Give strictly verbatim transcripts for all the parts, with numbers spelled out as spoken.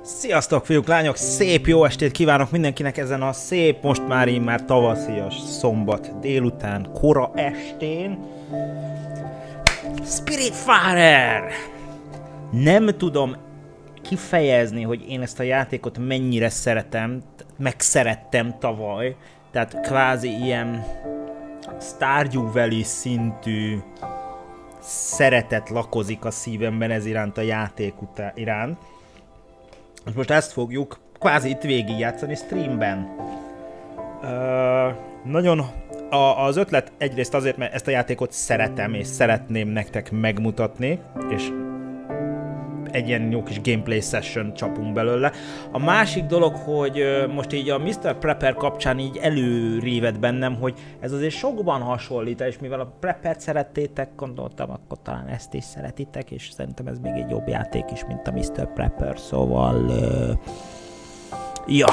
Sziasztok fiúk, lányok, szép jó estét kívánok mindenkinek ezen a szép, most már így már tavaszias szombat délután, kora estén. Spiritfarer! Nem tudom kifejezni, hogy én ezt a játékot mennyire szeretem, megszerettem tavaly, tehát kvázi ilyen Stardew Valley szintű szeretet lakozik a szívemben ez iránt a játék iránt. És most ezt fogjuk kvázi itt végigjátszani streamben. Uh, nagyon a, az ötlet egyrészt azért, mert ezt a játékot szeretem és szeretném nektek megmutatni, és egy ilyen jó kis gameplay session csapunk belőle. A másik dolog, hogy uh, most így a miszter Prepper kapcsán így előréved bennem, hogy ez azért sokban hasonlít, és mivel a Preppert szerettétek, gondoltam, akkor talán ezt is szeretitek, és szerintem ez még egy jobb játék is, mint a miszter Prepper, szóval... Uh, ja.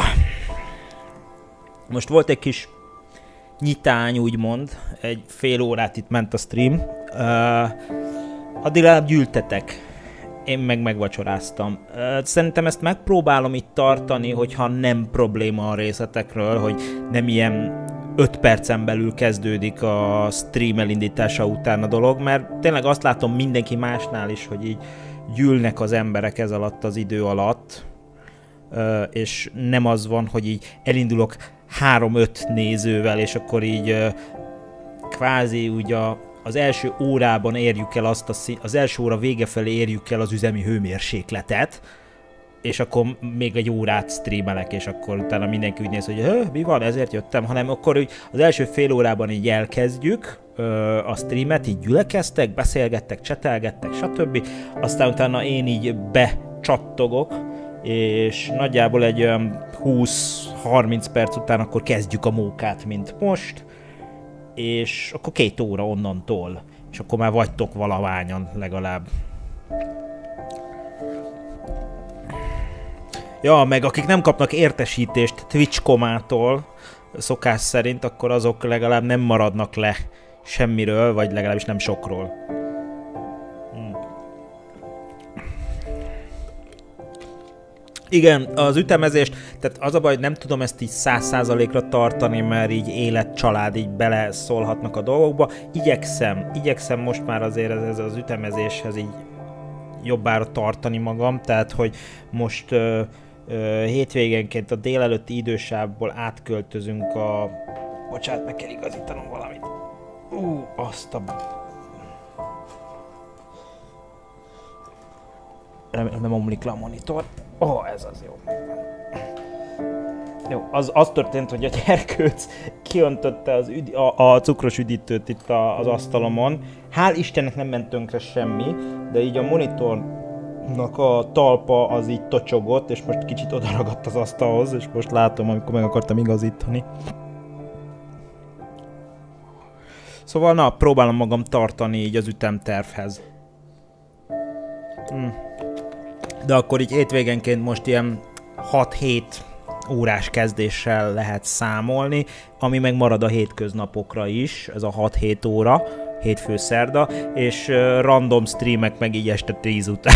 Most volt egy kis nyitány, úgymond, egy fél órát itt ment a stream. Uh, addig legalább gyűltetek. Én meg megvacsoráztam. Szerintem ezt megpróbálom itt tartani, hogyha nem probléma a részletekről, hogy nem ilyen öt percen belül kezdődik a stream elindítása után a dolog, mert tényleg azt látom mindenki másnál is, hogy így gyűlnek az emberek ez alatt az idő alatt, és nem az van, hogy így elindulok három-öt nézővel, és akkor így kvázi úgy a az első órában érjük el azt a szín, az első óra vége felé érjük el az üzemi hőmérsékletet, és akkor még egy órát streamelek, és akkor utána mindenki úgy néz, hogy mi van, ezért jöttem, hanem akkor úgy az első fél órában így elkezdjük ö, a streamet, így gyülekeztek, beszélgettek, csetelgettek, stb. Aztán utána én így becsattogok, és nagyjából egy húsz-harminc perc után akkor kezdjük a mókát, mint most, és akkor két óra onnantól, és akkor már vagytok valaványan legalább. Ja, meg akik nem kapnak értesítést Twitch.com-tól szokás szerint, akkor azok legalább nem maradnak le semmiről, vagy legalábbis nem sokról. Hmm. Igen, az ütemezést, tehát az a baj, hogy nem tudom ezt így száz százalékra tartani, mert így élet, család így bele szólhatnak a dolgokba. Igyekszem, igyekszem most már azért ez, ez az ütemezéshez így jobbára tartani magam, tehát hogy most ö, ö, hétvégenként a délelőtti idősávból átköltözünk a... Bocsánat, meg kell igazítanom valamit. Ú, azt a... Remélem nem omlik le a monitor. Ó, oh, ez az jó. Jó, az, az történt, hogy a gyerkőc kiöntötte az üdi, a, a cukros üdítőt itt a, az asztalomon. Hál' Istennek nem ment tönkre semmi, de így a monitornak a talpa az így tocsogott, és most kicsit odaragadt az asztalhoz, és most látom, amikor meg akartam igazítani. Szóval na, próbálom magam tartani így az ütemtervhez. Hm. De akkor így hétvégenként most ilyen hat-hét órás kezdéssel lehet számolni, ami meg marad a hétköznapokra is, ez a hat-hét óra, hétfő szerda, és uh, random streamek meg így este tíz után.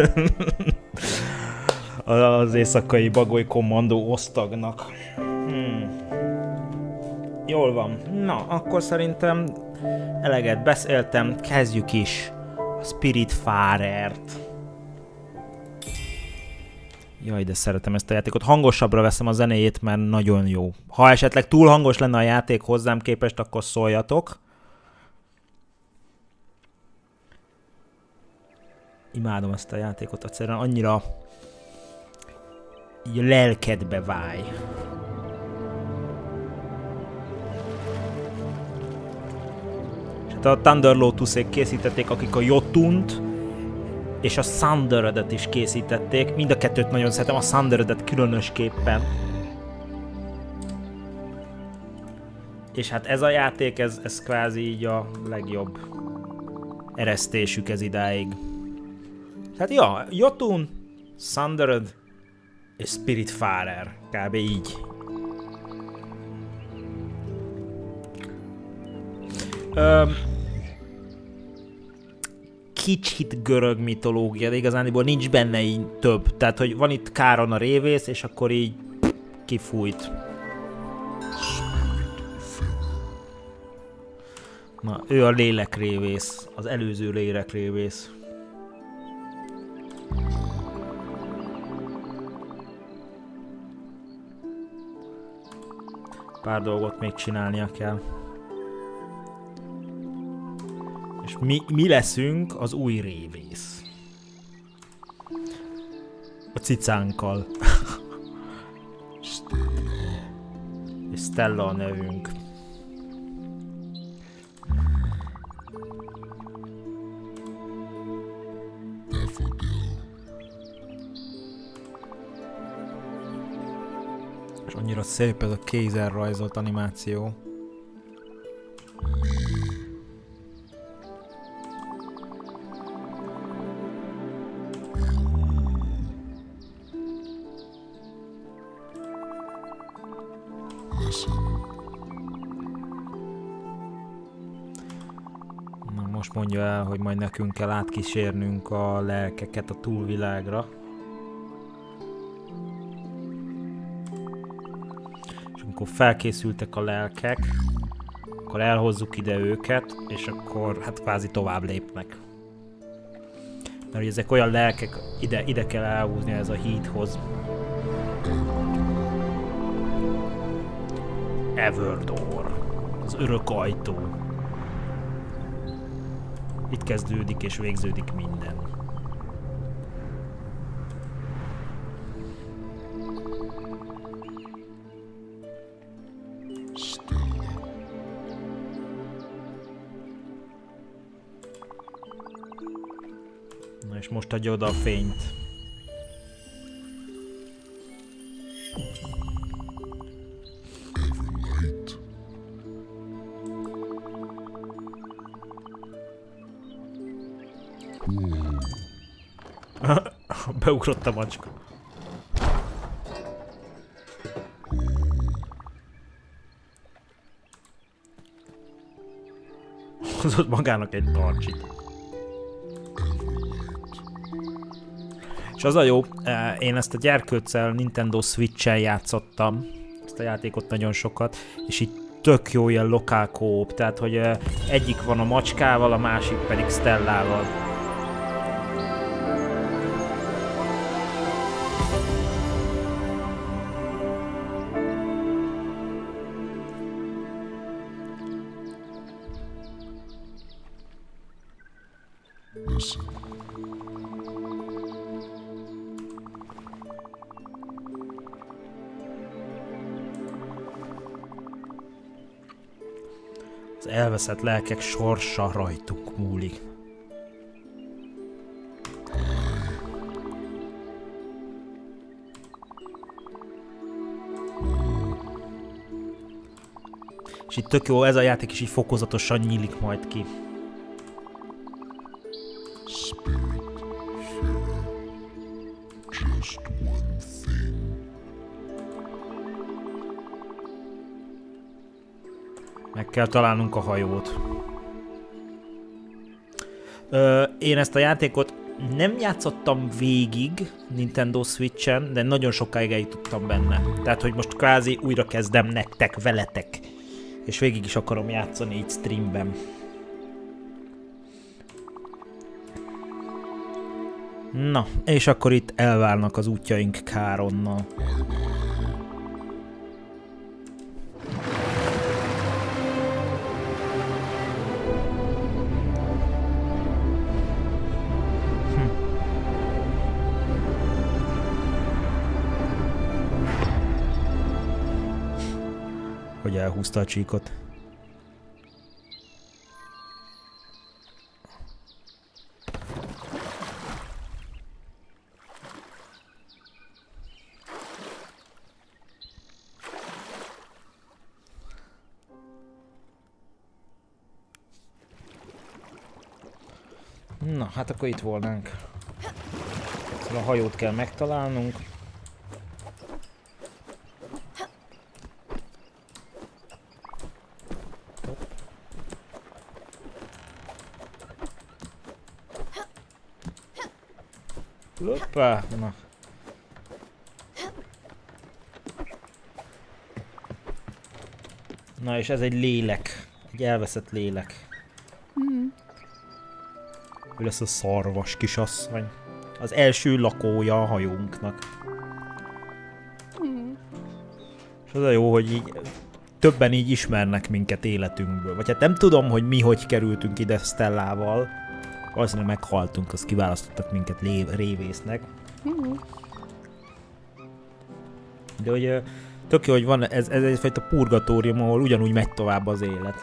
Az éjszakai bagoly kommandó osztagnak. Hmm. Jól van. Na, akkor szerintem eleget beszéltem, kezdjük is a Spiritfarert. Jaj, de szeretem ezt a játékot. Hangosabbra veszem a zenéjét, mert nagyon jó. Ha esetleg túl hangos lenne a játék hozzám képest, akkor szóljatok. Imádom ezt a játékot, egyszerűen annyira így a lelkedbe váj. És hát a Thunder Lotusék készítették, akik a Jotunt és a Sundered-et is készítették. Mind a kettőt nagyon szeretem, a Sundered-et különösképpen. És hát ez a játék, ez, ez kvázi így a legjobb eresztésük ez idáig. Hát ja, Jotun, Sundered és Spiritfarer, kb. Így. Öm, kicsit görög mitológia, de igazániból nincs benne így több. Tehát, hogy van itt Káron a révész, és akkor így kifújt. Na, ő a lélekrévész, az előző lélekrévész. Pár dolgot még csinálnia kell. És mi, mi leszünk az új révész. A cicánkkal. És Stella a nevünk. És annyira szép ez a kézzel rajzolt animáció. Na most mondja el, hogy majd nekünk kell átkísérnünk a lelkeket a túlvilágra. És amikor felkészültek a lelkek, akkor elhozzuk ide őket, és akkor hát kvázi tovább lépnek. Mert hogy ezek olyan lelkek, ide, ide kell elhúzni ez a hídhoz. Everdoor, az örök ajtó. Itt kezdődik és végződik minden. Na és most adja oda a fényt. Beugrott a macska. Hozott magának egy tarcsit. És az a jó, én ezt a gyerkőccel Nintendo Switch-el játszottam, ezt a játékot nagyon sokat, és itt tök jó ilyen lokál co-op, tehát hogy egyik van a macskával, a másik pedig Stellával. Az elveszett lelkek sorsa rajtunk múlik. És itt tök jó, ez a játék is így fokozatosan nyílik majd ki. Meg kell találnunk a hajót. Ö, én ezt a játékot nem játszottam végig Nintendo Switch-en, de nagyon sokáig eljutottam benne. Tehát, hogy most kvázi újra kezdem nektek, veletek. És végig is akarom játszani így streamben. Na, és akkor itt elválnak az útjaink Káronnal. Hogy elhúzta a csíkot. Na, hát akkor itt volnánk. Szóval a hajót kell megtalálnunk. Hoppá, na. Na és ez egy lélek. Egy elveszett lélek. Mm. Ő lesz a szarvas kisasszony. Az első lakója a hajónknak. Mm. És az a jó, hogy így többen így ismernek minket életünkből. Vagy hát nem tudom, hogy mi hogy kerültünk ide Stellával. Valószínűleg meghaltunk, azt kiválasztottak minket révésznek. Mm. De hogy tök jó, hogy van ez, ez egyfajta purgatórium, ahol ugyanúgy megy tovább az élet.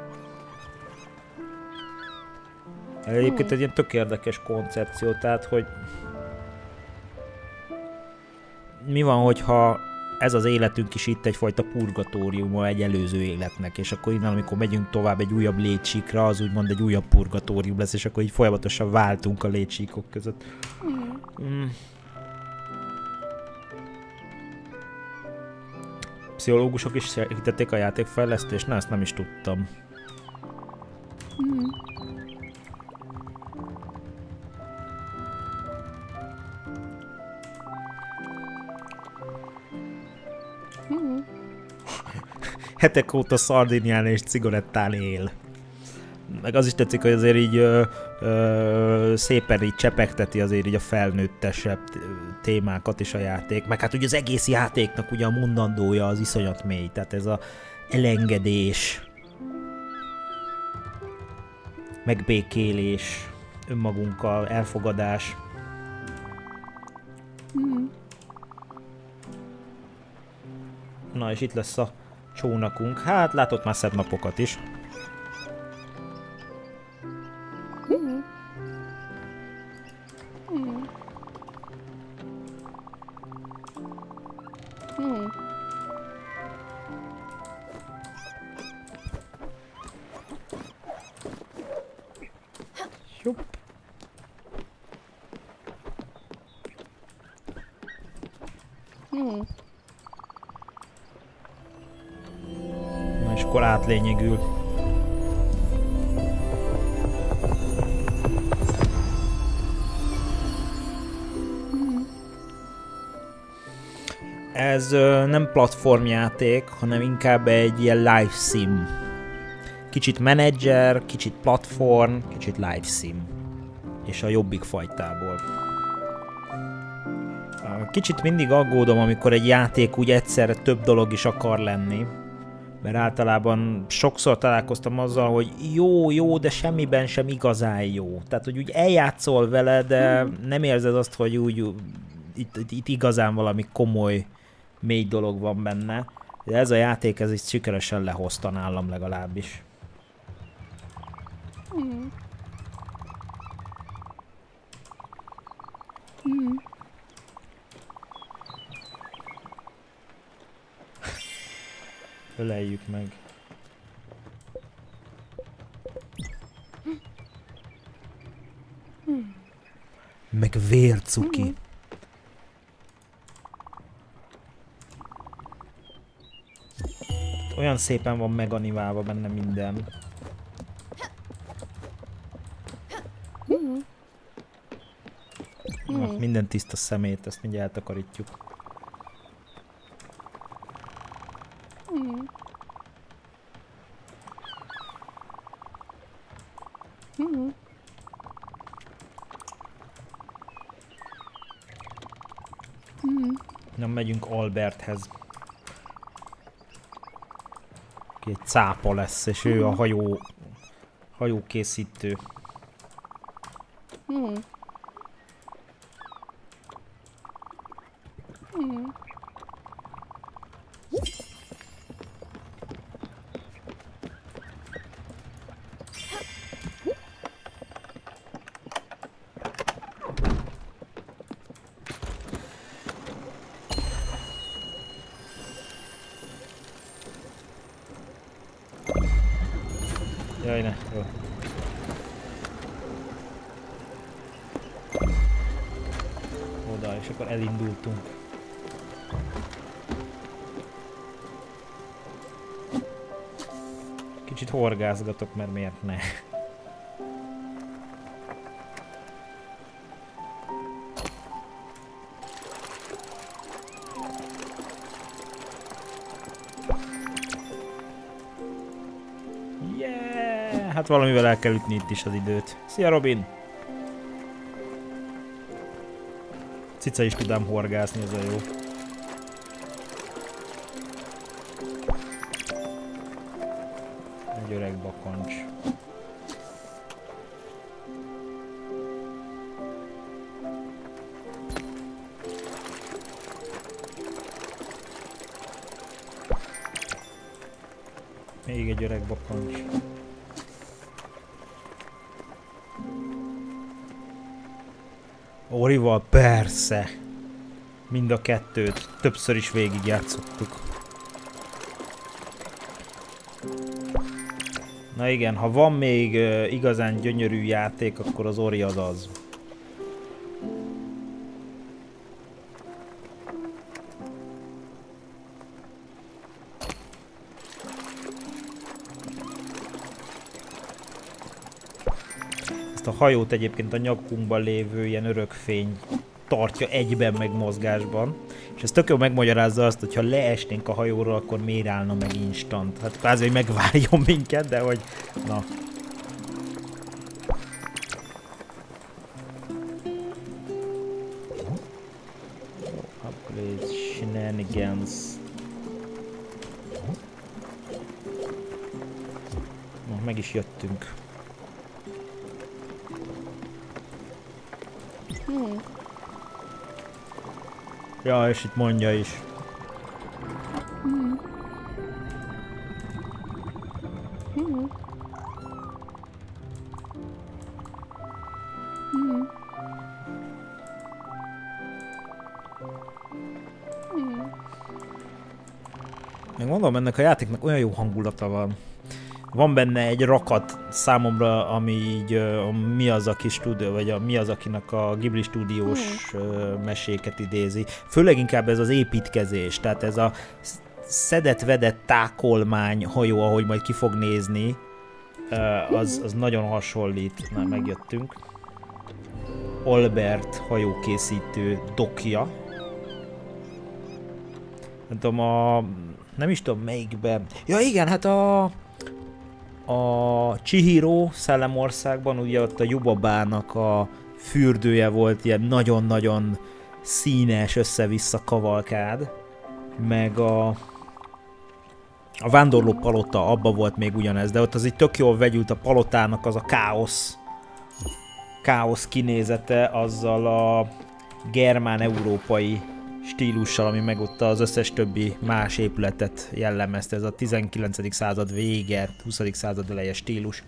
Egyébként egy ilyen tök érdekes koncepció, tehát hogy mi van, hogyha ez az életünk is itt egyfajta purgatóriuma egy előző életnek, és akkor innen, amikor megyünk tovább egy újabb létsíkra, az úgymond egy újabb purgatórium lesz, és akkor így folyamatosan váltunk a létsíkok között. Mm. Pszichológusok is segítették a játékfejlesztést? Na, ezt nem is tudtam. Mm. Mm. Hetek óta Szardinián és cigarettán él. Meg az is tetszik, hogy azért így ö, ö, szépen így csepegteti azért így a felnőttesebb témákat is a játék. Meg hát ugye az egész játéknak ugye a mondandója az iszonyat mély. Tehát ez a elengedés, megbékélés, önmagunkkal, elfogadás. Mm. Na és itt lesz a csónakunk. Hát látott már szebb napokat is. Mm. Mm. Mm. Jupp. Mm. Na és akkor átlényegül. Ez ö, nem platformjáték, hanem inkább egy ilyen live sim. Kicsit menedzser, kicsit platform, kicsit live sim. És a jobbik fajtából. Kicsit mindig aggódom, amikor egy játék úgy egyszerre több dolog is akar lenni. Mert általában sokszor találkoztam azzal, hogy jó, jó, de semmiben sem igazán jó. Tehát, hogy úgy eljátszol vele, de nem érzed azt, hogy úgy itt, itt, itt igazán valami komoly, mély dolog van benne. De ez a játék, ez is sikeresen lehozta nálam legalábbis. Mm. Mm. Öleljük meg. Meg vércuki. Olyan szépen van meganimálva benne minden. Mm. Na, minden tiszta szemét, ezt mindjárt eltakarítjuk. Mm. Mm. Mm. Na, megyünk Alberthez. Aki egy cápa lesz, és ő a hajó, hajókészítő. Mm. Mm. Jaj, ne. Jó. Oda, és akkor elindultunk. Kicsit horgászgatok, mert miért ne? Hát valamivel el kell ütni itt is az időt. Szia, Robin! Cica is tudám horgászni, ez a jó. Egy öreg bakancs. Még egy öreg bakancs. Orival persze. Mind a kettőt. Többször is végigjátszottuk. Na igen, ha van még uh, igazán gyönyörű játék, akkor az Ori az az. Ezt a hajót egyébként a nyakunkban lévő ilyen örökfény tartja egyben meg mozgásban. És ez tök jól megmagyarázza azt, hogy ha leesnénk a hajóról, akkor miért állna meg instant. Hát kvázi, hogy megvárjon minket, de hogy... Na. Upgrade shenanigans. Na, meg is jöttünk. Hmm. Ja, és itt mondja is. Hmm. Hmm. Hmm. Hmm. Meg mondom, ennek a játéknak olyan jó hangulata van. Van benne egy rakat számomra, ami így a Miyazaki stúdió, vagy a Miyazakinak a Ghibli stúdiós hmm. meséket idézi. Főleg inkább ez az építkezés, tehát ez a szedett-vedett tákolmány hajó, ahogy majd ki fog nézni, az, az nagyon hasonlít. Na, megjöttünk. Albert hajókészítő dokja. Nem tudom, a... nem is tudom melyikben. Ja igen, hát a... A Chihiro Szellemországban ugye ott a Yubabának a fürdője volt, ilyen nagyon-nagyon színes össze-vissza kavalkád, meg a, a vándorló palota, abba volt még ugyanez, de ott az így tök jól vegyült a palotának az a káosz, káosz kinézete azzal a germán-európai stílussal, ami meg ott az összes többi más épületet jellemezte, ez a tizenkilencedik század vége, huszadik század eleje stílus.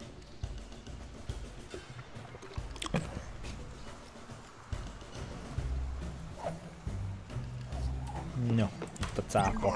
No, itt a cápa.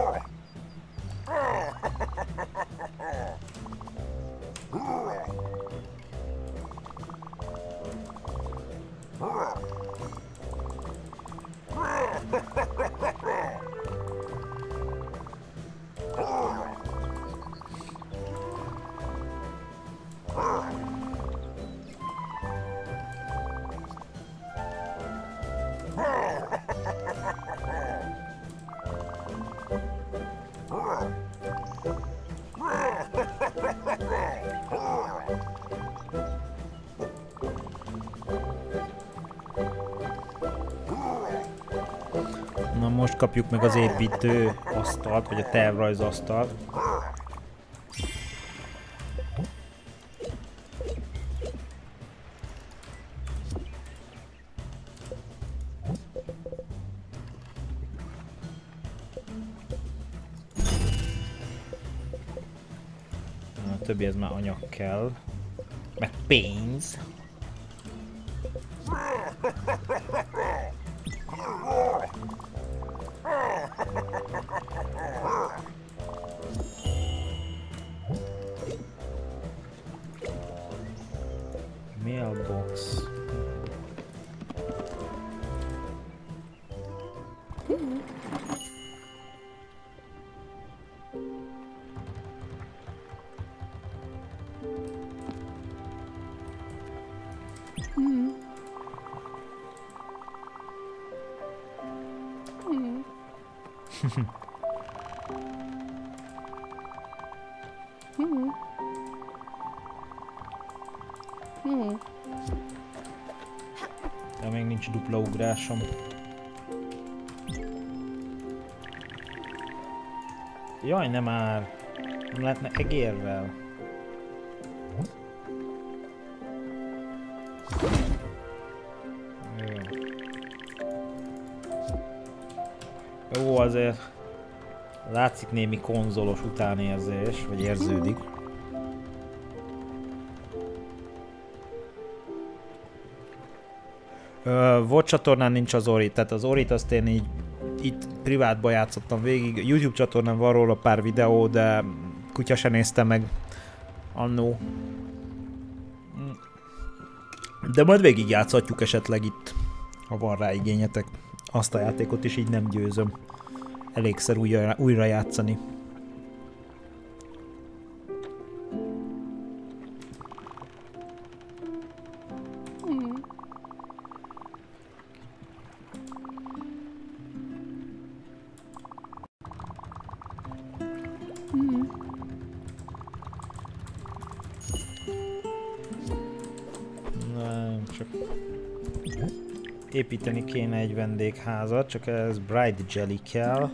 Na most kapjuk meg az építő asztalt, vagy a tervrajz asztalt. A többi ez már anyag kell. Meg pénz. Mailbox. Hmm. Hmm. Hmm. De még nincs dupla ugrásom. Jaj, nem már! Nem lehetne egérrel. Jó. Jó, azért látszik némi konzolos utánérzés, vagy érződik. Uh, volt csatornán nincs az Ori, tehát az Orit azt én így itt privátba játszottam végig. YouTube csatornán van róla pár videó, de kutya se nézte meg annó. De majd végig játszhatjuk esetleg itt, ha van rá igényetek. Azt a játékot is így nem győzöm elégszer újra, újra játszani. Építeni kéne egy vendégházat, csak ez Bright Jelly kell.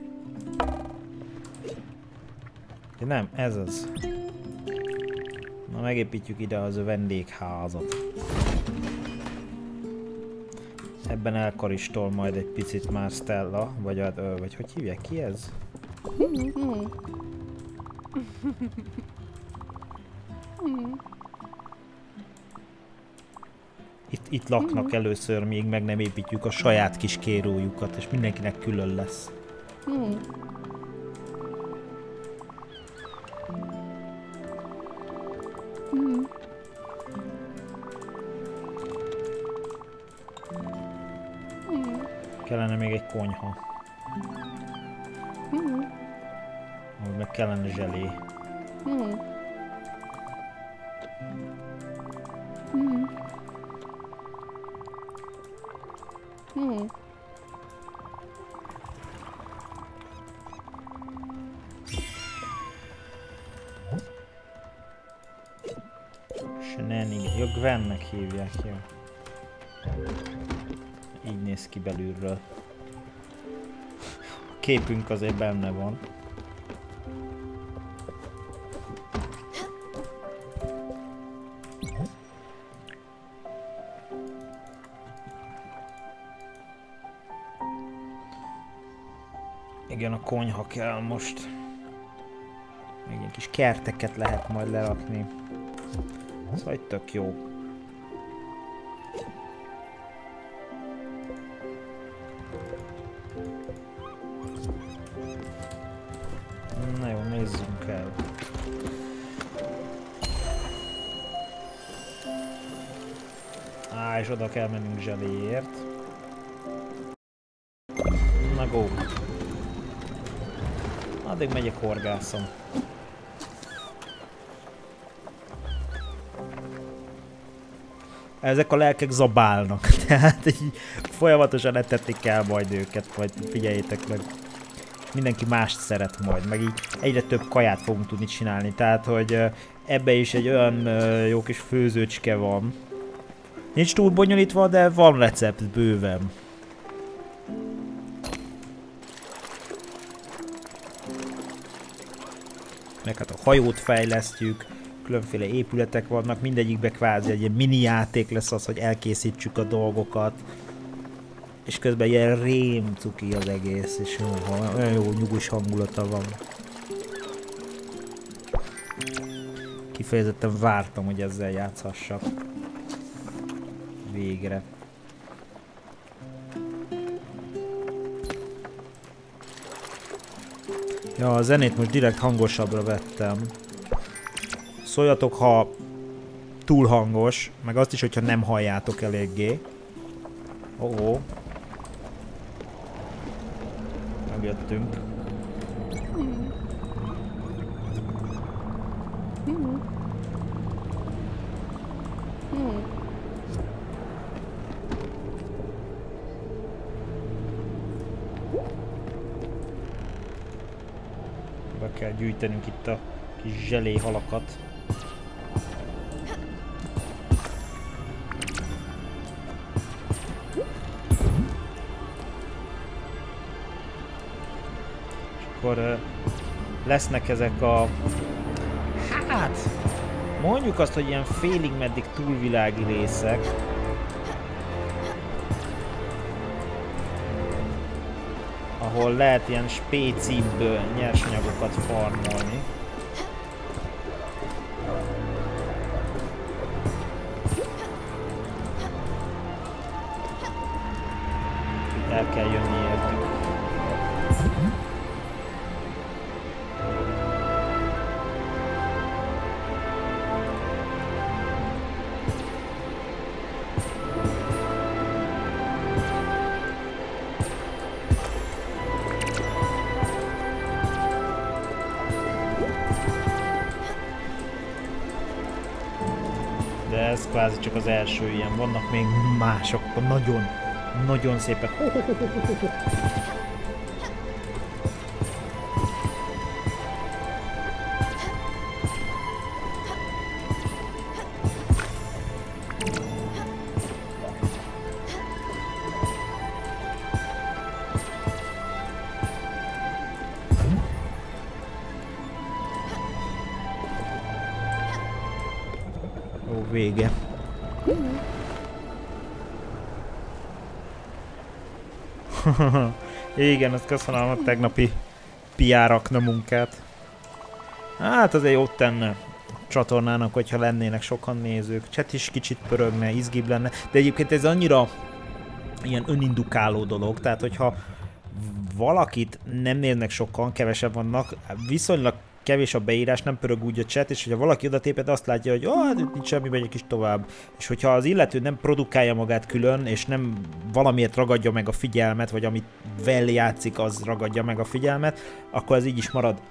De nem, ez az. Na, megépítjük ide az a vendégházat. Ebben elkaristol majd egy picit már Stella, vagy, ö, vagy hogy hívják ki ez? Itt, itt laknak először, még meg nem építjük a saját kis kérójukat, és mindenkinek külön lesz. Mm. Mm. Mm. Kellene még egy konyha. Mm. Ahogy meg kellene zselé. Mm. Mm. Hmm. Shenanigan. Ja, Gwennek hívják, jó. Így néz ki belülről. A képünk azért benne van. Igen, a konyha kell most. Még egy kis kerteket lehet majd lerakni. Szóval itt tök jó. Na jó, nézzünk el. Á, és oda kell mennünk zseléért. Na go! Addig megyek horgászom. Ezek a lelkek zabálnak, tehát így folyamatosan etetni kell majd őket, majd figyeljétek meg. Mindenki mást szeret majd, meg így egyre több kaját fogunk tudni csinálni, tehát hogy ebbe is egy olyan jó kis főzőcske van. Nincs túl bonyolítva, de van recept bőven. Meg hát a hajót fejlesztjük, különféle épületek vannak, mindegyikbe kvázi egy ilyen mini játék lesz az, hogy elkészítsük a dolgokat. És közben ilyen rém cuki az egész, és jó, olyan jó nyugis hangulata van. Kifejezetten vártam, hogy ezzel játszhassak. Végre. Ja, a zenét most direkt hangosabbra vettem. Szóljatok, ha túl hangos, meg azt is, hogyha nem halljátok eléggé. Ó, oh, oh. Megjöttünk. Be kell gyűjtenünk itt a kis zseléhalakat. akkor uh, lesznek ezek a... Hát... Mondjuk azt, hogy ilyen félig meddig túlvilági részek. Ahol lehet ilyen spécibb nyersanyagokat farmolni. El kell jönni értük. De ez kvázi csak az első ilyen, vannak még mások, nagyon, nagyon szépek. Ó, vége. Igen, ezt köszönöm a tegnapi pé er akna munkát. Hát azért jót tenne a csatornának, hogyha lennének sokan nézők. Chat is kicsit pörögne, izgibb lenne. De egyébként ez annyira ilyen önindukáló dolog, tehát hogyha valakit nem néznek sokan, kevesebb vannak, viszonylag kevés a beírás, nem pörög úgy a chat, és hogyha valaki oda téped, azt látja, hogy oh, hát nincs semmi, megyek is tovább. És hogyha az illető nem produkálja magát külön, és nem valamiért ragadja meg a figyelmet, vagy amit vel játszik, az ragadja meg a figyelmet, akkor ez így is marad.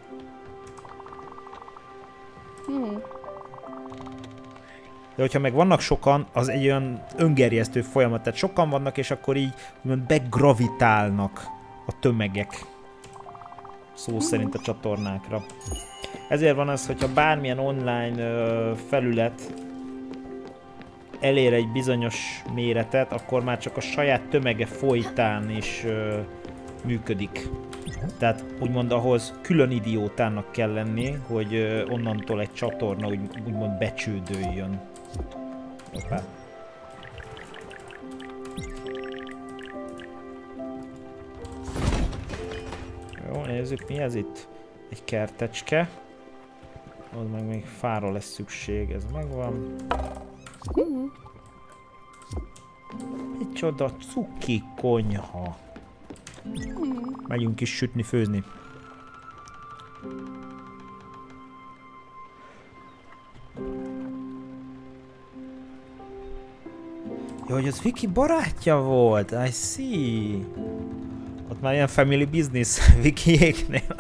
De hogyha meg vannak sokan, az egy olyan öngerjesztő folyamat, tehát sokan vannak, és akkor így úgymond begravitálnak a tömegek. Szó szerint a csatornákra. Ezért van az, hogyha bármilyen online ö, felület elér egy bizonyos méretet, akkor már csak a saját tömege folytán is ö, működik. Tehát úgymond ahhoz külön idiótának kell lenni, hogy ö, onnantól egy csatorna úgy, úgymond becsődöljön. Hoppá. Jó, nézzük, mi ez itt? Egy kertecske. Ott meg még fára lesz szükség, ez megvan. Micsoda cuki konyha. Megyünk is sütni, főzni. Jó, hogy az Viki barátja volt, I see. Ott már ilyen family business Vikiéknél.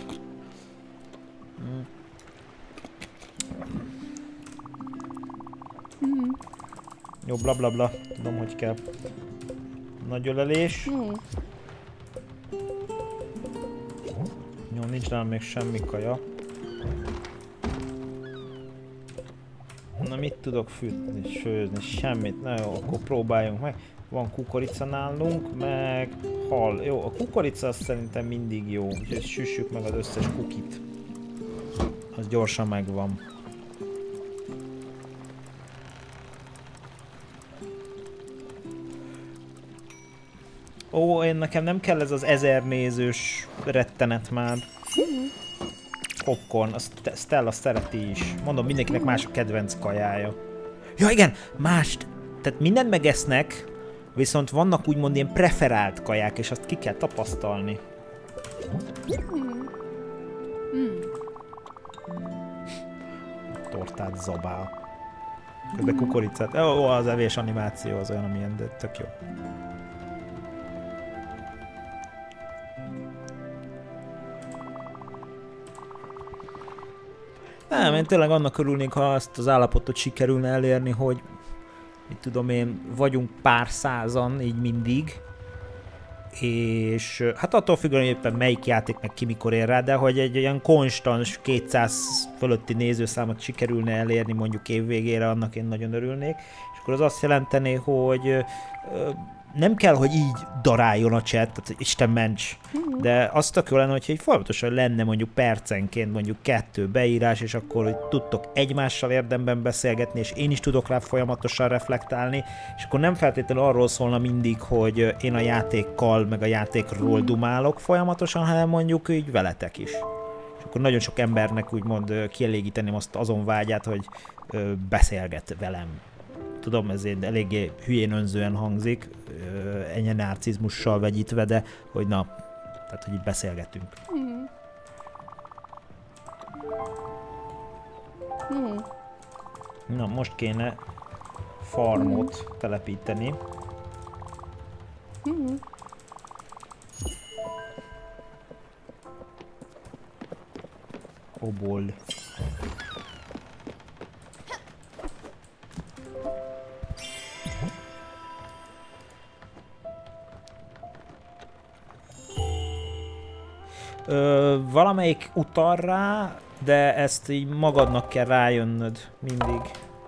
Mm. Jó, bla bla bla. Tudom, hogy kell. Nagy ölelés. Mm. Jó, nincs nálam még semmi kaja. Na, mit tudok fűtni, sőzni? Semmit. Na jó, akkor próbáljunk meg. Van kukorica nálunk, meg hal. Jó, a kukorica az szerintem mindig jó, úgyhogy süssük meg az összes kukit. Az gyorsan megvan. Ó, én nekem nem kell ez az ezer nézős rettenet már. Popcorn, azt Stella szereti is. Mondom, mindenkinek más a kedvenc kajája. Ja igen, mást. Tehát mindent megesznek, viszont vannak úgymond ilyen preferált kaják, és azt ki kell tapasztalni. Tortát zabál. Közben kukoricát. Ó, az evés animáció az olyan, amilyen, de tök jó. Nem, én tényleg annak örülnék, ha azt az állapotot sikerülne elérni, hogy mit tudom én, vagyunk pár százan, így mindig. És hát attól függően, hogy éppen melyik játék meg ki mikor ér rá, de hogy egy olyan konstans kétszáz fölötti nézőszámot sikerülne elérni mondjuk év végére, annak én nagyon örülnék. És akkor az azt jelenteni, hogy nem kell, hogy így daráljon a chat, tehát Isten ments, de az tök jó lenne, hogyha így folyamatosan lenne mondjuk percenként mondjuk kettő beírás, és akkor hogy tudtok egymással érdemben beszélgetni, és én is tudok rá folyamatosan reflektálni, és akkor nem feltétlenül arról szólna mindig, hogy én a játékkal, meg a játékról dumálok folyamatosan, hanem mondjuk így veletek is. És akkor nagyon sok embernek úgymond kielégíteném azt azon vágyát, hogy beszélget velem. Tudom, ez eléggé hülyén önzően hangzik, ennyi narcizmussal vegyítve, de hogy na, tehát hogy itt beszélgetünk. Mm. Mm. Na, most kéne farmot mm. telepíteni. Mm. Kobold. Ö, valamelyik utal rá, de ezt így magadnak kell rájönnöd mindig.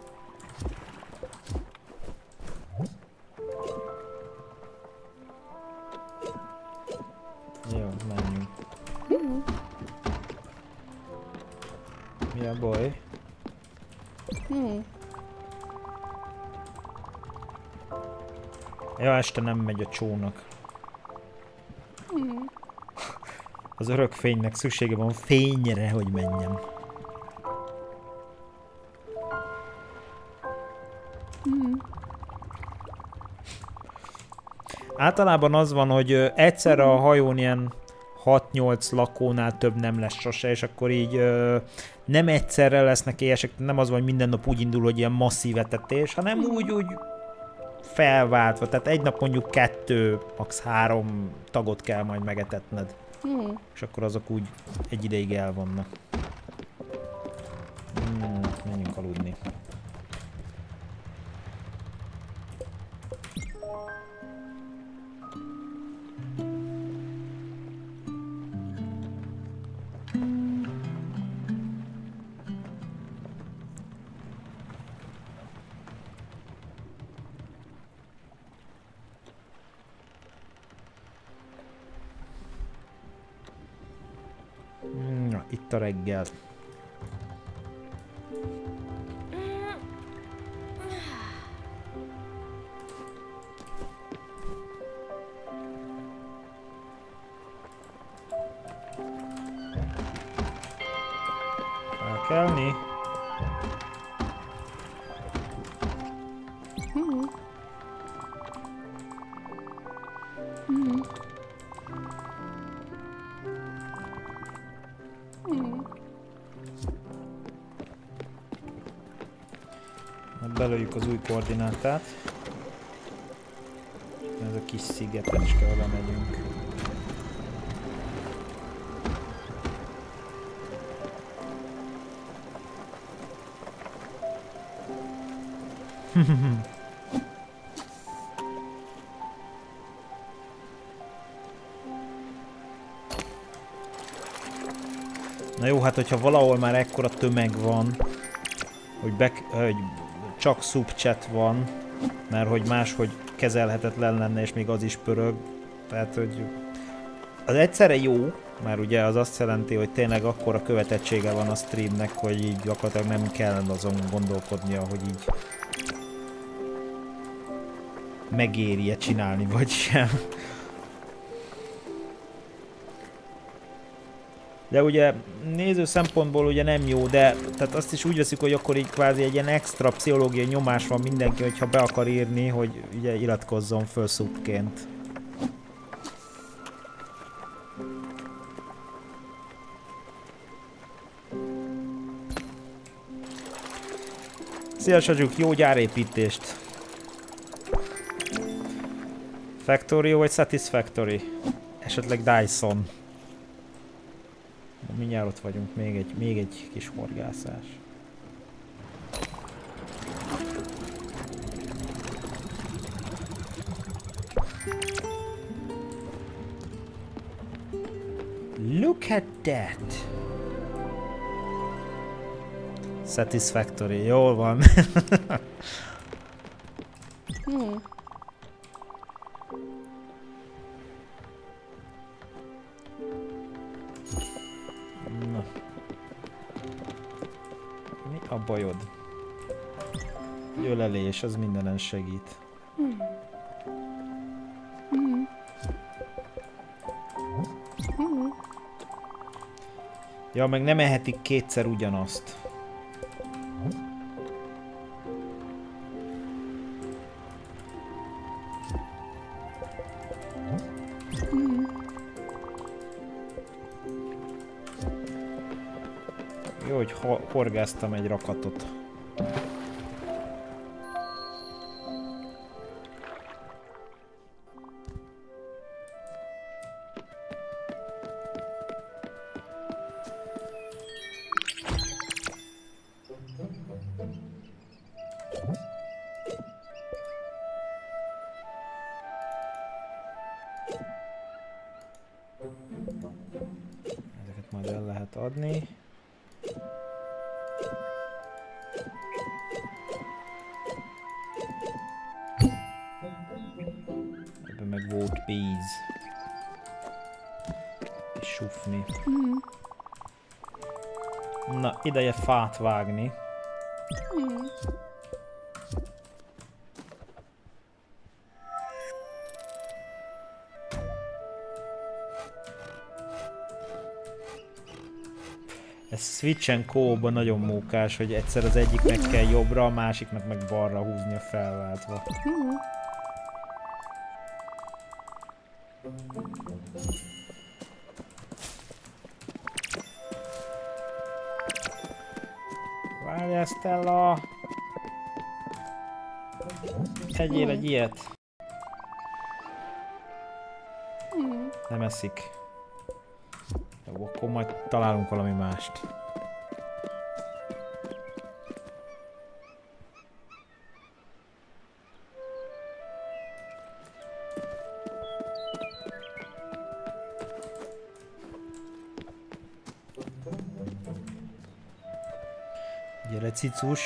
Jó, menjünk. Mi a baj? Ja, este nem megy a csónak. Az örök fénynek szüksége van fényre, hogy menjem. Mm. Általában az van, hogy egyszerre a hajón ilyen hat-nyolc lakónál több nem lesz sose, és akkor így ö, nem egyszerre lesznek éhesek, nem az van, hogy minden nap úgy indul, hogy ilyen masszív etetés, hanem úgy, úgy felváltva. Tehát egy nap mondjuk kettő, max. három tagot kell majd megetetned. Hmm. És akkor azok úgy egy ideig elvannak. Hmm, menjünk aludni. Na, itt a reggel. Felkelni. Mm. Mm. Belőjük az új koordinátát. Ez a kis szigetecske, oda megyünk. Na jó, hát hogyha valahol már ekkora tömeg van, hogy, be, hogy csak subchat van, mert hogy máshogy kezelhetetlen lenne, és még az is pörög. Tehát, hogy az egyszerre jó, mert ugye az azt jelenti, hogy tényleg akkora követettsége van a streamnek, hogy így gyakorlatilag nem kell azon gondolkodnia, hogy így megéri-e csinálni, vagy sem. De ugye néző szempontból ugye nem jó, de tehát azt is úgy veszik, hogy akkor így kvázi egy ilyen extra pszichológiai nyomás van mindenki, hogyha be akar írni, hogy ugye iratkozzon föl szubként. Szia Sajuk, jó gyárépítést! Factorio vagy Satisfactory? Esetleg Dyson. Mindjárt ott vagyunk, még egy, még egy kis horgászás. Look at that! Satisfactory, jól van. Hmm. Na. Mi a bajod? Ölelés, az mindenen segít. Mm. Mm. Mm. Ja, meg nem ehetik kétszer ugyanazt. Mm. Jó, hogy ho horgáztam egy rakatot. Ezeket majd el lehet adni. Ebben meg volt pénz. És sufni. Mm. Na, ideje fát vágni. Mm. Ez Switch and Co-ban nagyon mókás, hogy egyszer az egyiknek kell jobbra, a másiknak meg balra húzni a felváltva. Mm. Várjál, Stella! Egyél egy ilyet. Mm. Nem eszik. Jó, akkor majd találunk valami mást. Gyere, cicus!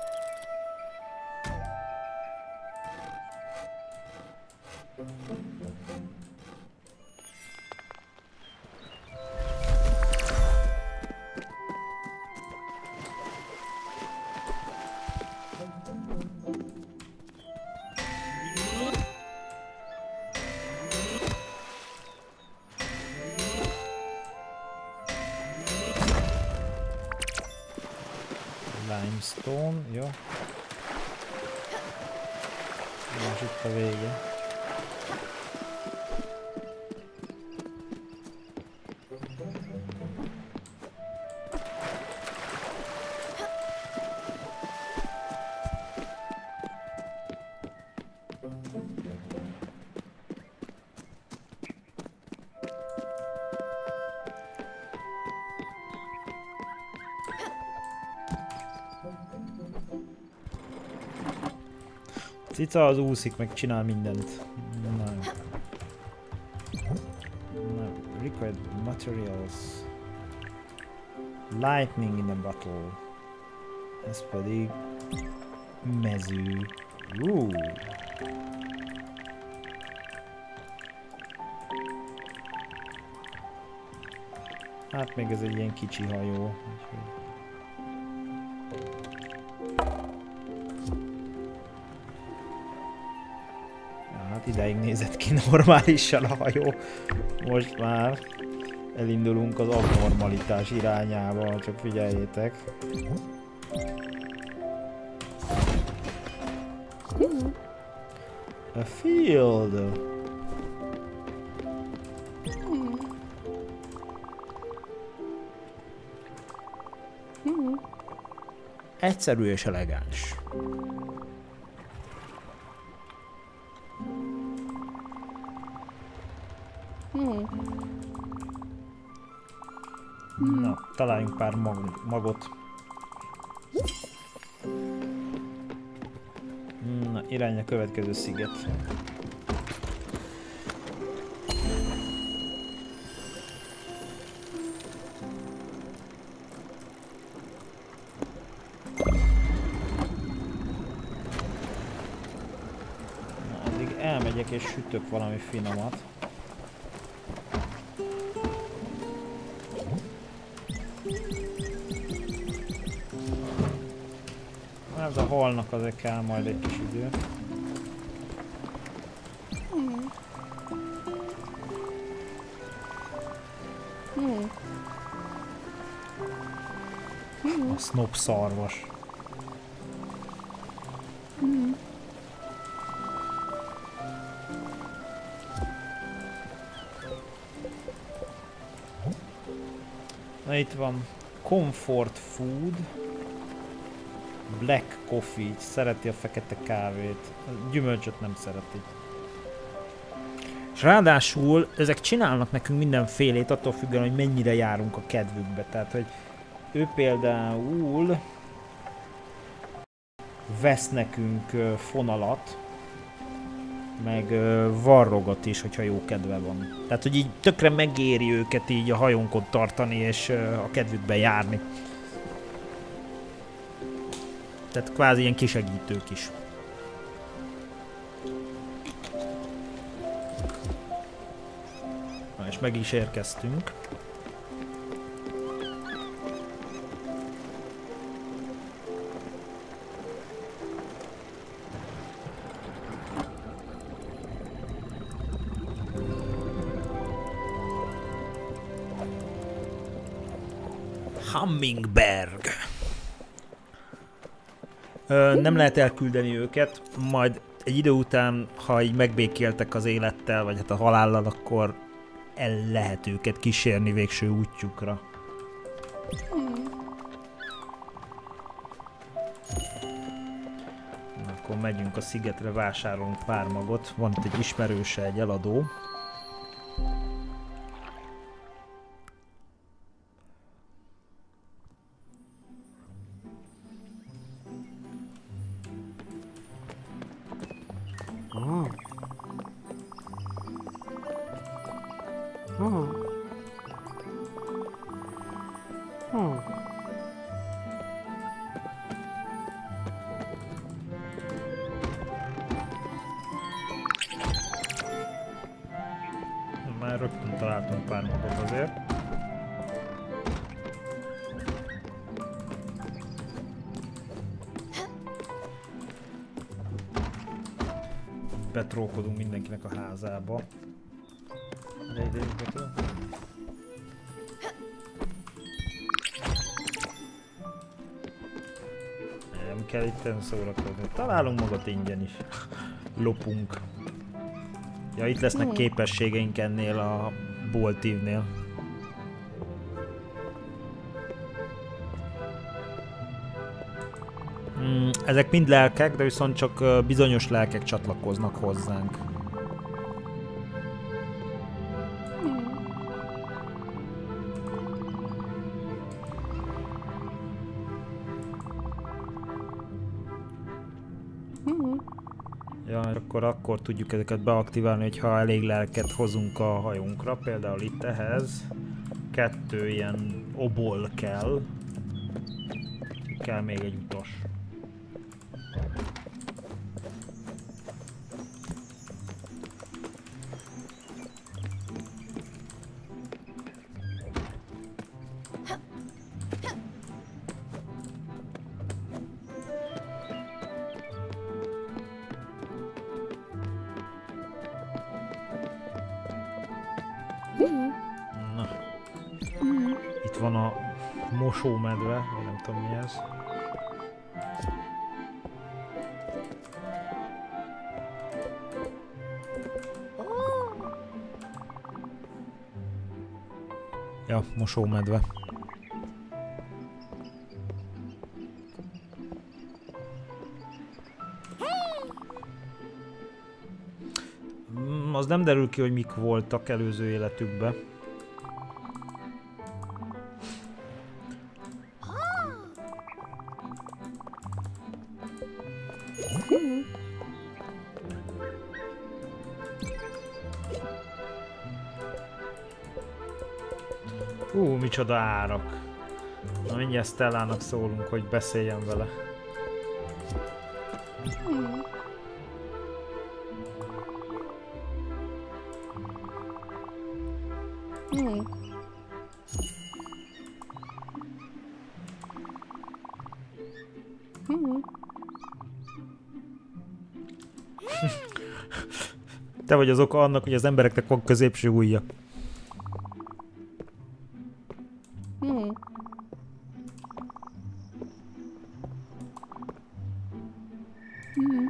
Limestone, jó. Most itt a vége. Cica az úszik, meg csinál mindent. Na. Na. Required materials. Lightning in a bottle. Ez pedig mező. Uh. Hát még ez egy ilyen kicsi hajó. Hát idáig nézett ki normálisan a hajó. Most már elindulunk az abnormalitás irányába, csak figyeljétek. A field. Egyszerű és elegáns. Na, találjunk pár mag magot. Na, irány a következő sziget. elmegyek és sütök valami finomat. Ez a halnak azért kell majd egy kis idő. Hmm. Hmm. A snob szarvas. Hmm. Na itt van comfort food, black coffee, szereti a fekete kávét, a gyümölcsöt nem szereti. És ráadásul ezek csinálnak nekünk mindenfélét, attól függően, hogy mennyire járunk a kedvükbe. Tehát, hogy ő például vesz nekünk fonalat, meg varrogat is, hogyha jó kedve van. Tehát, hogy így tökre megéri őket így a hajónkon tartani és a kedvükben járni. Tehát kvázi ilyen kisegítők is. Na, és meg is érkeztünk. Hummingberg. Ö, nem lehet elküldeni őket, majd egy idő után, ha így megbékéltek az élettel, vagy hát a halállal, akkor el lehet őket kísérni végső útjukra. Na, akkor megyünk a szigetre, vásárolunk pár magot. Van itt egy ismerőse, egy eladó. Már rögtön találtunk pár magot azért. Betrókodunk mindenkinek a házába. De ide jutottunk. Nem kell itten szórakozni. Találunk magat ingyen is. Lopunk. Ja, itt lesznek mm. képességeink ennél a boltívnél. Mm, ezek mind lelkek, de viszont csak bizonyos lelkek csatlakoznak hozzánk. Ja, akkor akkor tudjuk ezeket beaktiválni, hogyha elég lelket hozunk a hajónkra. Például itt ehhez kettő ilyen obol kell. Kell még egy utas. Na. Itt van a mosómedve, vagy nem tudom mi ez. Ja, mosómedve. Az nem derül ki, hogy mik voltak előző életükben. Hú, micsoda árak. Na mindjárt Stellának szólunk, hogy beszéljen vele. Hmm. Hmm. Te vagy az oka annak, hogy az embereknek van középső ujja. Hmm. Hmm.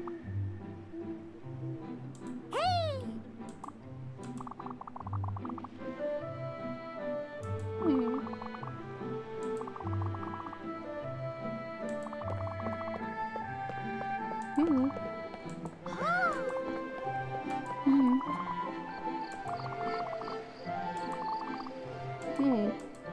Hmm. Hmm. Hmm. Hmm.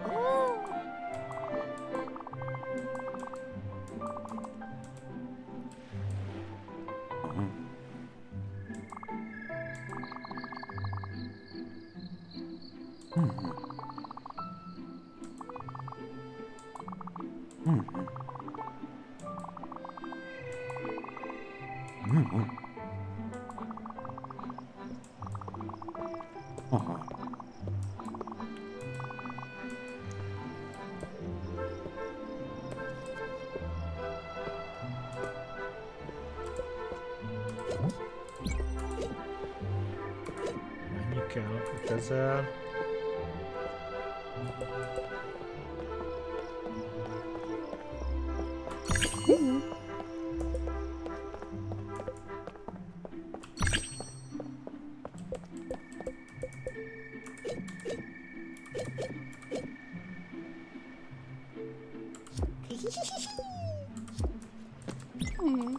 Mennyi kell? ötezer. Hmm. Hmm.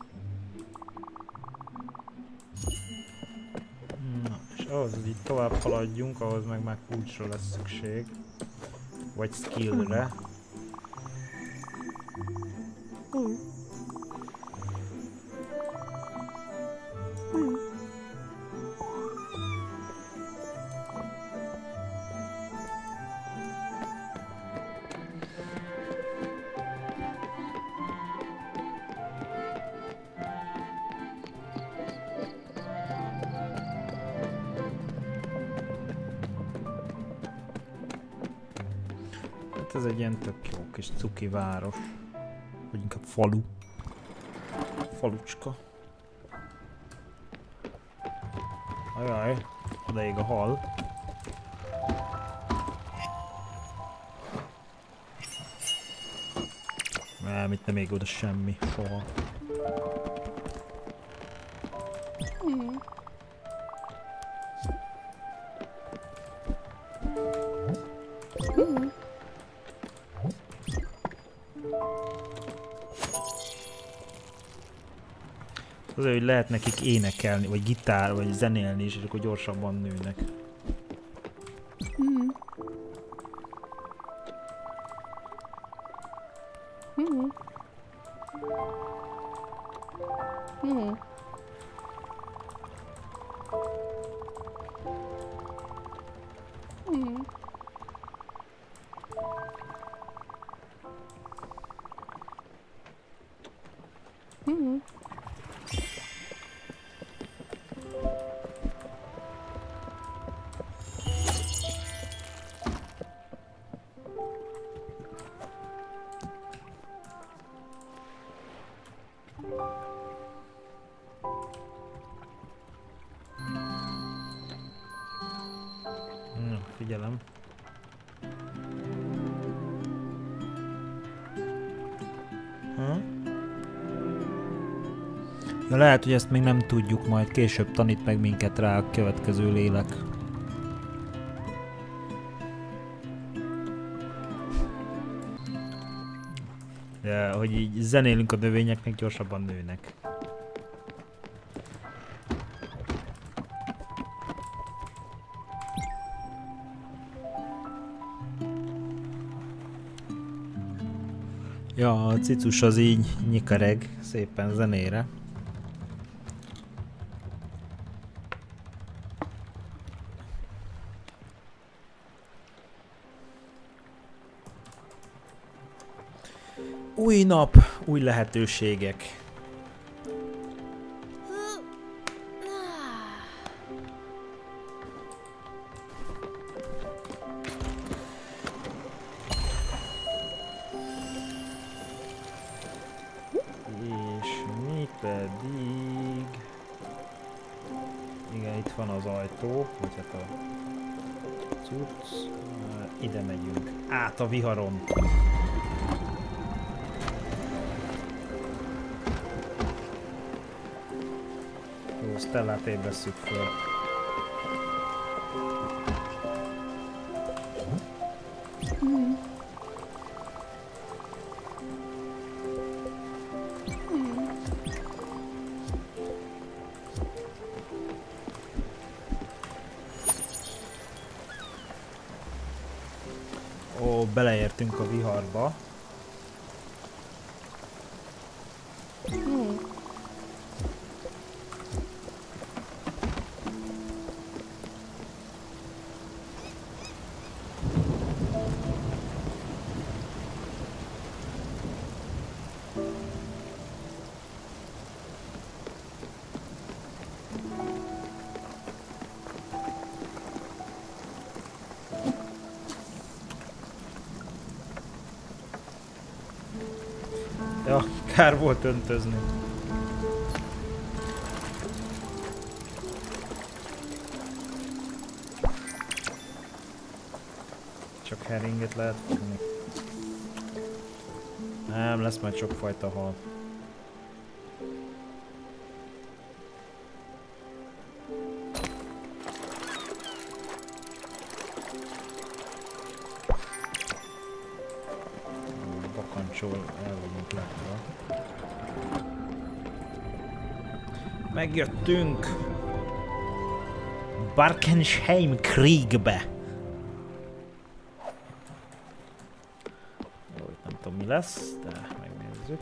Na, és ahhoz, hogy itt tovább haladjunk, ahhoz meg már kulcsra lesz szükség. Vagy skillre. Hmm. Hmm. Hát ez egy ilyen tök jó kis cuki város. Vagy inkább falu. Falucska. Ajaj, odaég a hal. Nem, itt nem ég oda semmi, soha. Hmm. Hmm. Azért, hogy lehet nekik énekelni, vagy gitár, vagy zenélni is, és akkor gyorsabban nőnek. Hmm. Hmm. Hmm. Hmm. Hmm. Na, figyelem. Ha? Ja, lehet, hogy ezt még nem tudjuk, majd később tanít meg minket rá a következő lélek. De, hogy így zenélünk a növényeknek, gyorsabban nőnek. Ja, a cicus az így nyikereg szépen zenére. Új nap, új lehetőségek. Igen, itt van az ajtó, vagy hát a cucc. Ide megyünk. Át a viharon. Jó, Stellát ébresszük föl. Ó, beleértünk a viharba. Ja, kár volt öntözni. Csak heringet lehet fogni. Nem, lesz majd sokfajta hal. Bakancsol el vagyunk látva. Megjöttünk! Barkensheim Kriegbe! Jó, itt nem tudom mi lesz, de megnézzük.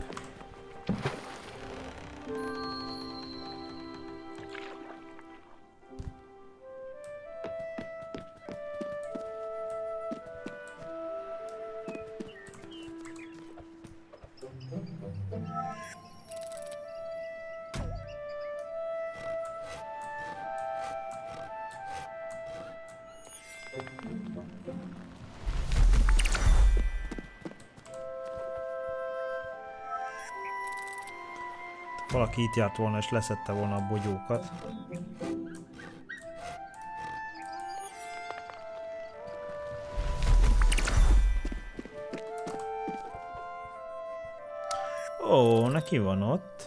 Valaki itt járt volna és leszedte volna a bogyókat. Ó, neki van ott.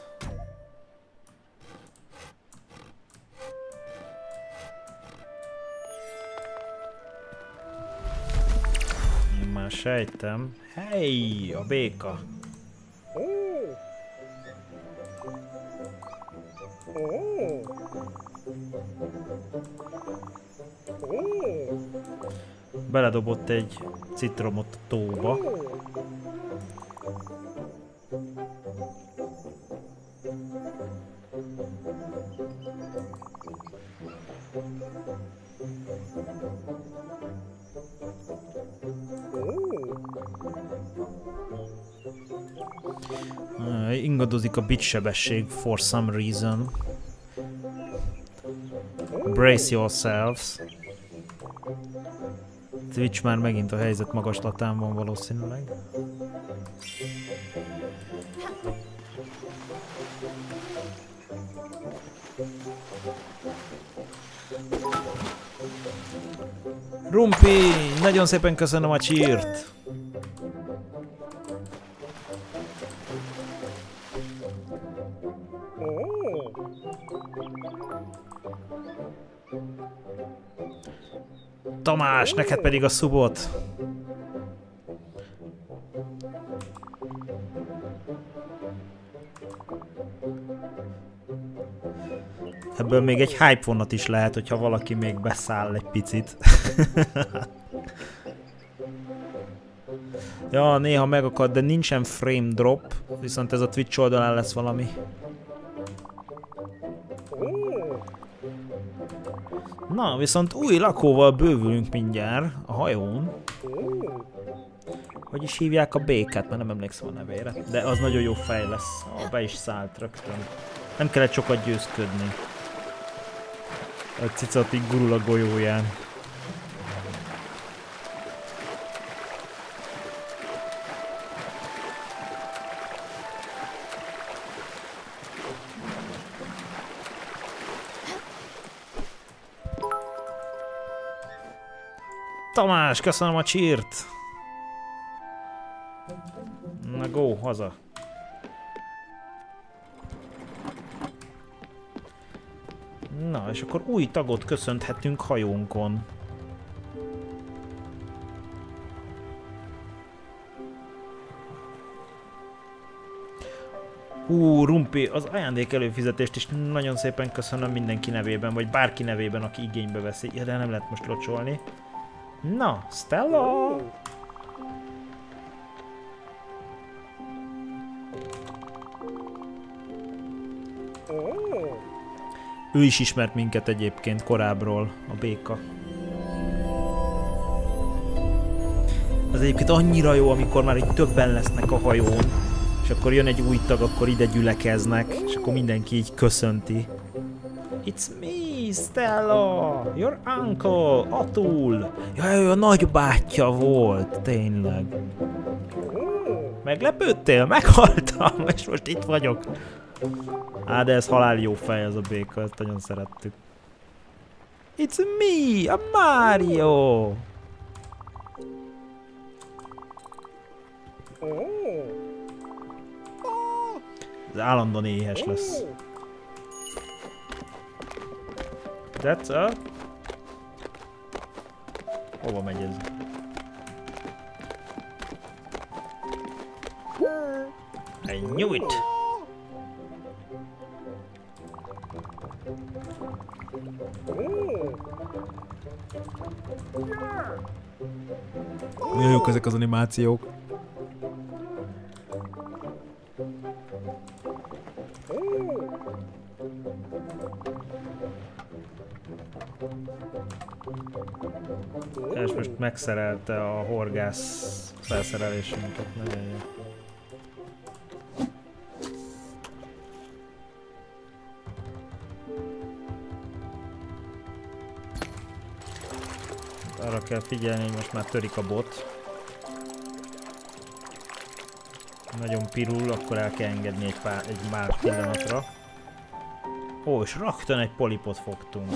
Én már sejtem. Hey, a béka. Beledobott egy citromot a tóba. Uh, ingadozik a bitsebesség for some reason. Brace yourselves. Twitch már megint a helyzet magaslatán van valószínűleg. Rumpi! Nagyon szépen köszönöm a cheert! Tamás, neked pedig a szubot! Ebből még egy hype vonat is lehet, hogyha valaki még beszáll egy picit. Ja, néha megakad, de nincsen frame drop, viszont ez a Twitch oldalán lesz valami. Na, viszont új lakóval bővülünk mindjárt a hajón. Hogy is hívják a békát, mert nem emlékszem a nevére. De az nagyon jó fej lesz. Ah, be is szállt rögtön. Nem kellett sokat győzködni. A cicat így gurul a golyóján. Tamás, köszönöm a csírt! Na go, haza! Na, és akkor új tagot köszönthetünk hajónkon. Hú, Rumpi, az ajándék előfizetést is nagyon szépen köszönöm mindenki nevében, vagy bárki nevében, aki igénybe veszi. Ja, de nem lehet most locsolni. Na, Stella! Ő is ismert minket egyébként korábbról, a béka. Az egyébként annyira jó, amikor már így többen lesznek a hajón, és akkor jön egy új tag, akkor ide gyülekeznek, és akkor mindenki így köszönti. It's me, Stella! Your uncle, Atul! Jaj, a nagybátyja volt, tényleg. Meglepődtél? Meghaltam, és most itt vagyok. Á, de ez halál jó fej, ez a béka, ezt nagyon szerettük. It's me, a Mario! Ez állandóan éhes lesz. That's a... Hova megy ez? I knew it! Milyen jók ezek az animációk. És most megszerelte a horgász felszerelésünket, nagyon jó. Arra kell figyelni, hogy most már törik a bot. Nagyon pirul, akkor el kell engedni egy, pár, egy más pillanatra. Ó, és rögtön egy polipot fogtunk.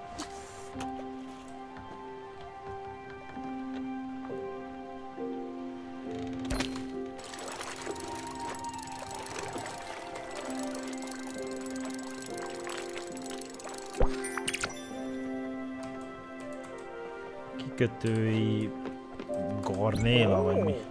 Kikötői garnéla, vagy mi?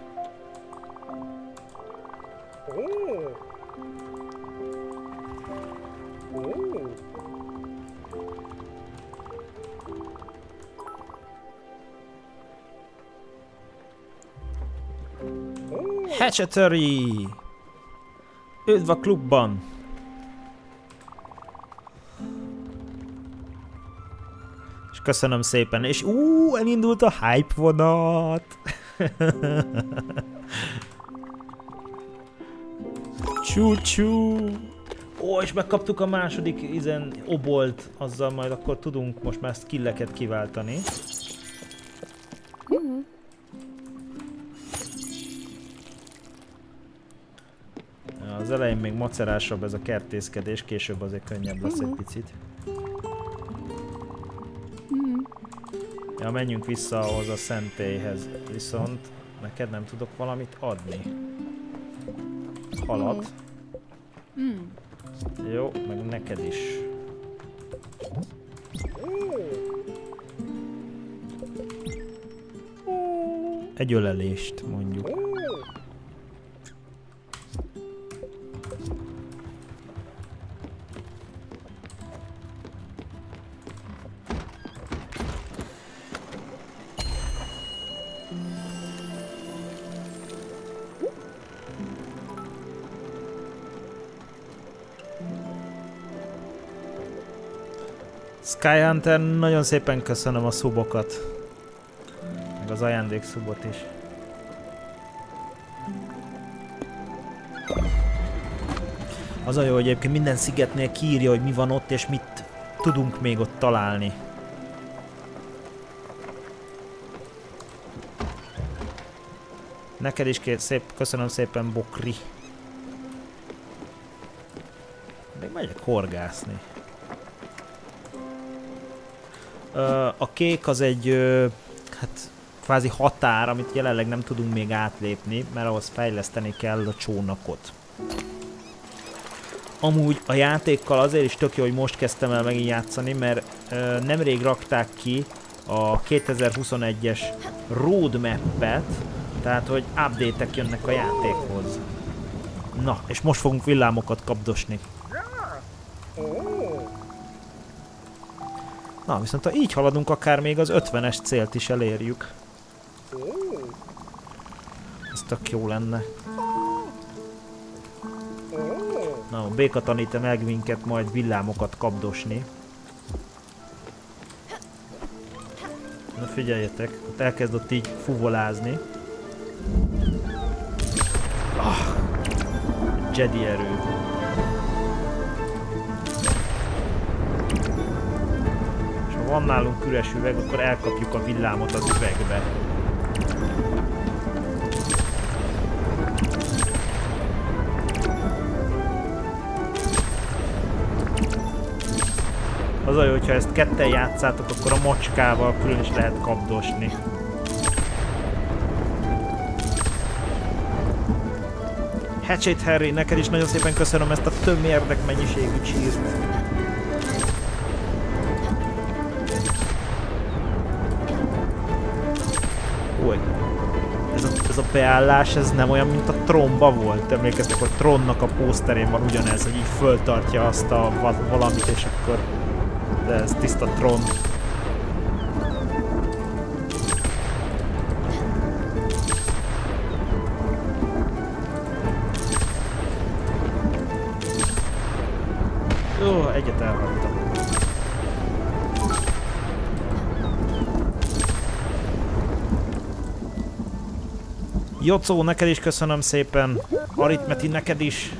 Hatchetery! Üdv a klubban! És köszönöm szépen, és ú, elindult a hype vonat! Csú-csú! Ó, és megkaptuk a második izen obolt, azzal majd akkor tudunk most már skilleket kiváltani. Az elején még macerásabb ez a kertészkedés, később azért könnyebb lesz egy picit. Ja, menjünk vissza ahhoz a szentélyhez, viszont neked nem tudok valamit adni. Halat. Jó, meg neked is. Egy ölelést mondjuk. Skyhunter, nagyon szépen köszönöm a szubokat. Meg az ajándékszubot is. Az a jó, hogy egyébként minden szigetnél kiírja, hogy mi van ott és mit tudunk még ott találni. Neked is két szép, köszönöm szépen, Bokri. Még megyek horgászni. A kék az egy, hát kvázi határ, amit jelenleg nem tudunk még átlépni, mert ahhoz fejleszteni kell a csónakot. Amúgy a játékkal azért is tök jó, hogy most kezdtem el megint játszani, mert ö, nemrég rakták ki a kétezer-huszonegyes roadmap-et, tehát hogy update-ek jönnek a játékhoz. Na, és most fogunk villámokat kapdosni. Na, viszont ha így haladunk, akár még az ötvenes célt is elérjük. Ez tök jó lenne. Na, a béka tanít meg minket majd villámokat kapdosni. Na figyeljetek, ott elkezdett így fuvolázni. Ah, Jedi erő. És ha van nálunk üres üveg, akkor elkapjuk a villámot az üvegbe. Az olyan, hogyha ezt ketten játszátok, akkor a macskával külön is lehet kapdosni. Hatchet Harry, neked is nagyon szépen köszönöm ezt a tömérdek mennyiségű csírt. Új, ez a, ez a beállás, ez nem olyan, mint a Tronba volt. Emlékeztek, hogy Tronnak a pószterén van ugyanez, hogy így föltartja azt a valamit, és akkor... De ez tiszta Tron. Ó, egyet elhagytam. Jocó, neked is köszönöm szépen. Aritmeti, neked is.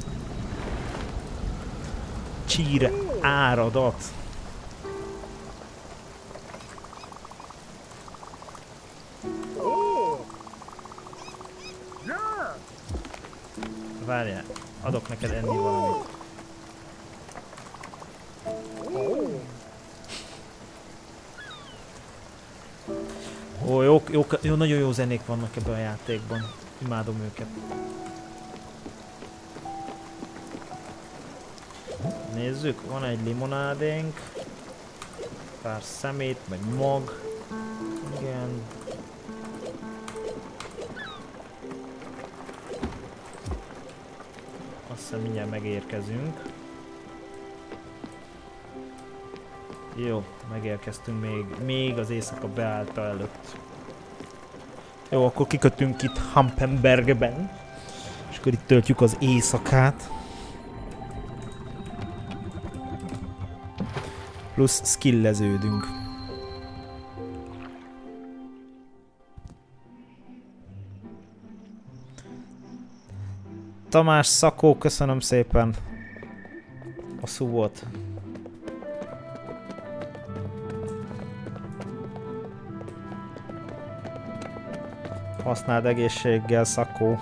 Csír áradat. Várjál, adok neked enni valamit. Ó, jó, jó, jó, nagyon jó zenék vannak ebben a játékban. Imádom őket. Nézzük, van egy limonádénk. Pár szemét, meg mag. Igen. Azt hiszem mindjárt megérkezünk. Jó, megérkeztünk még, még az éjszaka beállta előtt. Jó, akkor kikötünk itt Hampenbergben. És akkor itt töltjük az éjszakát. Plusz skilleződünk. Tamás Szakó, köszönöm szépen a szubot. Használd egészséggel, Szakó.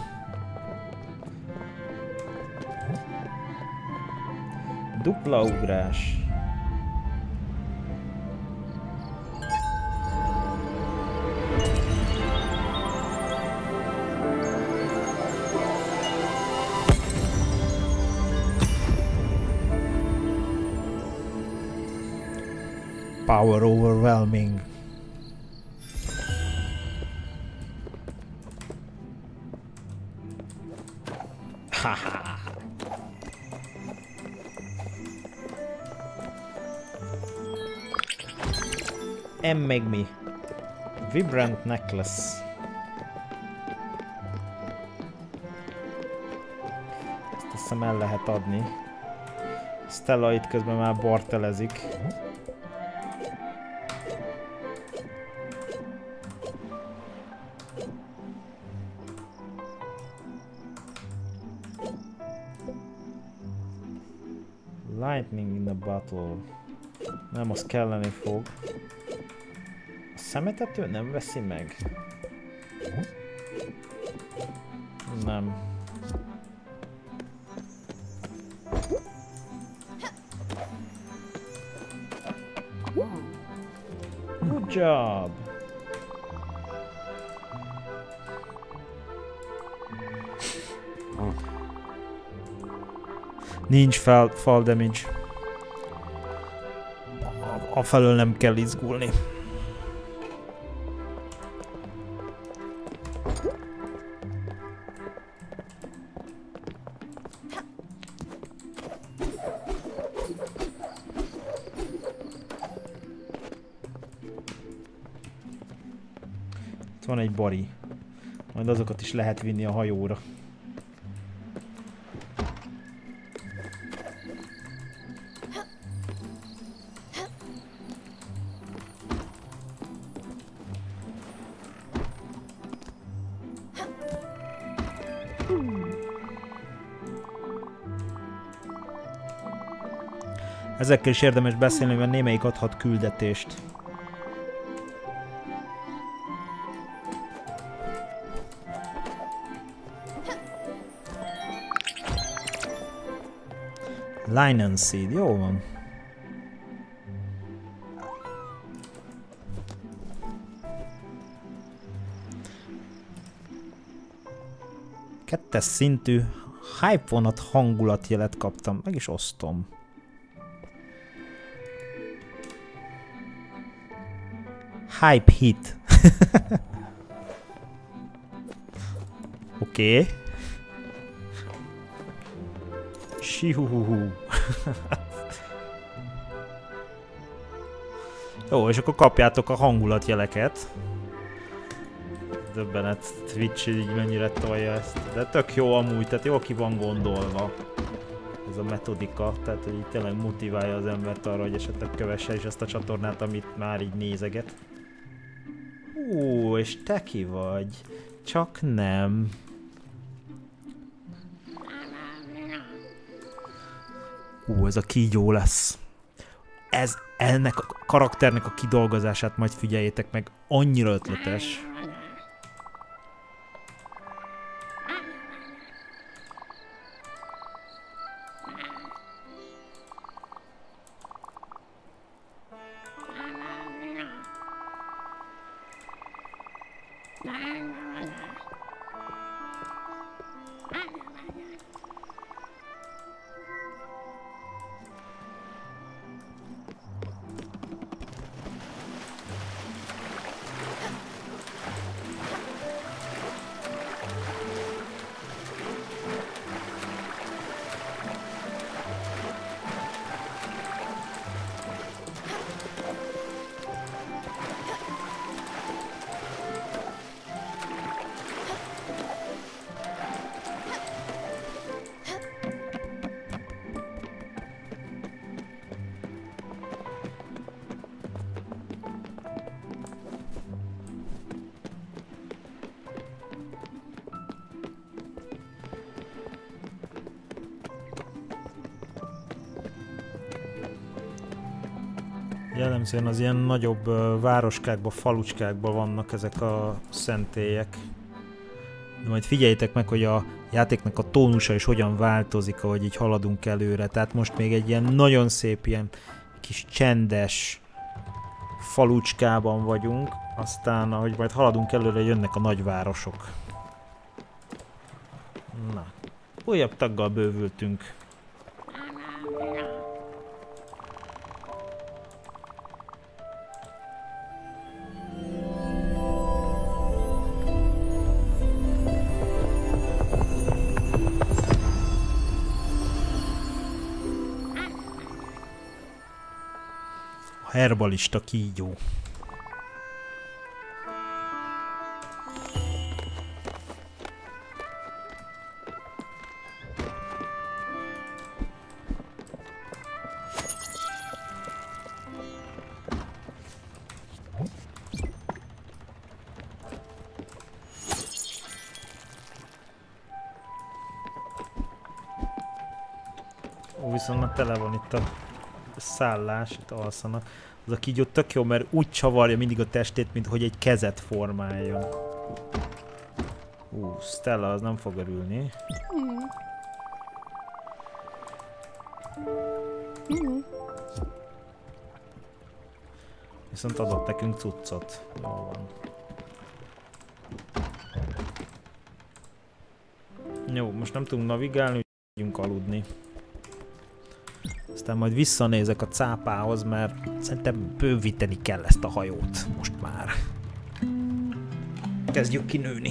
Dupla ugrás. Power overwhelming. Haha. M meg mi? Vibrant necklace. Ezt azt hiszem el lehet adni. Stella itt közben már bartelezik. Lightning in the bottle. Nem, az kelleni fog. A szemetető nem veszi meg? Nem. Good job! Nincs fall, fall damage. Afelől nem kell izgulni. Itt van egy bari. Majd azokat is lehet vinni a hajóra. Ezekkel is érdemes beszélni, mert némelyik adhat küldetést. Linen Seed, jó van. Kettes szintű hype vonat hangulatjelet kaptam, meg is osztom. Hype hit. Oké. Okay. Sihuhuhu. Jó, és akkor kapjátok a hangulatjeleket. Döbbenet, Twitch így mennyire tolja ezt. De tök jó amúgy, tehát jó ki van gondolva. Ez a metodika, tehát hogy így tényleg motiválja az embert arra, hogy esetleg kövesse is ezt a csatornát, amit már így nézeget. Ó, és te ki vagy? Csak nem. Ú, ez a kígyó lesz. Ez, ennek a karakternek a kidolgozását majd figyeljétek meg, annyira ötletes. Jellemzően az ilyen nagyobb uh, városkákban, falucskákban vannak ezek a szentélyek. De majd figyeljétek meg, hogy a játéknak a tónusa is hogyan változik, ahogy így haladunk előre. Tehát most még egy ilyen nagyon szép, ilyen kis csendes falucskában vagyunk. Aztán, ahogy majd haladunk előre, jönnek a nagyvárosok. Na, újabb taggal bővültünk. Herbalista kígyó. Ó, viszont már tele van itt a szállás, itt alszanak. Az a kígyó tök jó, mert úgy csavarja mindig a testét, mint hogy egy kezet formáljon. Ú, Stella az nem fog örülni. Viszont adott nekünk cuccot. Jó van. Jó, most nem tudunk navigálni, úgy megyünk aludni. Aztán majd visszanézek a cápához, mert szerintem bővíteni kell ezt a hajót most már. Kezdjük kinőni.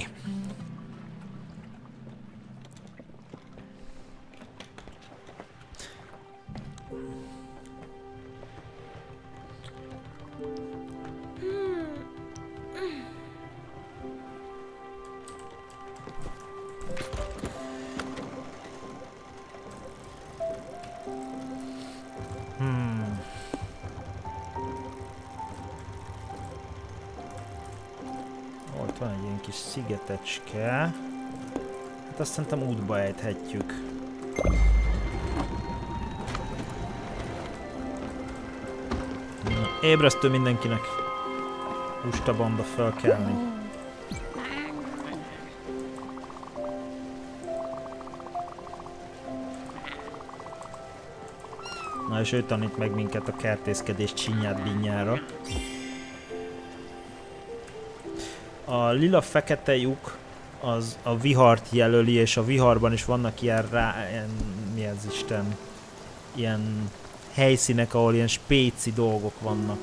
Van egy ilyen kis szigetecske. Hát azt szerintem útba ejthetjük. Na, ébresztő mindenkinek. Lusta banda felkelni. Na és ő tanít meg minket a kertészkedés csinyát binyára. A lila-fekete lyuk az a vihart jelöli, és a viharban is vannak ilyen rá... Ilyen, mi ez Isten? Ilyen helyszínek, ahol ilyen spéci dolgok vannak.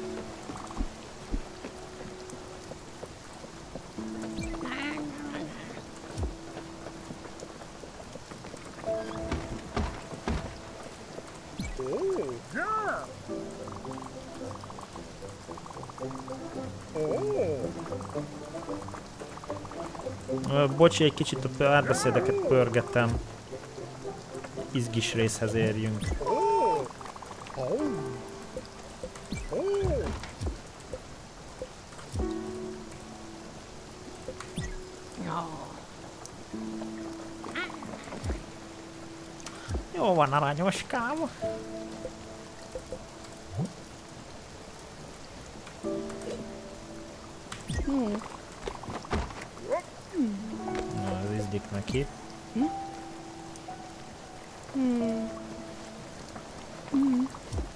Bocsi, egy kicsit a párbeszédeket pörgetem. Izgis részhez érjünk. Jó van, aranyoskám. Hmm. Na, ez izdik neki. Hmm. Hmm.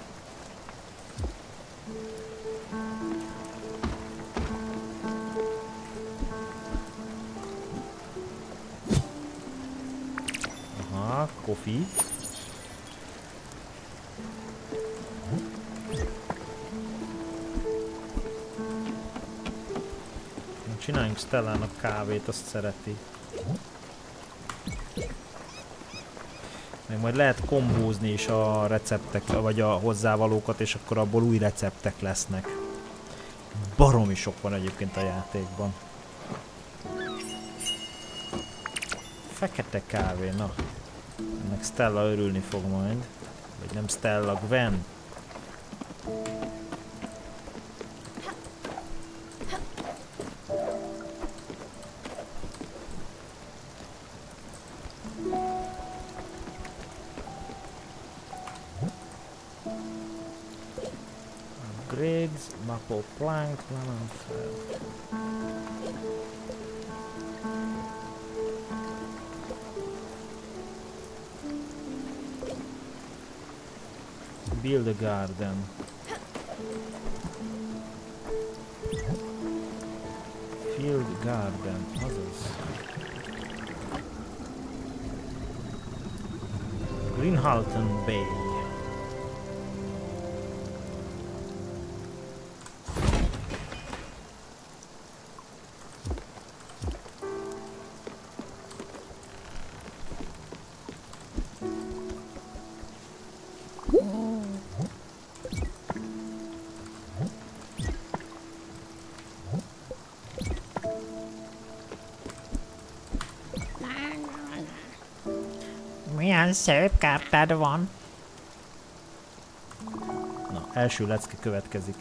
Aha, kofi. Csináljunk Stellának kávét, azt szereti. Meg majd lehet kombózni is a receptek, vagy a hozzávalókat, és akkor abból új receptek lesznek. Baromi sok van egyébként a játékban. Fekete kávé, na. Ennek Stella örülni fog majd. Vagy nem Stella, Gwen. Upgrades, maple plank, lemon felt. Build a garden. Field garden, azaz. Greenhalton Bay. Milyen szép kártád van. Na, első lecke következik.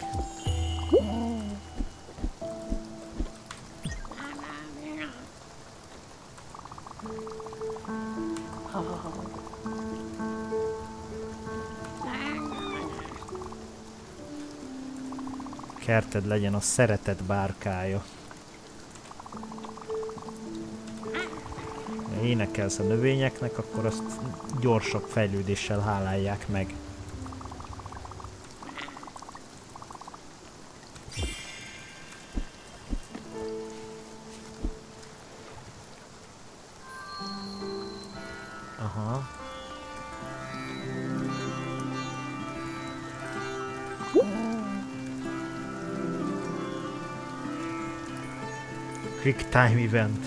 Kerted legyen a szeretet bárkája. Ha énekelsz a növényeknek, akkor azt gyorsabb fejlődéssel hálálják meg. Aha. Quick time event.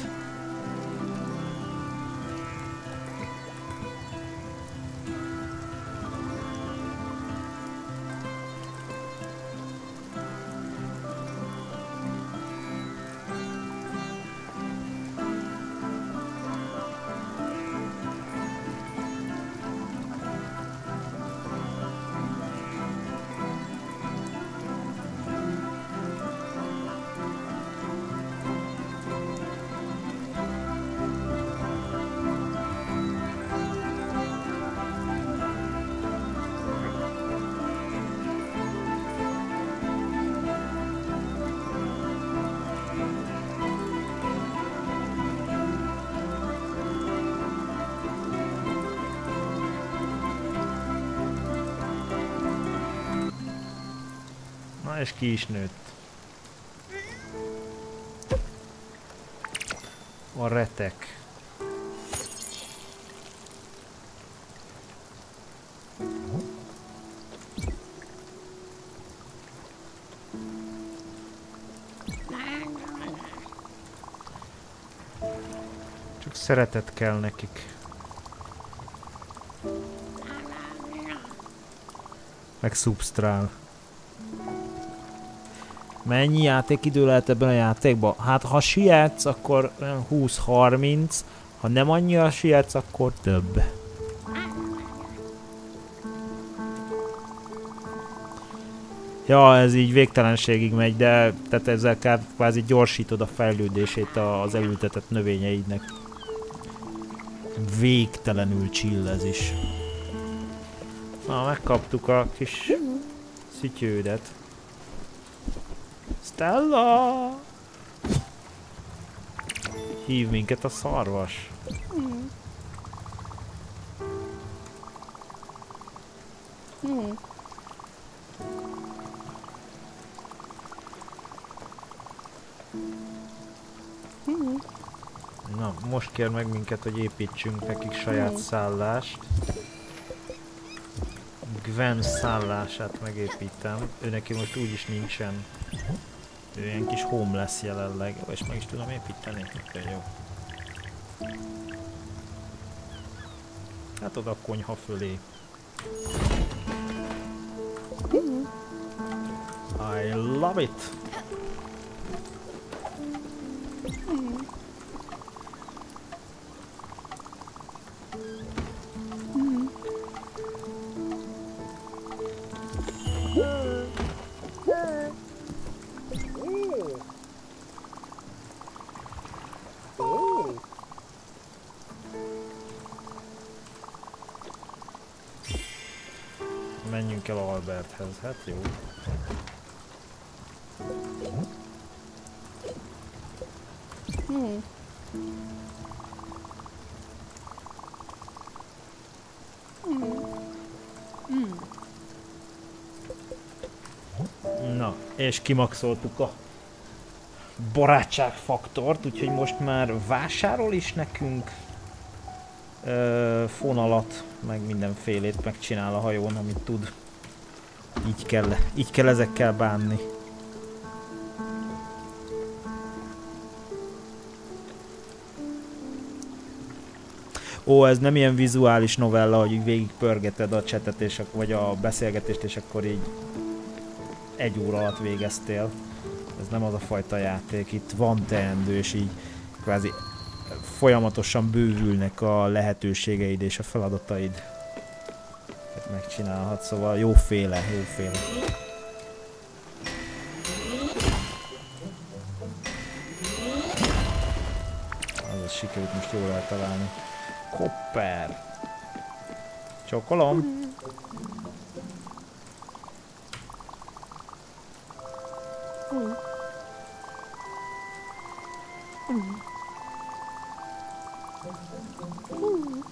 Na és ki is nőtt. A retek. Csak szeretet kell nekik. Meg szubsztrál. Mennyi játékidő lehet ebben a játékban? Hát ha sietsz, akkor húsz-harminc, ha nem annyira sietsz, akkor több. Ja, ez így végtelenségig megy, de tehát ezzel kvázi gyorsítod a fejlődését az elültetett növényeidnek. Végtelenül chill ez is. Na, megkaptuk a kis szütyődet. Stella! Hív minket a szarvas. Mm. Mm. Mm. Na, most kér meg minket, hogy építsünk nekik saját Mm. szállást. Gwen szállását megépítem. Ő neki most úgyis nincsen. Ő ilyen kis homeless jelenleg, és meg is tudom építeni. Okay, jó. Hát oda a konyha fölé. Mm. I love it! Mm. Mm. Menjünk el Alberthez, hát jó. Mm. Mm. Na, és kimaxoltuk a barátságfaktort, úgyhogy most már vásárol is nekünk ö, fonalat, meg mindenfélét megcsinál a hajón, amit tud. Így kell, így kell ezekkel bánni. Ó, ez nem ilyen vizuális novella, hogy végig pörgeted a chatet és a, vagy a beszélgetést, és akkor így egy óra alatt végeztél. Ez nem az a fajta játék, itt van teendő, és így kvázi folyamatosan bővülnek a lehetőségeid és a feladataid. Tehát megcsinálhatsz, szóval jóféle, jóféle. Azaz sikerült most jól eltalálni. Kopper! Csókolom! Mm. Mm. Mm.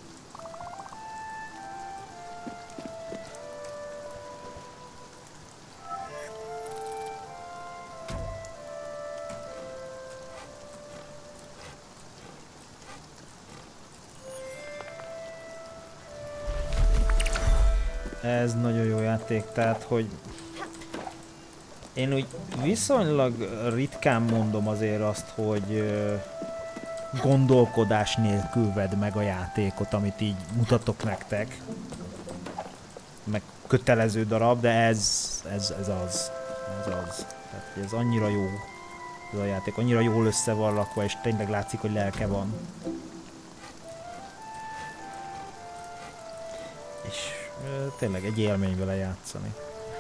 Ez nagyon jó játék, tehát hogy Én úgy viszonylag ritkán mondom azért azt, hogy gondolkodás nélkül vedd meg a játékot, amit így mutatok nektek. Meg kötelező darab, de ez, ez, ez az. Ez az. Tehát, ez annyira jó, ez a játék, annyira jól össze van rakva, és tényleg látszik, hogy lelke van. És ö, tényleg egy élmény vele játszani.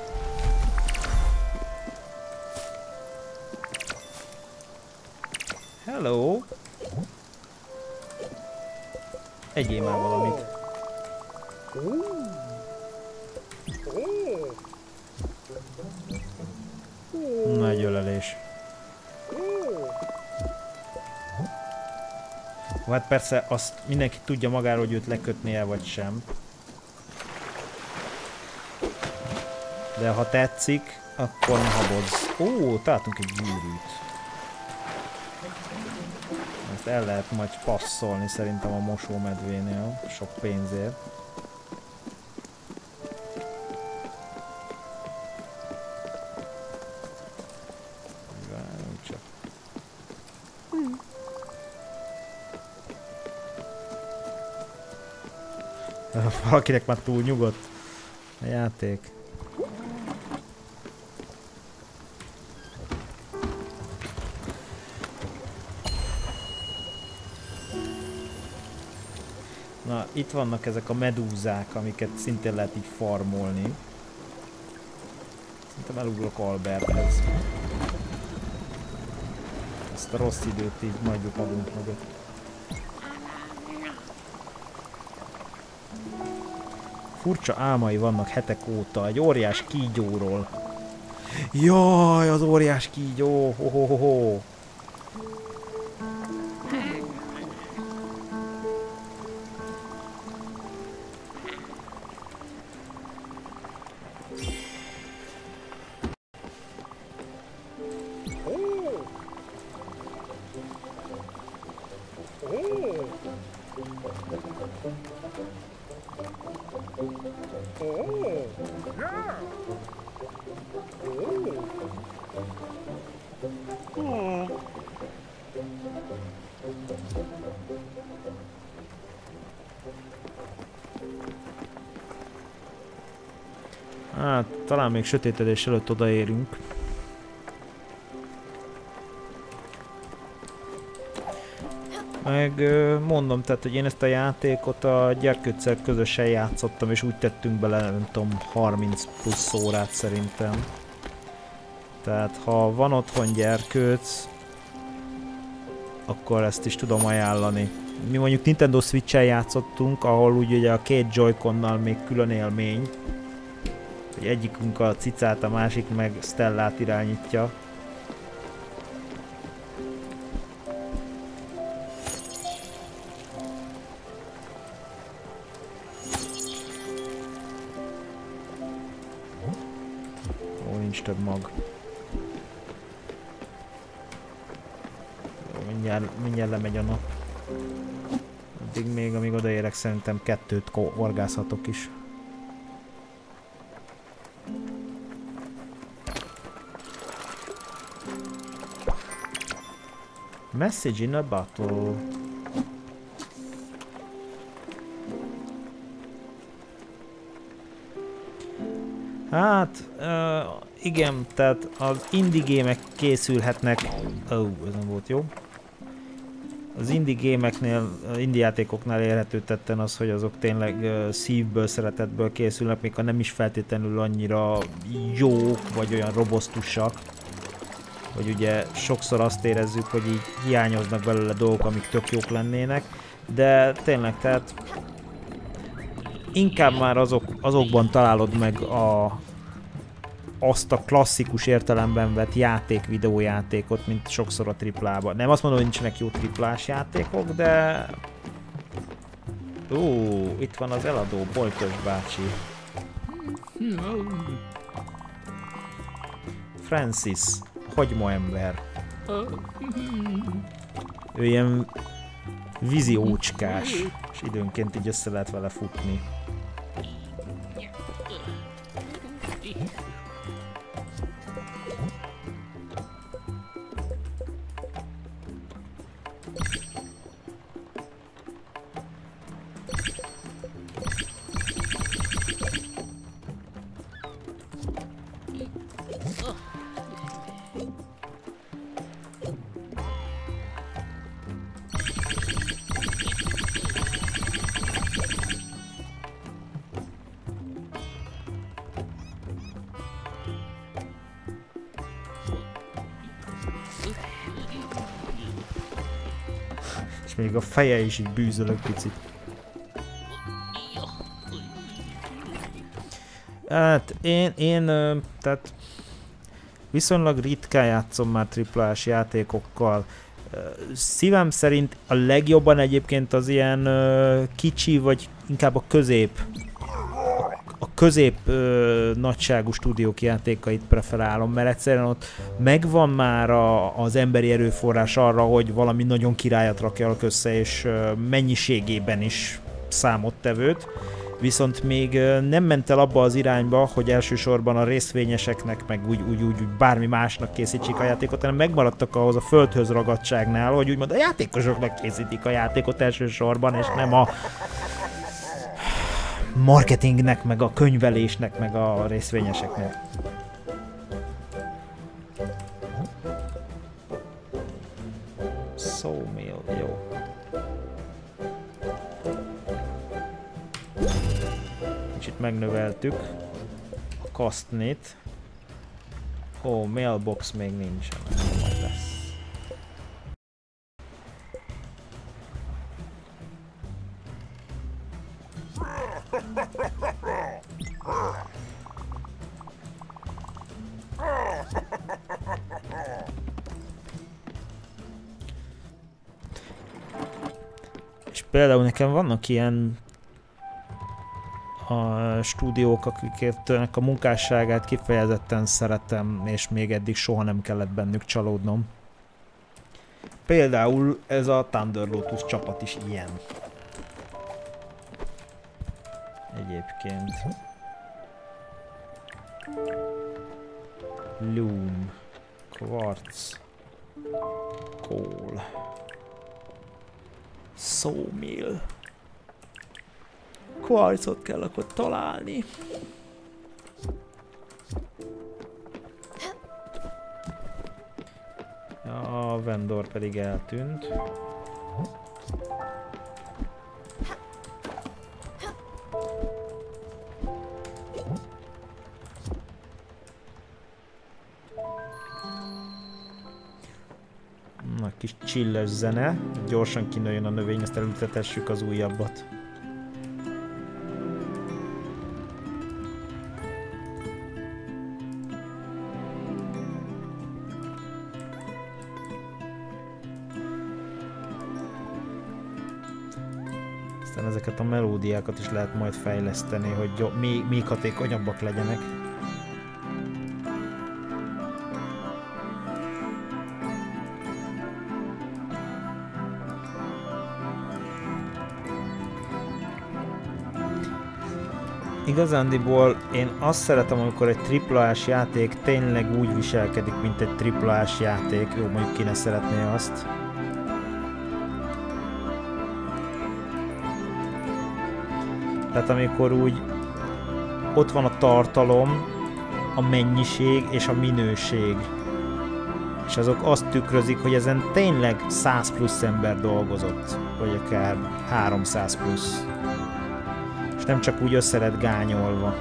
Hello! Egyél már valamit. Nagy ölelés. Hát persze azt mindenki tudja magáról, hogy őt lekötnie vagy sem. De ha tetszik, akkor ne habozz. Ó, találtunk egy gyűrűt. Ezt el lehet majd passzolni szerintem a mosómedvénél, sok pénzért. Várjunk csak. Valakinek már túl nyugodt a játék. Na, itt vannak ezek a medúzák, amiket szintén lehet így farmolni. Szerintem elugrok Alberthez. Ezt a rossz időt így majdjuk magunk mögött. Furcsa álmai vannak hetek óta, egy óriás kígyóról. Jaj, az óriás kígyó! Ho, ho, ho, ho. Hát, talán még sötétedés előtt odaérünk. Meg mondom, tehát, hogy én ezt a játékot a gyerkőccel közösen játszottam, és úgy tettünk bele, nem tudom, harminc plusz órát szerintem. Tehát, ha van otthon gyerkőc, akkor ezt is tudom ajánlani. Mi mondjuk Nintendo Switch-el játszottunk, ahol úgy ugye a két Joy-Connal még külön élmény. Hogy egyikünk a cicát, a másik meg Stellát irányítja. Ó, nincs több mag. Jó, mindjárt, mindjárt lemegy a nap. Addig még, amíg odaérek, szerintem kettőt horgászhatok is. Message in a bottle. Hát, uh, igen, tehát az indie gémek készülhetnek... Ó, oh, ez nem volt jó. Az indie gémeknél, indie játékoknál érhető tetten az, hogy azok tényleg uh, szívből, szeretetből készülnek, még ha nem is feltétlenül annyira jók, vagy olyan robosztusak. Hogy ugye sokszor azt érezzük, hogy így hiányoznak belőle dolgok, amik tök jók lennének, de tényleg, tehát inkább már azok, azokban találod meg a, azt a klasszikus értelemben vett játék, videójátékot, mint sokszor a triplában. Nem azt mondom, hogy nincsenek jó triplás játékok, de... Ó, itt van az eladó, Boltos bácsi. Francis. Hagyma ember. Ő ilyen vízi ócskás, és időnként így össze lehet vele futni. még a feje is így bűzölök picit. Hát én, én tehát viszonylag ritkán játszom már triplás játékokkal. Szívem szerint a legjobban egyébként az ilyen kicsi, vagy inkább a közép, a közép nagyságú stúdiók játékait preferálom, mert egyszerűen ott megvan már a, az emberi erőforrás arra, hogy valami nagyon királyat rakjanak össze, és mennyiségében is számottevőt. Viszont még nem ment el abba az irányba, hogy elsősorban a részvényeseknek, meg úgy, úgy, úgy, úgy bármi másnak készítsék a játékot, hanem megmaradtak ahhoz a földhöz ragadtságnál, hogy úgymond a játékosoknak készítik a játékot elsősorban, és nem a marketingnek, meg a könyvelésnek, meg a részvényeseknek. Sawmill, jó. Kicsit megnöveltük a kasztnit. Ó, mailbox még nincsen, majd lesz. És például nekem vannak ilyen a stúdiók, akiknek a munkásságát kifejezetten szeretem, és még eddig soha nem kellett bennük csalódnom. Például ez a Thunder Lotus csapat is ilyen. Egyébként. Loom. Quartz. Coal. Sawmill. Quartzot kell akkor találni. A vendor pedig eltűnt. Na, kis chilles zene. Gyorsan kinőjön a növény, ezt elültetessük az újabbat. Ezeket a melódiákat is lehet majd fejleszteni, hogy még, még hatékonyabbak legyenek. Igazándiból én azt szeretem, amikor egy triplás játék tényleg úgy viselkedik, mint egy triplás játék. Jó, mondjuk ki ne szeretné azt. Tehát amikor úgy ott van a tartalom, a mennyiség és a minőség. És azok azt tükrözik, hogy ezen tényleg száz plusz ember dolgozott, vagy akár háromszáz plusz. És nem csak úgy össze lett gányolva.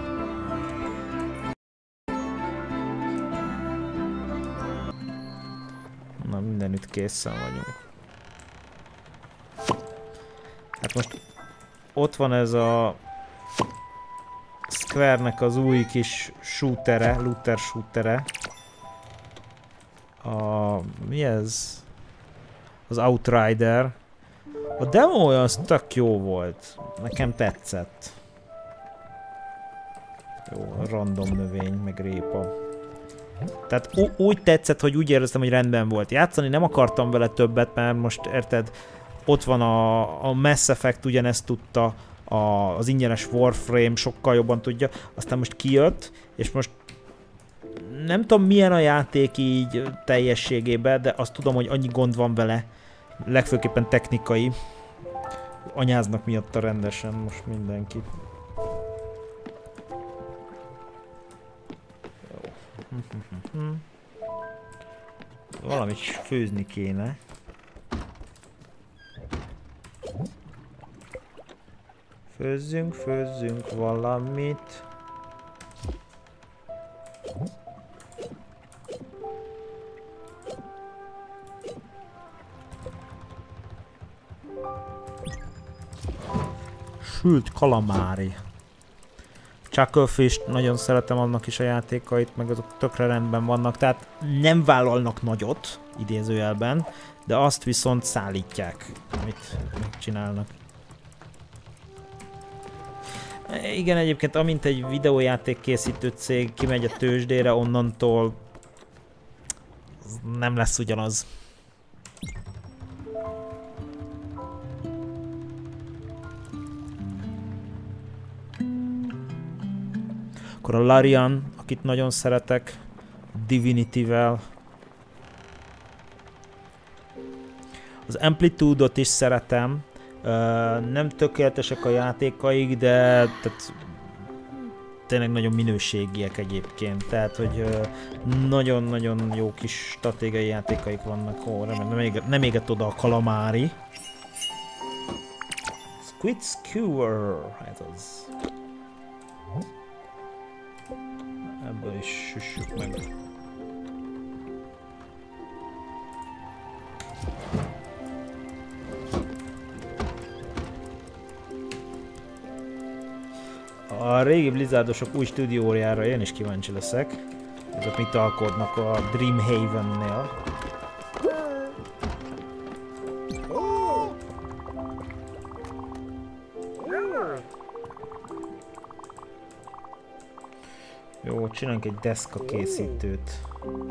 Na, mindenütt készen vagyunk. Hát most ott van ez a Square-nek az új kis shootere, looter shootere. A... mi ez? Az Outrider. A demo az tök jó volt. Nekem tetszett. Jó, random növény, meg répa. Tehát úgy tetszett, hogy úgy éreztem, hogy rendben volt. Játszani nem akartam vele többet, mert most érted, ott van a, a Mass Effect, ugyanezt tudta, a, az ingyenes Warframe sokkal jobban tudja, aztán most kijött, és most nem tudom milyen a játék így teljességében, de azt tudom, hogy annyi gond van vele, legfőképpen technikai. Anyáznak miatta rendesen most mindenki. Jó. Valamit főzni kéne. Főzzünk, főzzünk valamit. Sült kalamári. Chucklefish, nagyon szeretem annak is a játékait, meg azok tökre rendben vannak, tehát nem vállalnak nagyot, idézőjelben, de azt viszont szállítják, amit csinálnak. Igen, egyébként amint egy videójáték készítő cég kimegy a tőzsdére, onnantól nem lesz ugyanaz. Akkor a Larian, akit nagyon szeretek, Divinity-vel. Az Amplitude-ot is szeretem. Uh, nem tökéletesek a játékaik, de tehát, tényleg nagyon minőségiek egyébként. Tehát, hogy nagyon-nagyon uh, jó kis stratégiai játékaik vannak. Ó, remélem, nem, éget, nem égett oda a kalamári. Squid Skewer, ez az. Ebből is süssük meg. A régi Blizzardosok új stúdiójára én is kíváncsi leszek. Ezek mit alkotnak a Dreamhaven-nél. Jó, csináljunk egy deszka készítőt.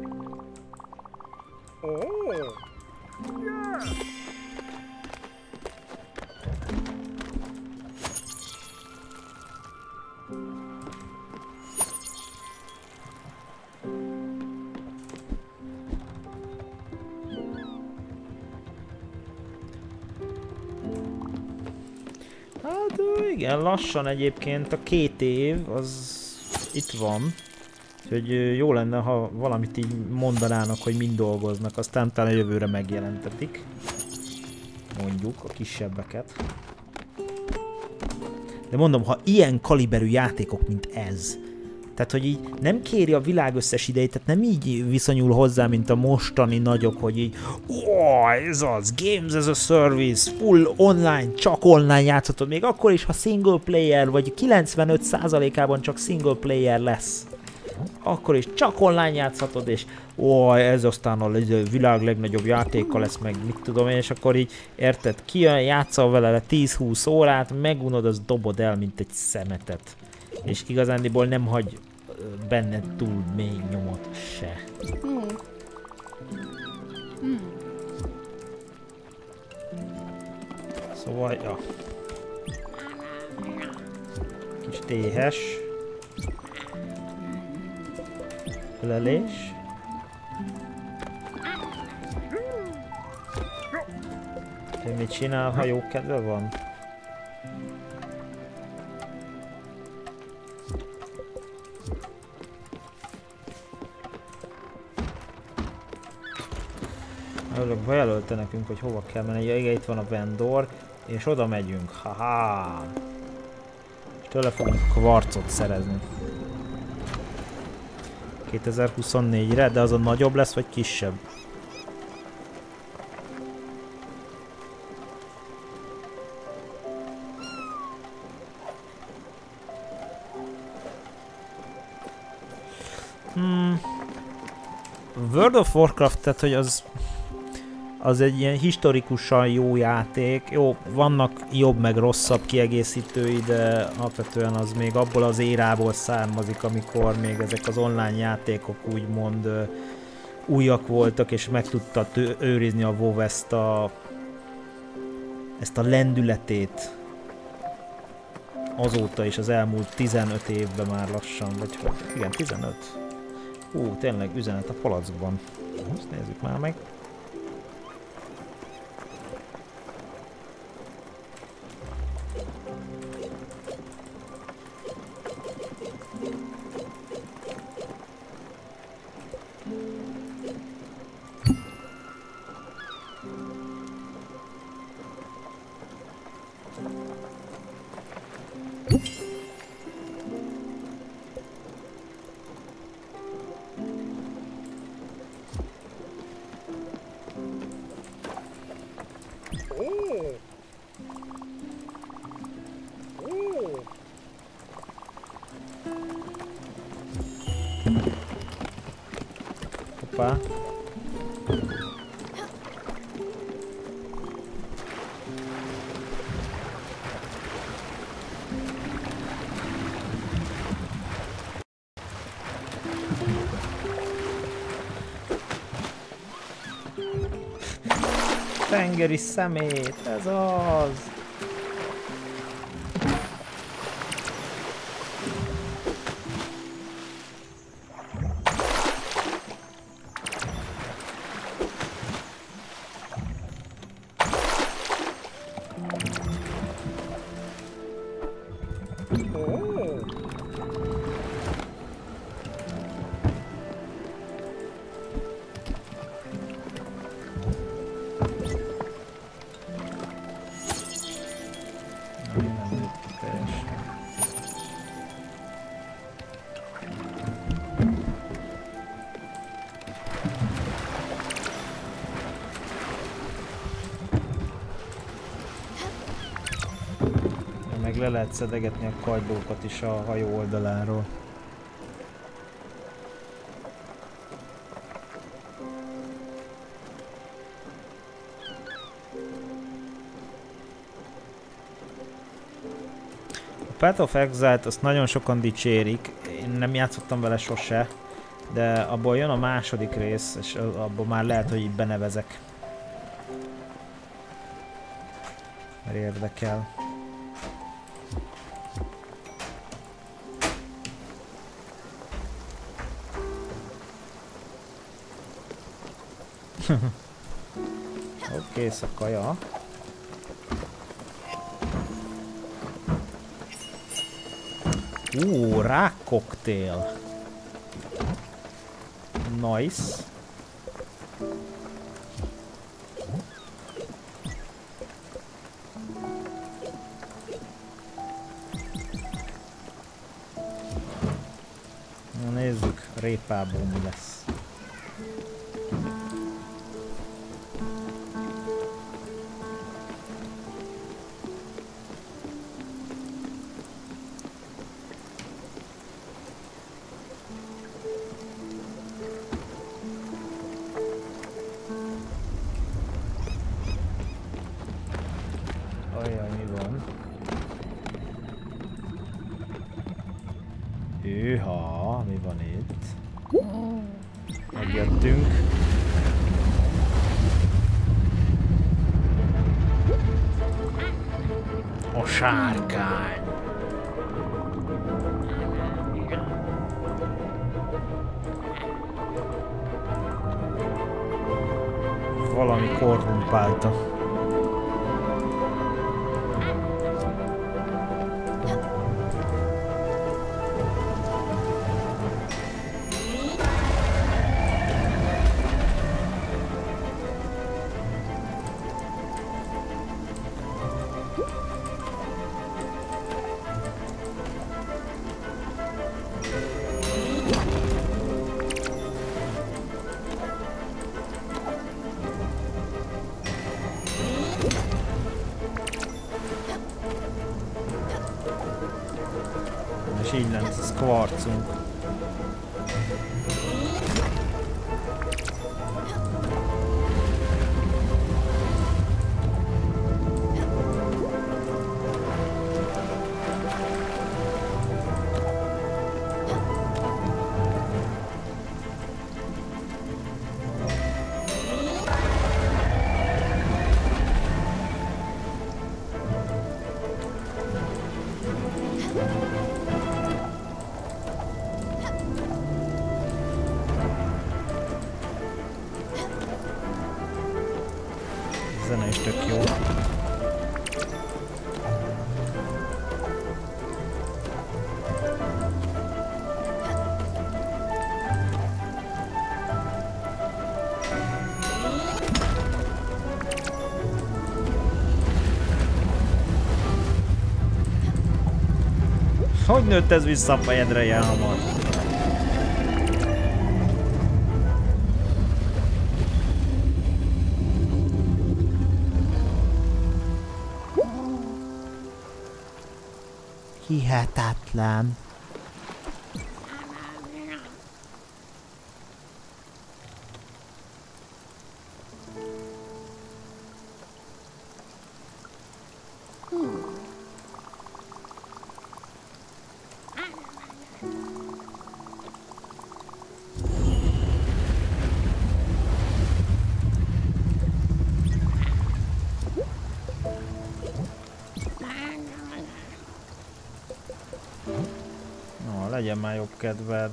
Hát igen, lassan egyébként a két év az itt van. Úgyhogy jó lenne, ha valamit így mondanának, hogy mind dolgoznak, aztán talán jövőre megjelentetik. Mondjuk a kisebbeket. De mondom, ha ilyen kaliberű játékok, mint ez, tehát hogy így nem kéri a világ összes idejét, tehát nem így viszonyul hozzá, mint a mostani nagyok, hogy így ó, ez az, Games as a Service, full online, csak online játszhatod, még akkor is, ha single player, vagy kilencvenöt százalékában csak single player lesz. Akkor is csak online játszhatod, és ó, ez aztán a világ legnagyobb játéka lesz, meg mit tudom én, és akkor így, érted, ki játszol vele tíz-húsz órát, megunod, az dobod el, mint egy szemetet. És igazándiból nem hagy benned túl mély nyomot se. Mm. Mm. Szóval, ja. Kis téhes. Ölelés. Ő mit csinál, ha jó kedve van? Örök bejelölte nekünk, hogy hova kell menni. Ja, igen, itt van a vendor, és oda megyünk. Haha! És tőle fogunk kvarcot szerezni. kétezer-huszonnégyre, de az a nagyobb lesz, vagy kisebb? Hmm. World of Warcraft, tehát hogy az az egy ilyen historikusan jó játék. Jó, vannak jobb meg rosszabb kiegészítői, de alapvetően az még abból az érából származik, amikor még ezek az online játékok úgymond uh, újak voltak, és meg tudta őrizni a WoW ezt a, ezt a lendületét azóta is, az elmúlt tizenöt évben már lassan, vagy igen, tizenöt. Ú, tényleg üzenet a palackban. Azt nézzük már meg. fel. Tengeri szemét, ez az! Le lehet szedegetni a kagylókat is a hajó oldaláról. A Path of Exile-t azt nagyon sokan dicsérik, én nem játszottam vele sose, de abból jön a második rész, és abból már lehet, hogy így benevezek. Mert érdekel. Ott kész a kaja. Ú, rákkoktél. Nice. Na nézzük, répából mi lesz. Hűha, mi van itt? Megjöttünk. A sárkány! Valami korrumpálta. És így lent ez kvarcunk. Zene is tök jó. Hogy nőtt ez vissza a fejedre ilyen hamar? Hihetetlen. legyen már jobb kedved.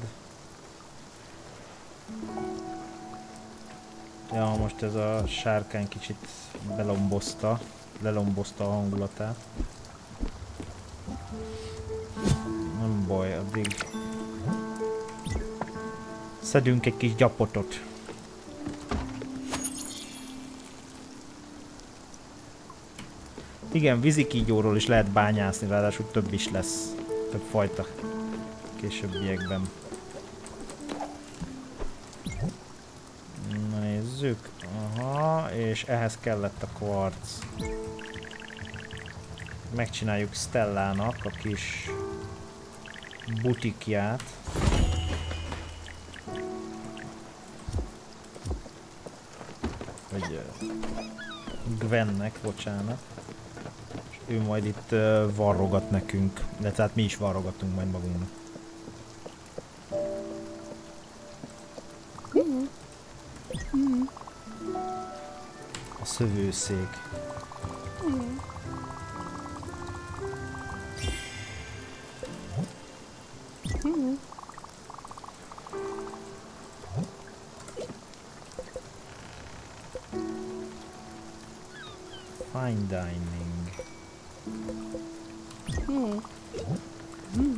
Ja, most ez a sárkány kicsit belombozta, lelombozta a hangulatát. Nem baj, addig szedünk egy kis gyapotot. Igen, vízikígyóról is lehet bányászni, ráadásul több is lesz. Több fajta későbbiekben. Na, nézzük. Aha, és ehhez kellett a kvarc. Megcsináljuk Stellának a kis butikját. Vagy Gwennek, bocsánat. És ő majd itt uh, varrogat nekünk, de tehát mi is varrogatunk majd magunknak. A szövőszék. Fine dining. Mm. Mm.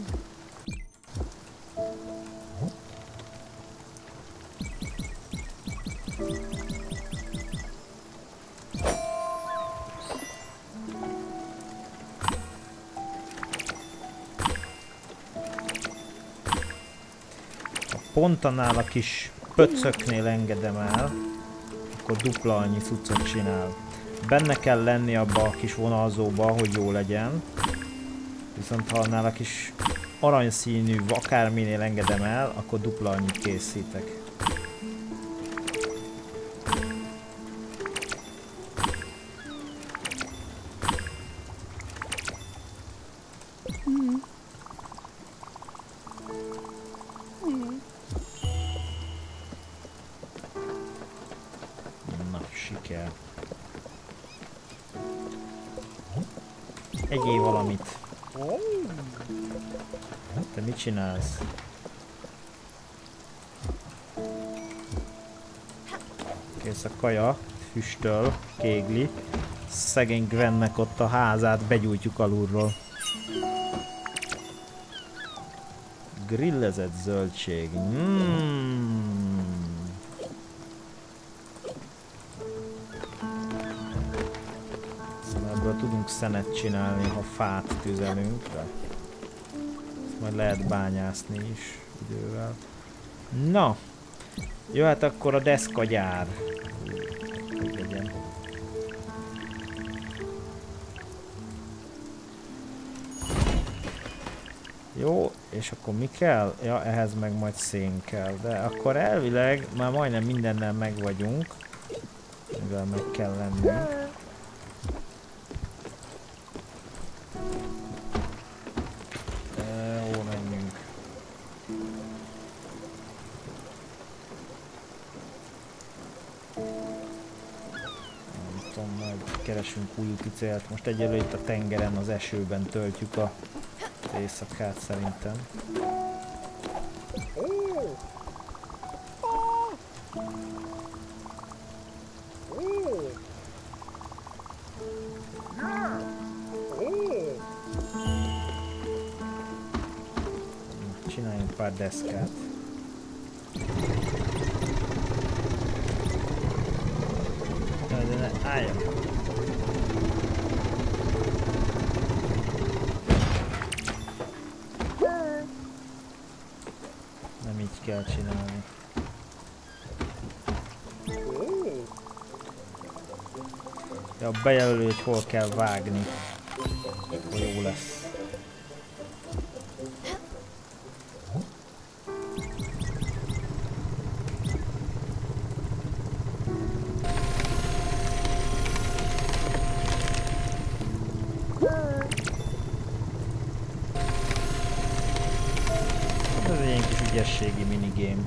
Pont annál a kis pöcöknél engedem el, akkor dupla annyi cuccot csinál. Benne kell lenni abba a kis vonalzóba, hogy jó legyen. Viszont ha annál a kis aranyszínű akárminél engedem el, akkor dupla annyit készítek. Na, siker. Egyél valamit. Te mit csinálsz? Kész a kaja, füstöl, kégli. Szegény Gwennek ott a házát begyújtjuk alulról. Grillezett zöldség. Mm. Szóval ebből tudunk szenet csinálni, ha fát tüzelünk, de ezt majd lehet bányászni is idővel. Na, jöhet akkor a deszkagyár. Hogy legyen. Jó, és akkor mi kell? Ja, ehhez meg majd szén kell, de akkor elvileg már majdnem mindennel meg vagyunk, mivel meg kell lennünk. Jó, menjünk. Nem tudom, majd keresünk új úti célt. Most egyelőre itt a tengeren, az esőben töltjük a éjszakát szerintem. Csináljunk pár deszkát. Jaj, de ne álljon! Nem így kell csinálni. Ja, bejelölő, hogy hol kell vágni. Akkor jó lesz. Ez egy ilyen kis ügyességi minigame.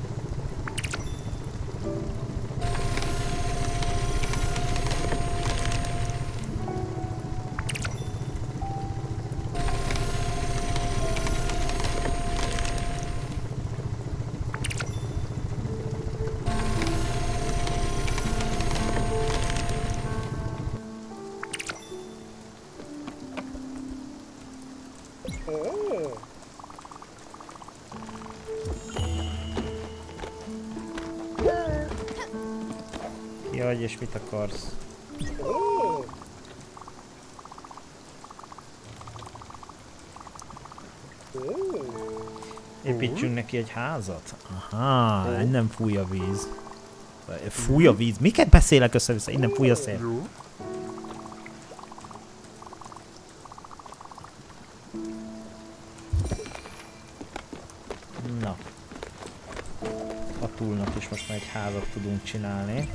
Ki vagy és mit akarsz? Építsünk neki egy házat? Aha, innen fúj a víz. Fúj a víz? Miket beszélek össze-vissza? Innen fúj a szél. Na. A túlnak is most már egy házat tudunk csinálni.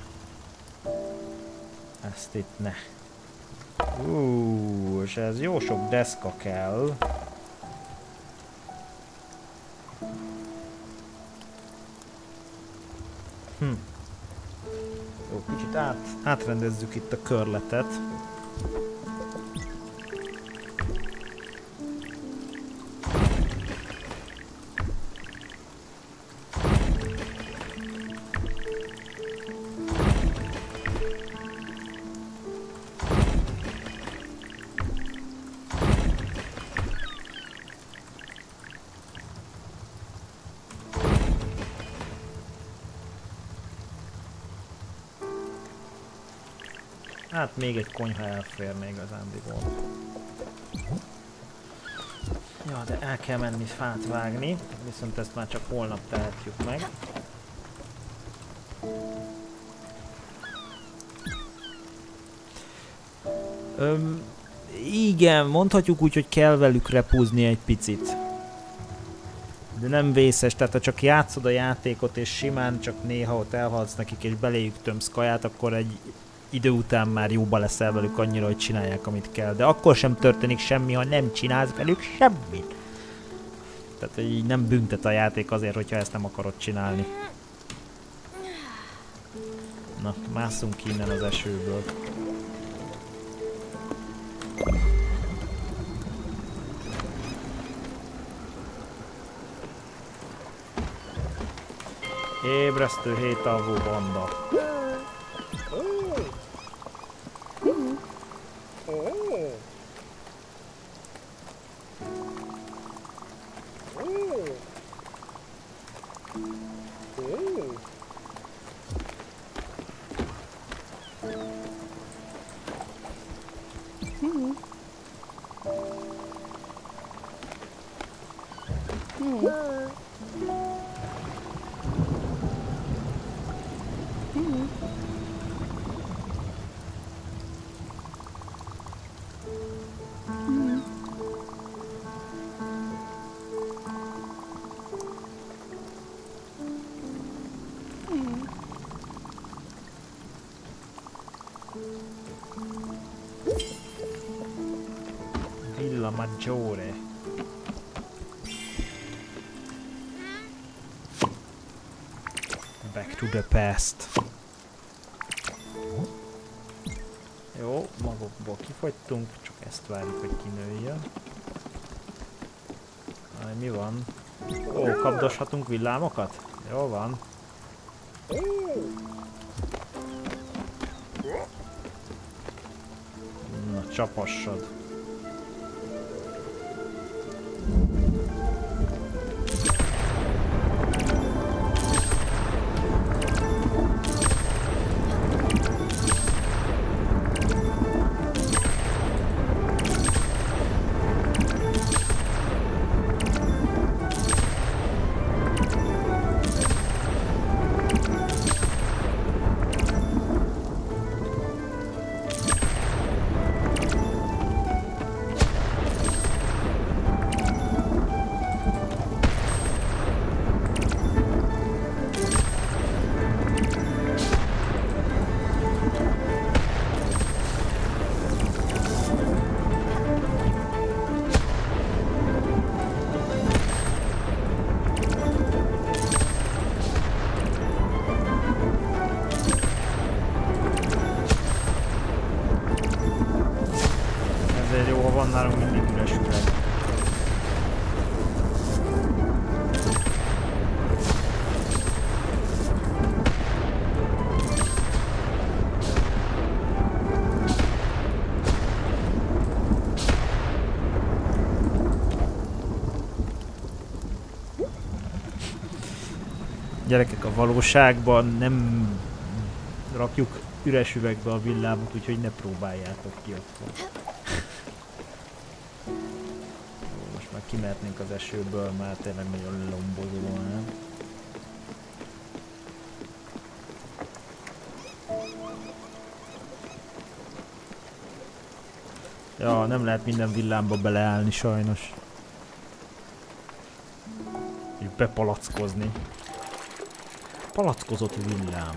Ezt itt ne. Úúúú, és ez jó sok deszka kell. Hm. Jó, kicsit át, átrendezzük itt a körletet. Hát még egy konyha elférne igazándiból. Ja, de el kell menni fát vágni, viszont ezt már csak holnap tehetjük meg. Öm, igen, mondhatjuk úgy, hogy kell velük repúzni egy picit. De nem vészes, tehát ha csak játszod a játékot és simán csak néha ott elhalsz nekik és beléjük tömsz kaját, akkor egy idő után már jóba leszel velük annyira, hogy csinálják, amit kell. De akkor sem történik semmi, ha nem csinálsz velük semmit. Tehát, hogy így nem büntet a játék azért, hogyha ezt nem akarod csinálni. Na, másszunk ki innen az esőből. Ébresztő hétalvó banda. Villa Maggiore. Back to the past. Jó, magukból kifogytunk, csak ezt várjuk, hogy kinőjön. Aj, mi van? Ó, kapdoshatunk villámokat? Jó van. Na, csapassad. Gyerekek, a valóságban nem rakjuk üres üvegbe a villámot, úgyhogy ne próbáljátok ki akkor. Most már kimehetnénk az esőből, már tényleg nagyon lombozó, nem? Ja, nem lehet minden villámba beleállni sajnos. És bepalackozni. Palackozott villám.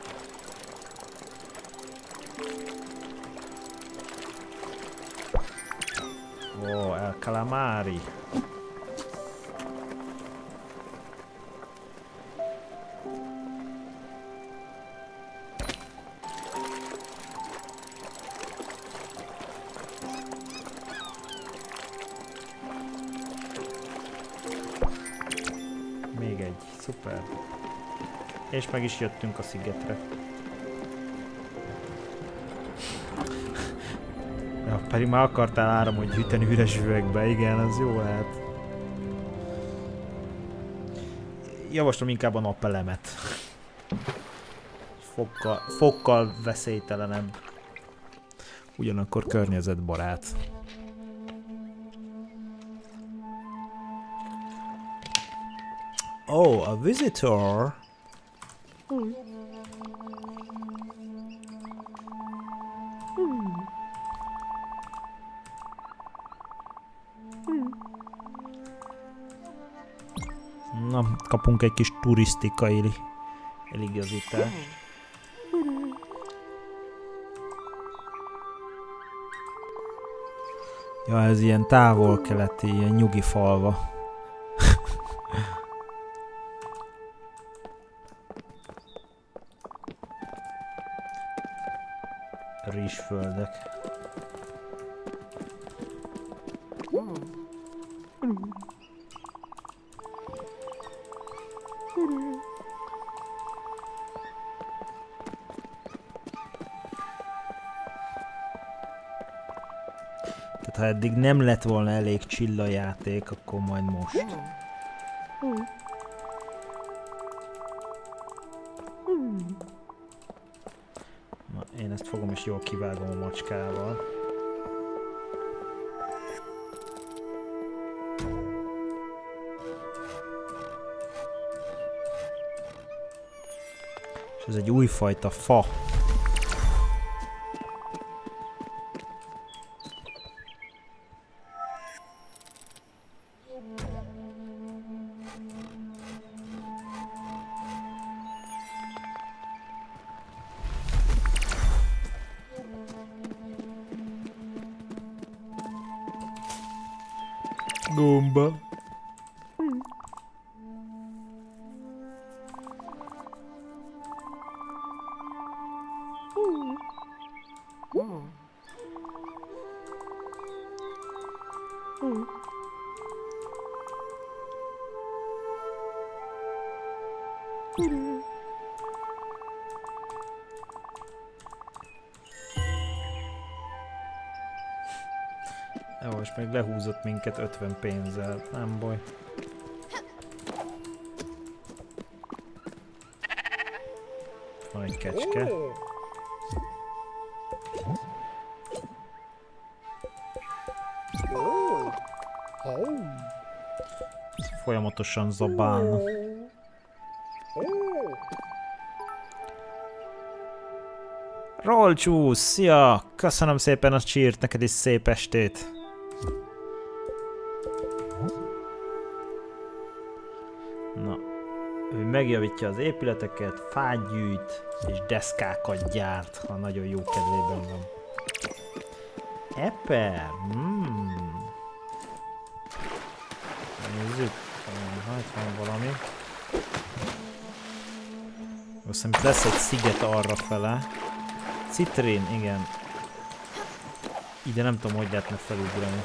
Ó, oh, El Calamari. Még egy, szuper. És meg is jöttünk a szigetre. Ja, pedig már akartál áramot gyűjteni üres üvegbe, igen, az jó lehet. Javaslom inkább a napelemet. Fokkal, fokkal veszélytelenebb. Ugyanakkor környezetbarát. Oh, a visitor. Mm. Na, kapunk egy kis turisztikai eligazítást. Ja, ez ilyen távol-keleti, ilyen nyugi falva. Rizsföldek. Tehát ha eddig nem lett volna elég chill a játék, akkor majd most. Na, én ezt fogom és jól kivágom a macskával. És ez egy újfajta fa. Gomba. Jó, most még lehúzott minket ötven pénzzel, nem baj. Van egy kecske. Folyamatosan zabálna. Rolcsú, szia! Köszönöm szépen a csírt, neked is szép estét! Na, ő megjavítja az épületeket, fát gyűjt és deszkákat gyárt, ha nagyon jó kedvében van. Eper! Mm. Nézzük, ha itt van valami. Azt hiszem, lesz egy sziget arra fele. Citrin, igen. Ide nem tudom, hogy lehetne felugrani.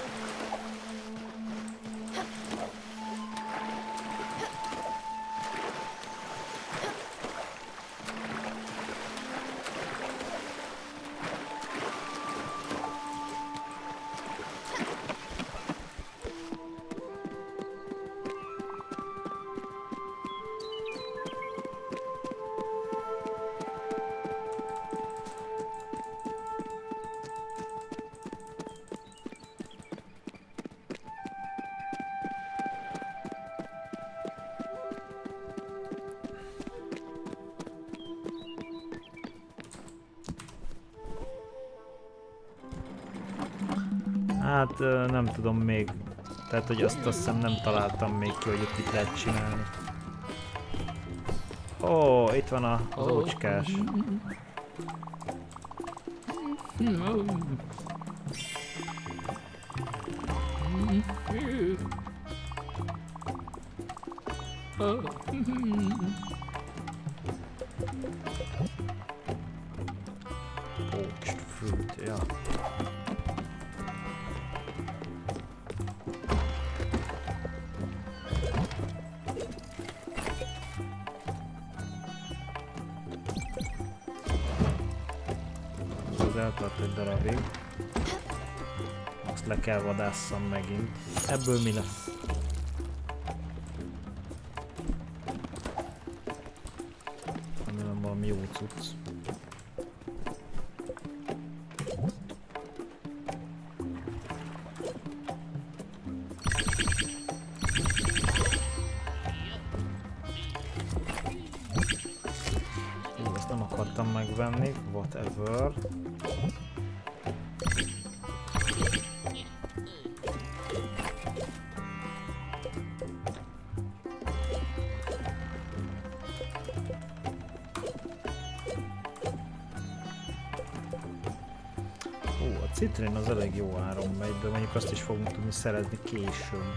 Hát nem tudom még, tehát hogy azt azt hiszem nem találtam még ki, hogy itt mit lehet csinálni. Ó, oh, itt van a, az ócskás. Poached fruit, ja. Az eltart egy darabig. Azt le kell vadásszam megint. Ebből mi lesz? Remélem valami jó cucc. Jó, ezt nem akartam megvenni, whatever. Citrin az elég jó áron megy, de mondjuk azt is fogunk tudni szerezni később.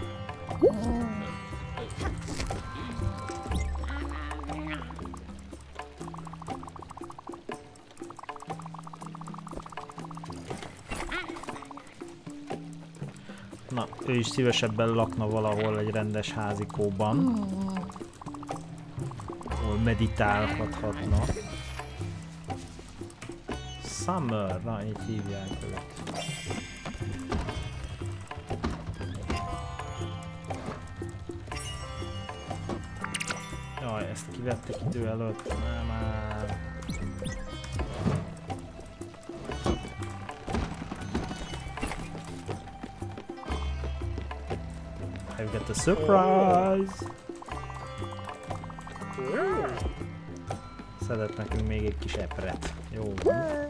Na, ő is szívesebben lakna valahol egy rendes házikóban, ahol meditálhatna. Summer, na így hívják őt. Jaj, ezt kivették idő előtt, nem már. I've got a surprise! Szedett nekünk még egy kis epret. Jó van.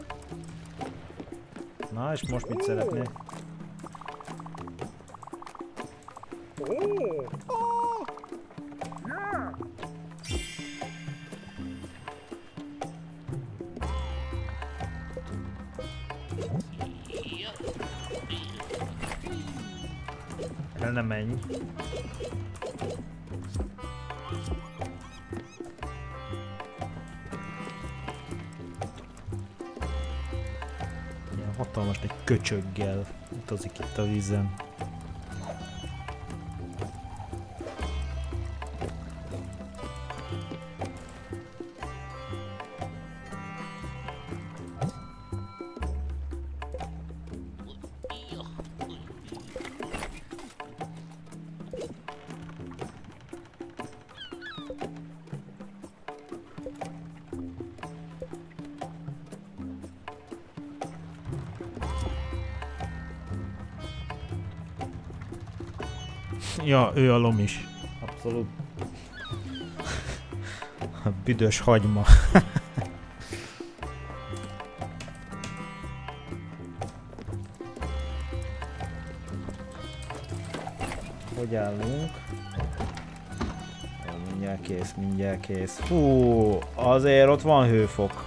Na, és most mit szeretnél? El ne menj. Hatalmas egy köcsöggel utazik itt a vízen. Ja, ő a lomis. Abszolút. A büdös hagyma. Hogy állunk? Mindjárt kész, mindjárt kész. Hú, azért ott van hőfok.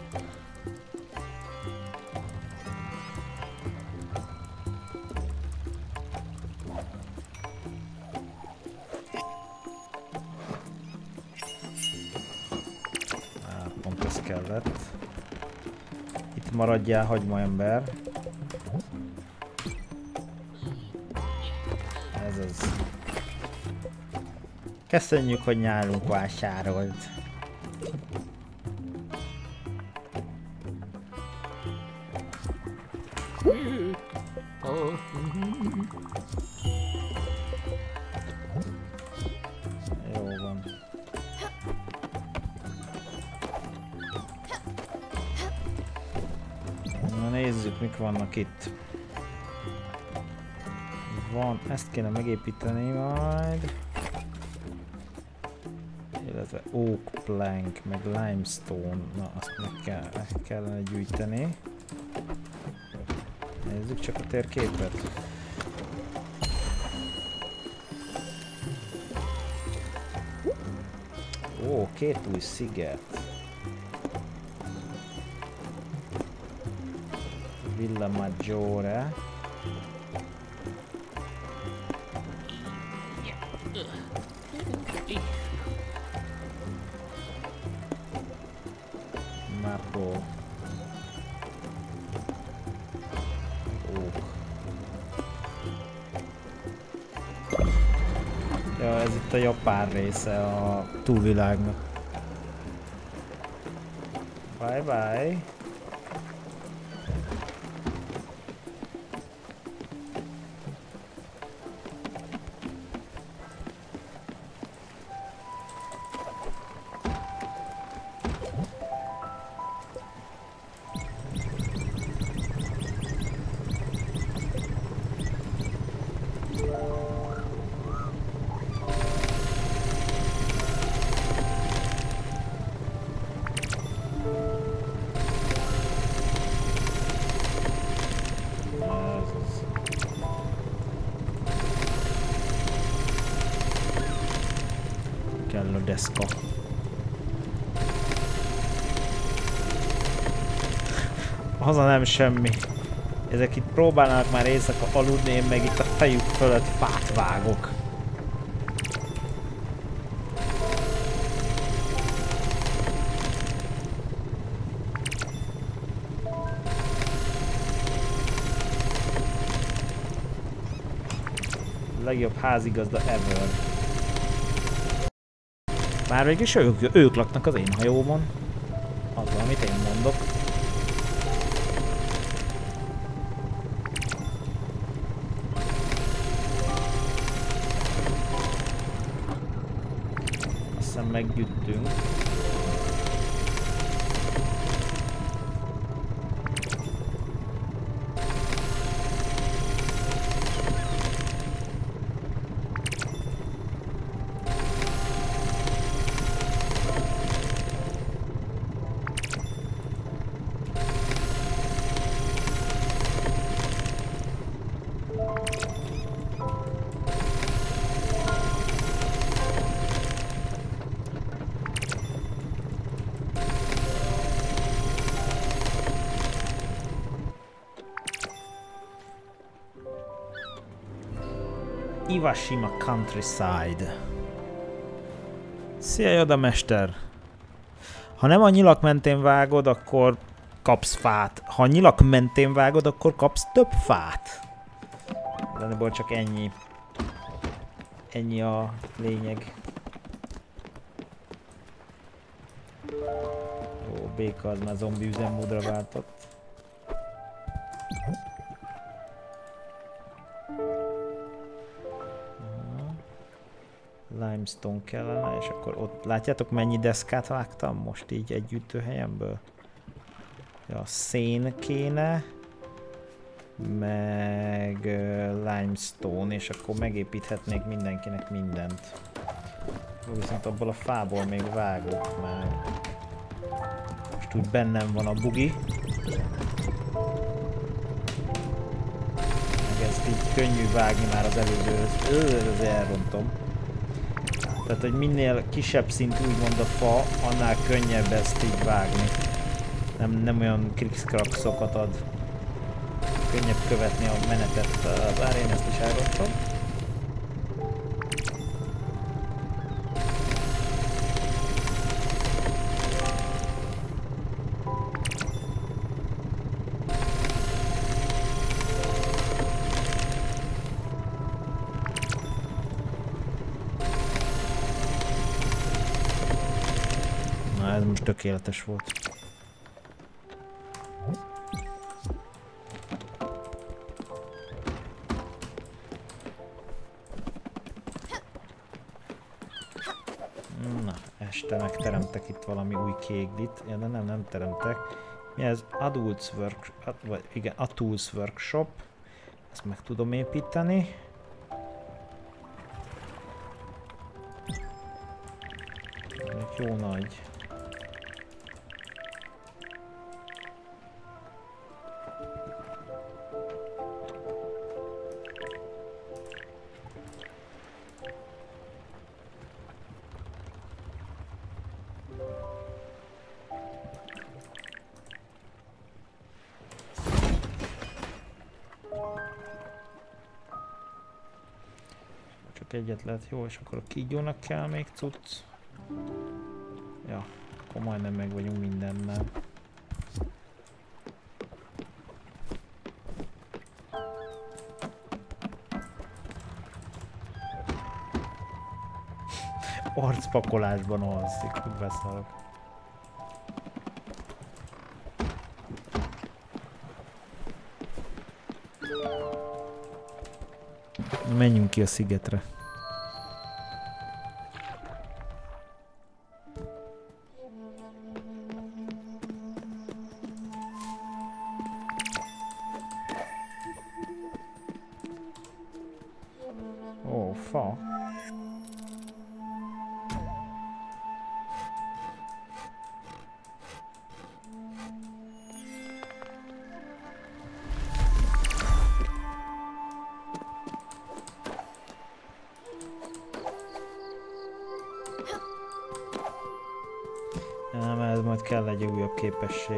Maradjál, hagyma ember. Ez az. Köszönjük, hogy nálunk vásárolt. Jó van. Na nézzük, mik vannak itt. Van, ezt kéne megépíteni majd. Illetve oak plank, meg limestone. Na, azt meg kell, kellene gyűjteni. Nézzük csak a térképet. Ó, két új sziget. Villa Maggiore. Mapo. Ók. Ja, ez itt a japán része a túlvilágnak. Bye bye. Kell a deszka. Haza nem semmi. Ezek itt próbálnak már éjszaka aludni, én meg itt a fejük fölött fát vágok. Legjobb házigazda ever. Már mégis ők, ők laknak az én hajómon. Az, amit én mondok. Azt hiszem meggyüttünk. Iwashima Countryside. Szia Yoda mester! Ha nem a nyilak mentén vágod, akkor kapsz fát. Ha a nyilak mentén vágod, akkor kapsz több fát. De csak ennyi. Ennyi a lényeg. Ó, béka az már zombi üzemmódra váltott. Limestone kellene, és akkor ott látjátok mennyi deszkát vágtam most így egy gyűjtőhelyemből? Ja, szén kéne, meg uh, limestone, és akkor megépíthetnék mindenkinek mindent. Viszont abból a fából még vágok már. Most úgy bennem van a bugi. Meg ezt így könnyű vágni már az előzőhöz. Ö, az elrontom. Tehát, hogy minél kisebb szint úgymond a fa, annál könnyebb ezt így vágni. Nem, nem olyan krikszkrakszokat ad. Könnyebb követni a menetet, bár én ezt is elrontom. Ez most tökéletes volt. Na, este megteremtek itt valami új kéglit. Ja, de nem, nem teremtek. Mi ez? Adults Work... Vagy igen, a Tools Workshop. Ezt meg tudom építeni. Jó nagy. egyet lehet. Jó, és akkor a kígyónak kell még cucc. Ja, akkor majdnem meg vagyunk mindennel. Arcpakolásban alszik, hogy beszarok. Menjünk ki a szigetre. Ó, fa. Nem, ez majd kell egy újabb képesség.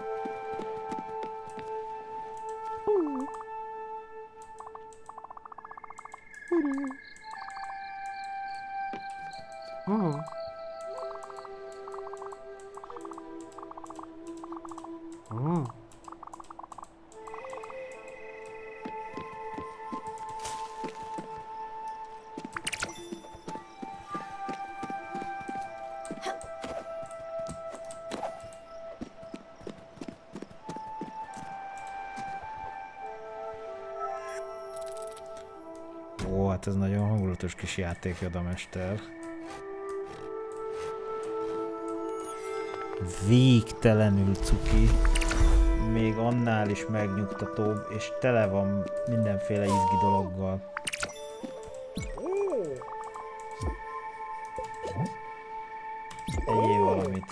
Ó, hát ez nagyon hangulatos kis játék, Jodamester. Végtelenül cuki. Még annál is megnyugtatóbb, és tele van mindenféle izgi dologgal. Egyéb valamit.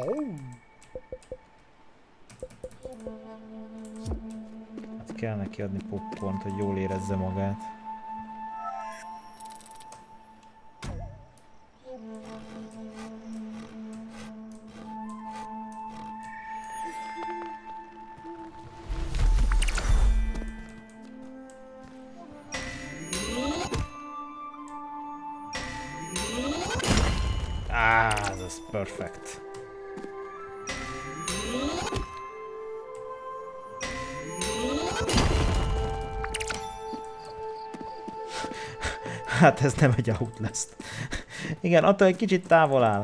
Hát kell neki adni popcornt, hogy jól érezze magát. Ah, ez az perfect. Hát ez nem egy Outlast. Igen, attól egy kicsit távol áll.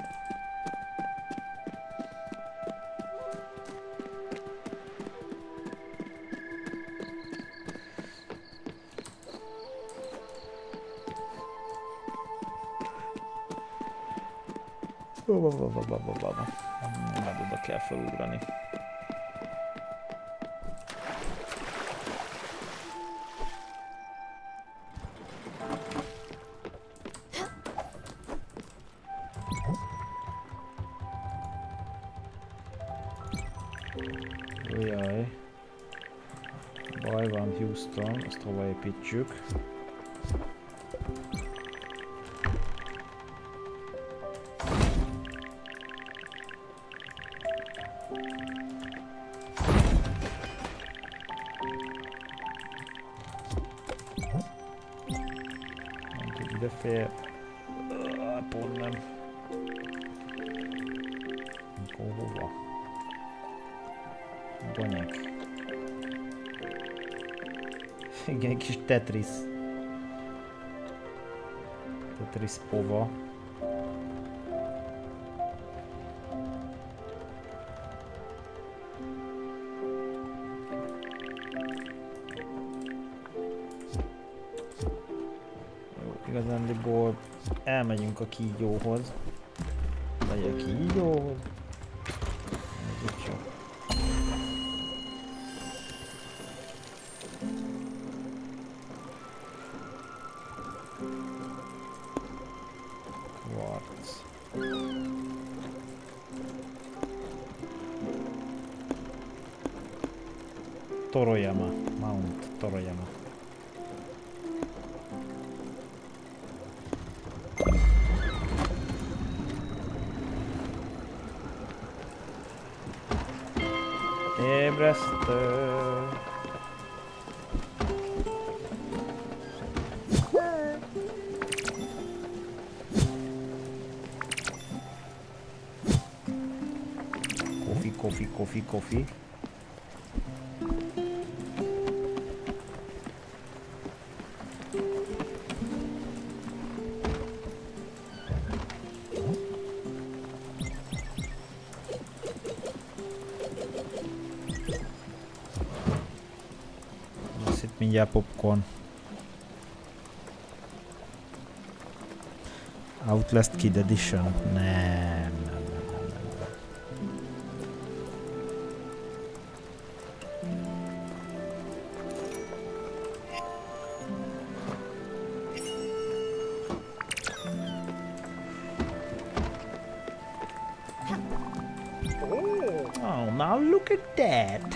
Majd oda kell felugrani. Ujjaj. Baj van, Houston, azt hova építsük? Ide fél. Pont nem. Akkor hova? Bonyek. Igen, kis Tetris. Tetris pova. Igazándiból elmegyünk a kígyóhoz. Vagy a kígyóhoz. Ez itt csak. Quartz. Toroyama. Mount Toroyama. Ébresztő. kofi, kofi, kofi. Lesz itt mindjárt popcorn. Outlast Kid Edition? Nem, nem, nem, nem, nem. Oh, now look at that!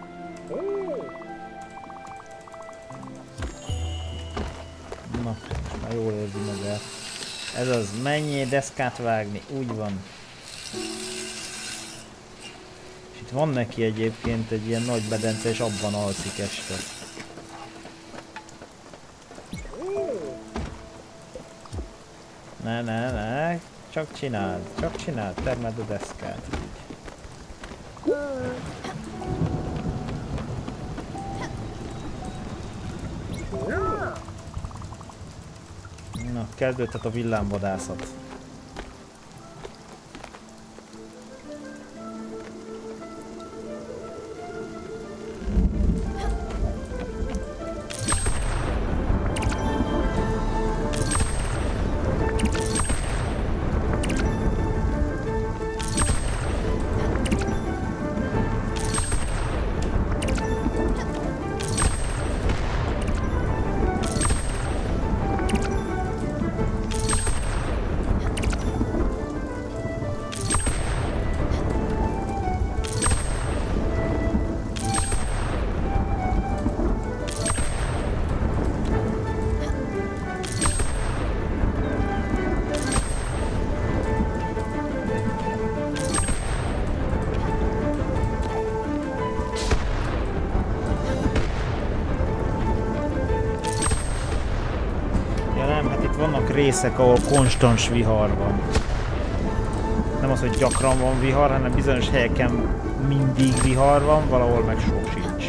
Na, már jól érzi magát. Ez az, menjél deszkát vágni, úgy van. És itt van neki egyébként egy ilyen nagy bedence, és abban alszik este. Ne, ne, ne, csak csináld, csak csináld, termeld a deszkát. Na, kezdődhet a villámvadászat. Részek, ahol konstans vihar van. Nem az, hogy gyakran van vihar, hanem bizonyos helyeken mindig vihar van, valahol meg sok sincs.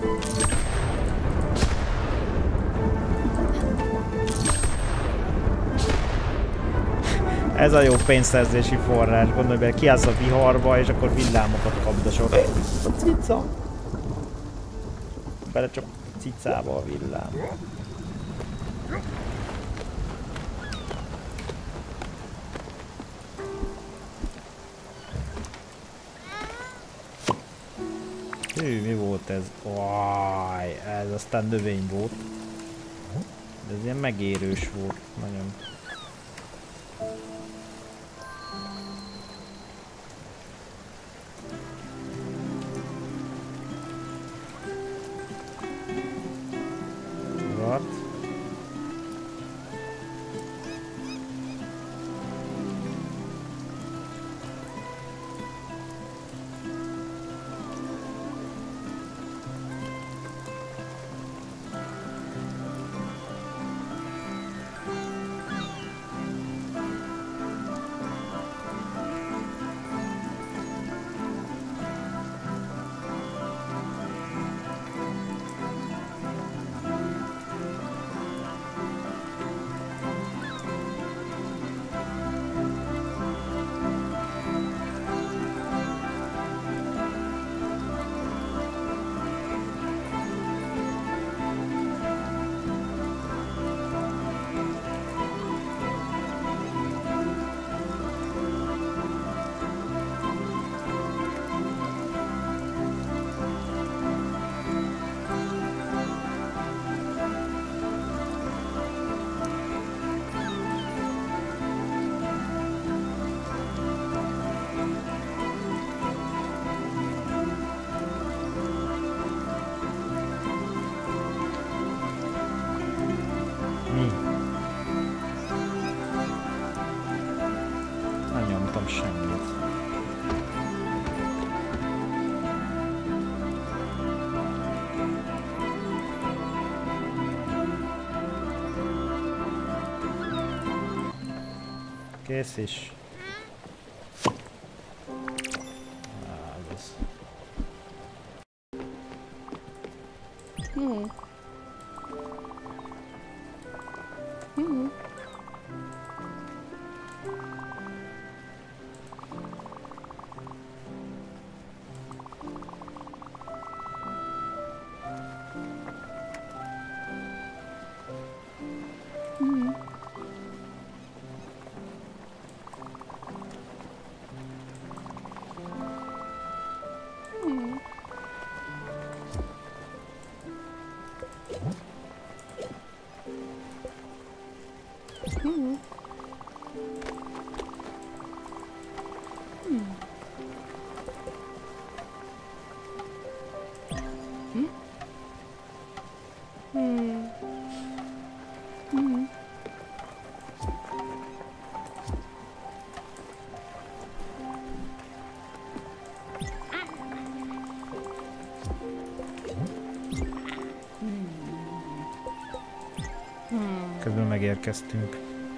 Ez a jó pénzszerzési forrás, gondolj bele, kiállsz a viharba, és akkor villámokat kapdosol. A cica! Belecsap cicába a villám. Hű, mi volt ez? Vaj, ez aztán növény volt. De ez ilyen megérős volt, nagyon. Vart. Kész is. az. Hmm. Hmm. Közben megérkeztünk.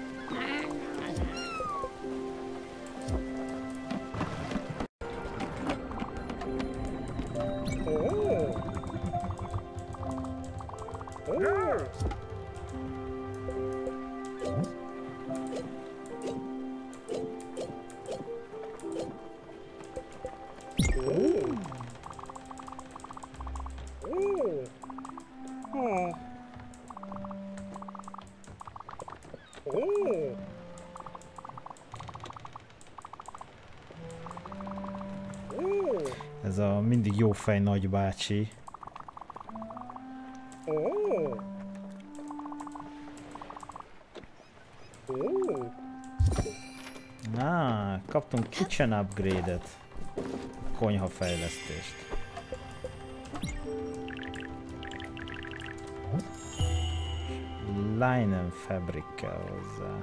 Ez a mindig jó fej nagybácsi. Na, kaptunk kitchen upgrade-et. Konyha fejlesztést. Linen fabric kell hozzá.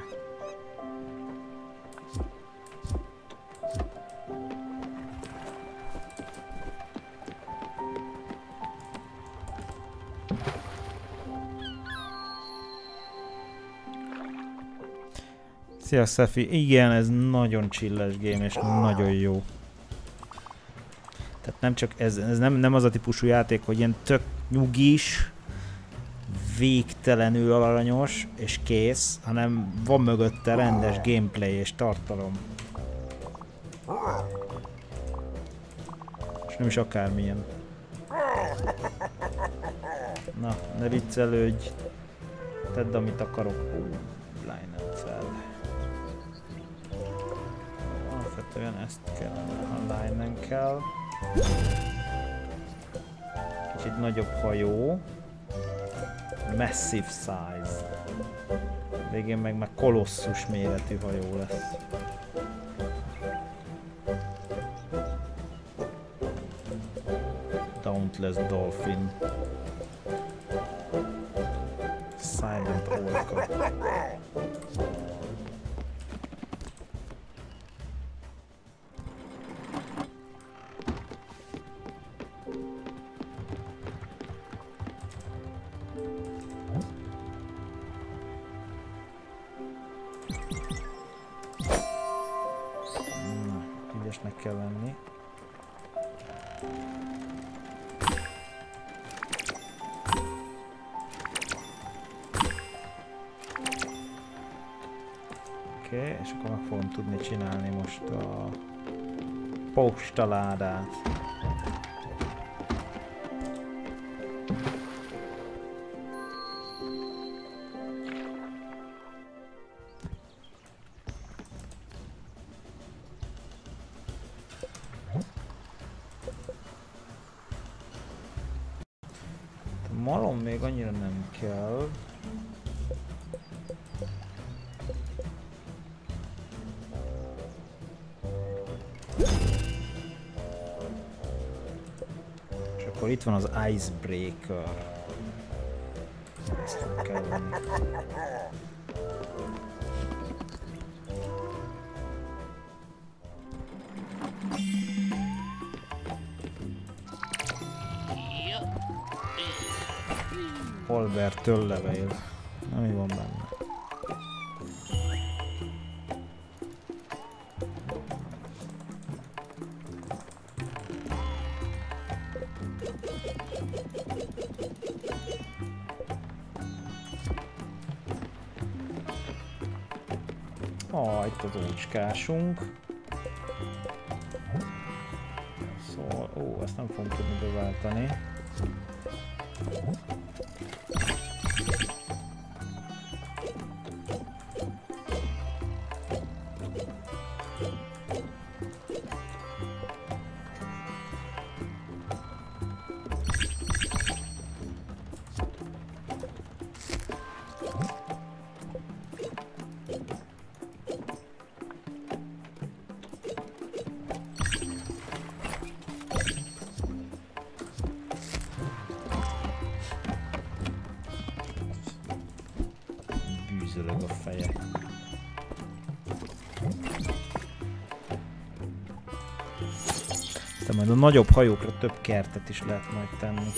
Szia Szefi, igen, ez nagyon chilles game és nagyon jó. Tehát nem csak ez, ez nem, nem az a típusú játék, hogy ilyen tök nyugis, végtelenül aranyos és kész, hanem van mögötte rendes gameplay és tartalom. És nem is akármilyen. Na, ne viccelődj. Tedd, amit akarok. Ó, line-en fel. Alapvetően ezt kellene, ha line-en kell. Kicsit nagyobb hajó. Massive size. Végén meg már kolosszus méretű hajó lesz. Dauntless Dolphin. Silent Orca. Ügyesnek kell lenni. Oké, okay, és akkor meg fogom tudni csinálni most a postaládát. Malom még annyira nem kell. És akkor itt van az Icebreaker. Ezt fog kelleni. Holber töllevél. Na, mi van benne? Ah, itt az ócskásunk. Szóval, ó, ezt nem fogom tudni beváltani. Bűzölög a feje. De majd a nagyobb hajókra több kertet is lehet majd tenni.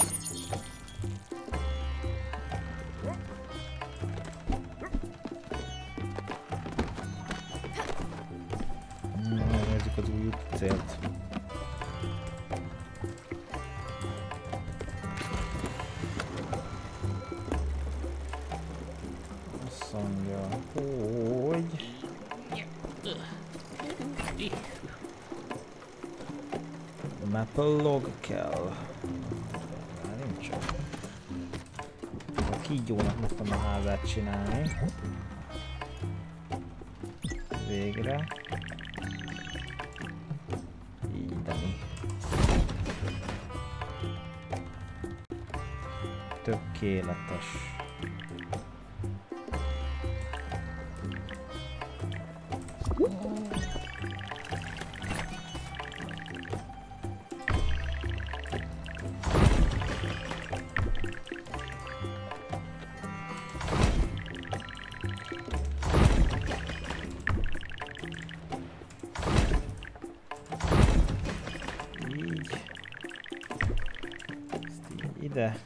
Megnézzük az új célt. Azt mondja, hogy... Maple log kell. Már nincs csak. A kígyónak meg tudom a házát csinálni. Végre. Így, de mi? Tökéletes. Ide.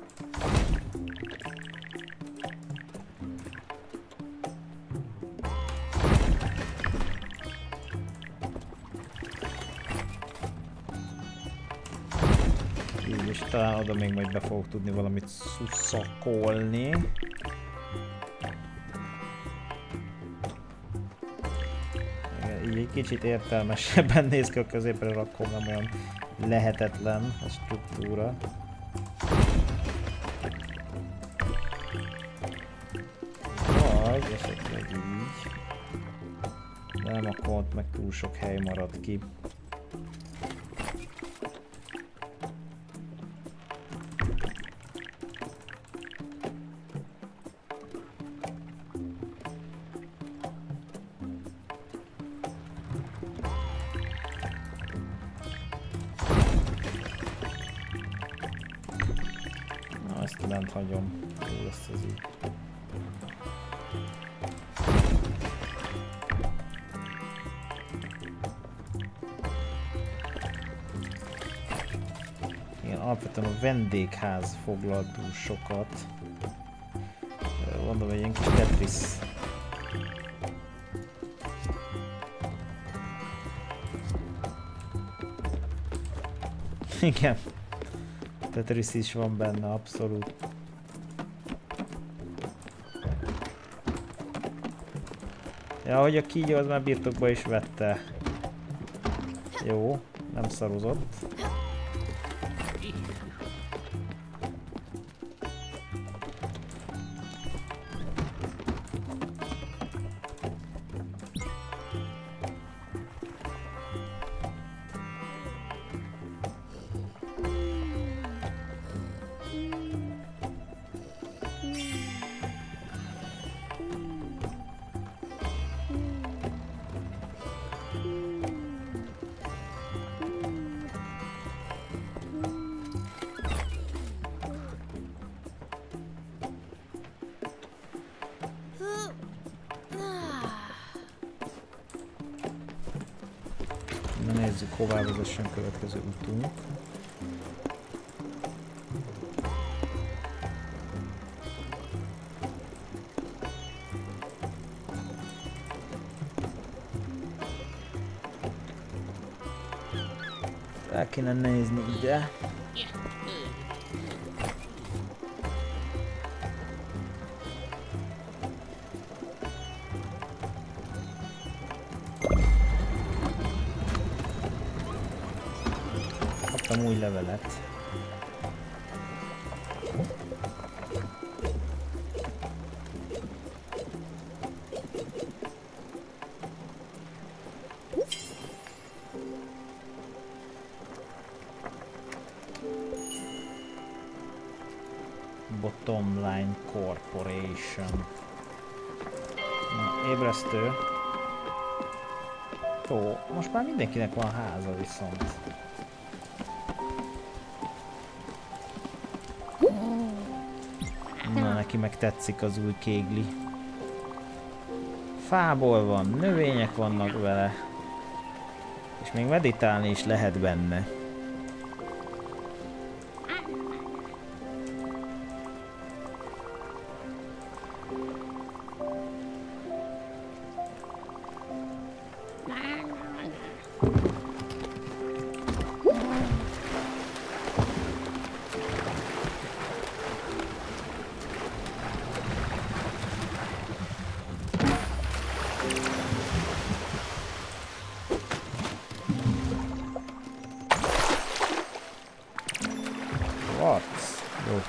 Így, és talán oda még majd be fogok tudni valamit szuszakolni. Így egy kicsit értelmesebben néz ki, a középre rakom, nem olyan lehetetlen a struktúra. Vagy esetleg így. De nem, akkor ott meg túl sok hely marad ki. Na, ezt lent hagyom. Jó lesz ez így. Alapvetően a vendégház foglal túl sokat. Mondom, egy ilyen kis Tetris. Igen. Tetris is van benne, abszolút. Ja, hogy a kígyó az már birtokba is vette. Jó, nem szarozott. Na nézzük, hová vezessen következő utunk. kéne nézni ide. Kaptam új levelet. Bottom Line Corporation. Na, ébresztő. Jó, most már mindenkinek van háza viszont. Na, neki meg tetszik az új kégli. Fából van, növények vannak vele. És még meditálni is lehet benne. Jó.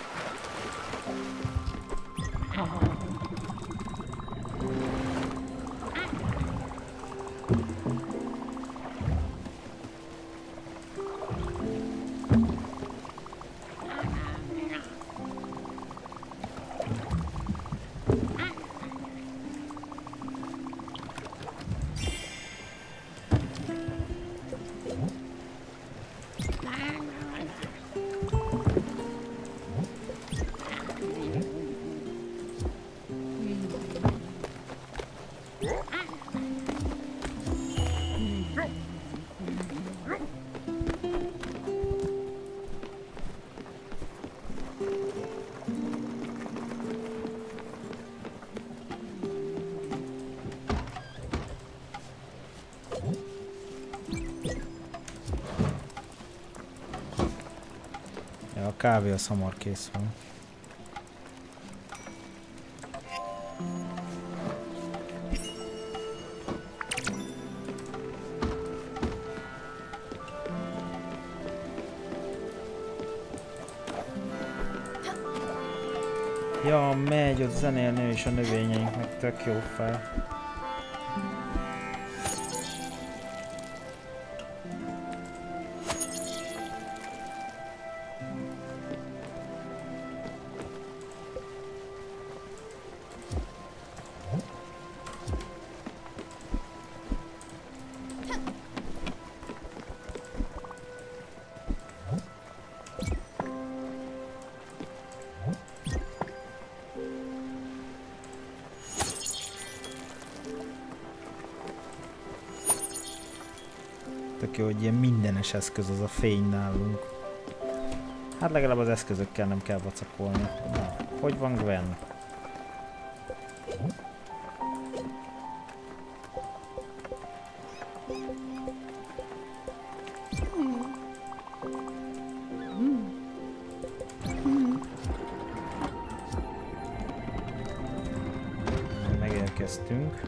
A kávé az hamar kész van. Ja, megy ott zenélni és a növényeinknek tök jó fel. Tök jó, hogy ilyen mindenes eszköz az a fény nálunk. Hát legalább az eszközökkel nem kell vacakolni. Na, hogy van Gwen? Megérkeztünk.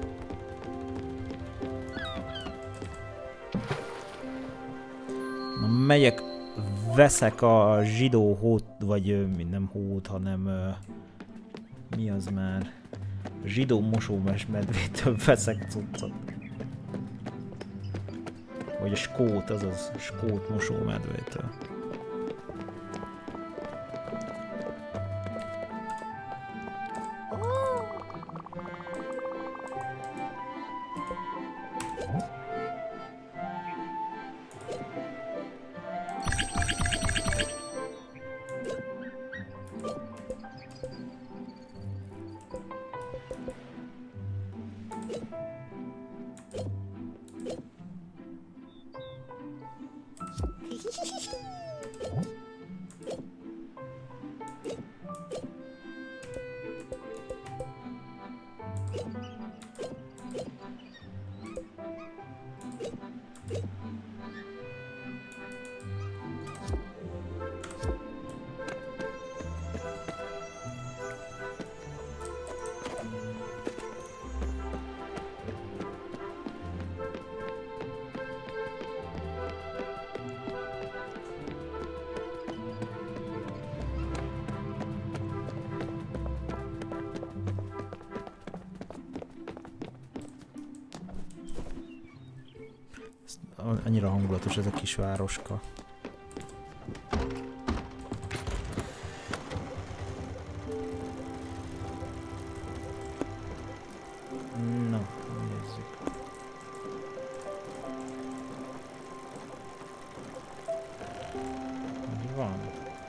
Na, megyek, veszek a zsidó hót, vagy nem hót, hanem mi az már? Zsidó mosómes medvétől veszek cuccot. Vagy a skót, azaz skót mosómedvétől. annyira hangulatos ez a kis városka. Na, nézzük. Mi van?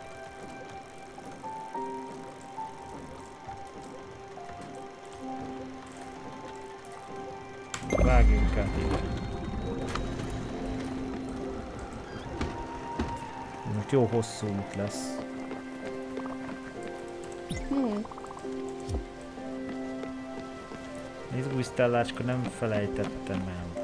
Vágjunk át ide. Most jó hosszú út lesz. Hmm. Izgújsztellácska, nem felejtettem el.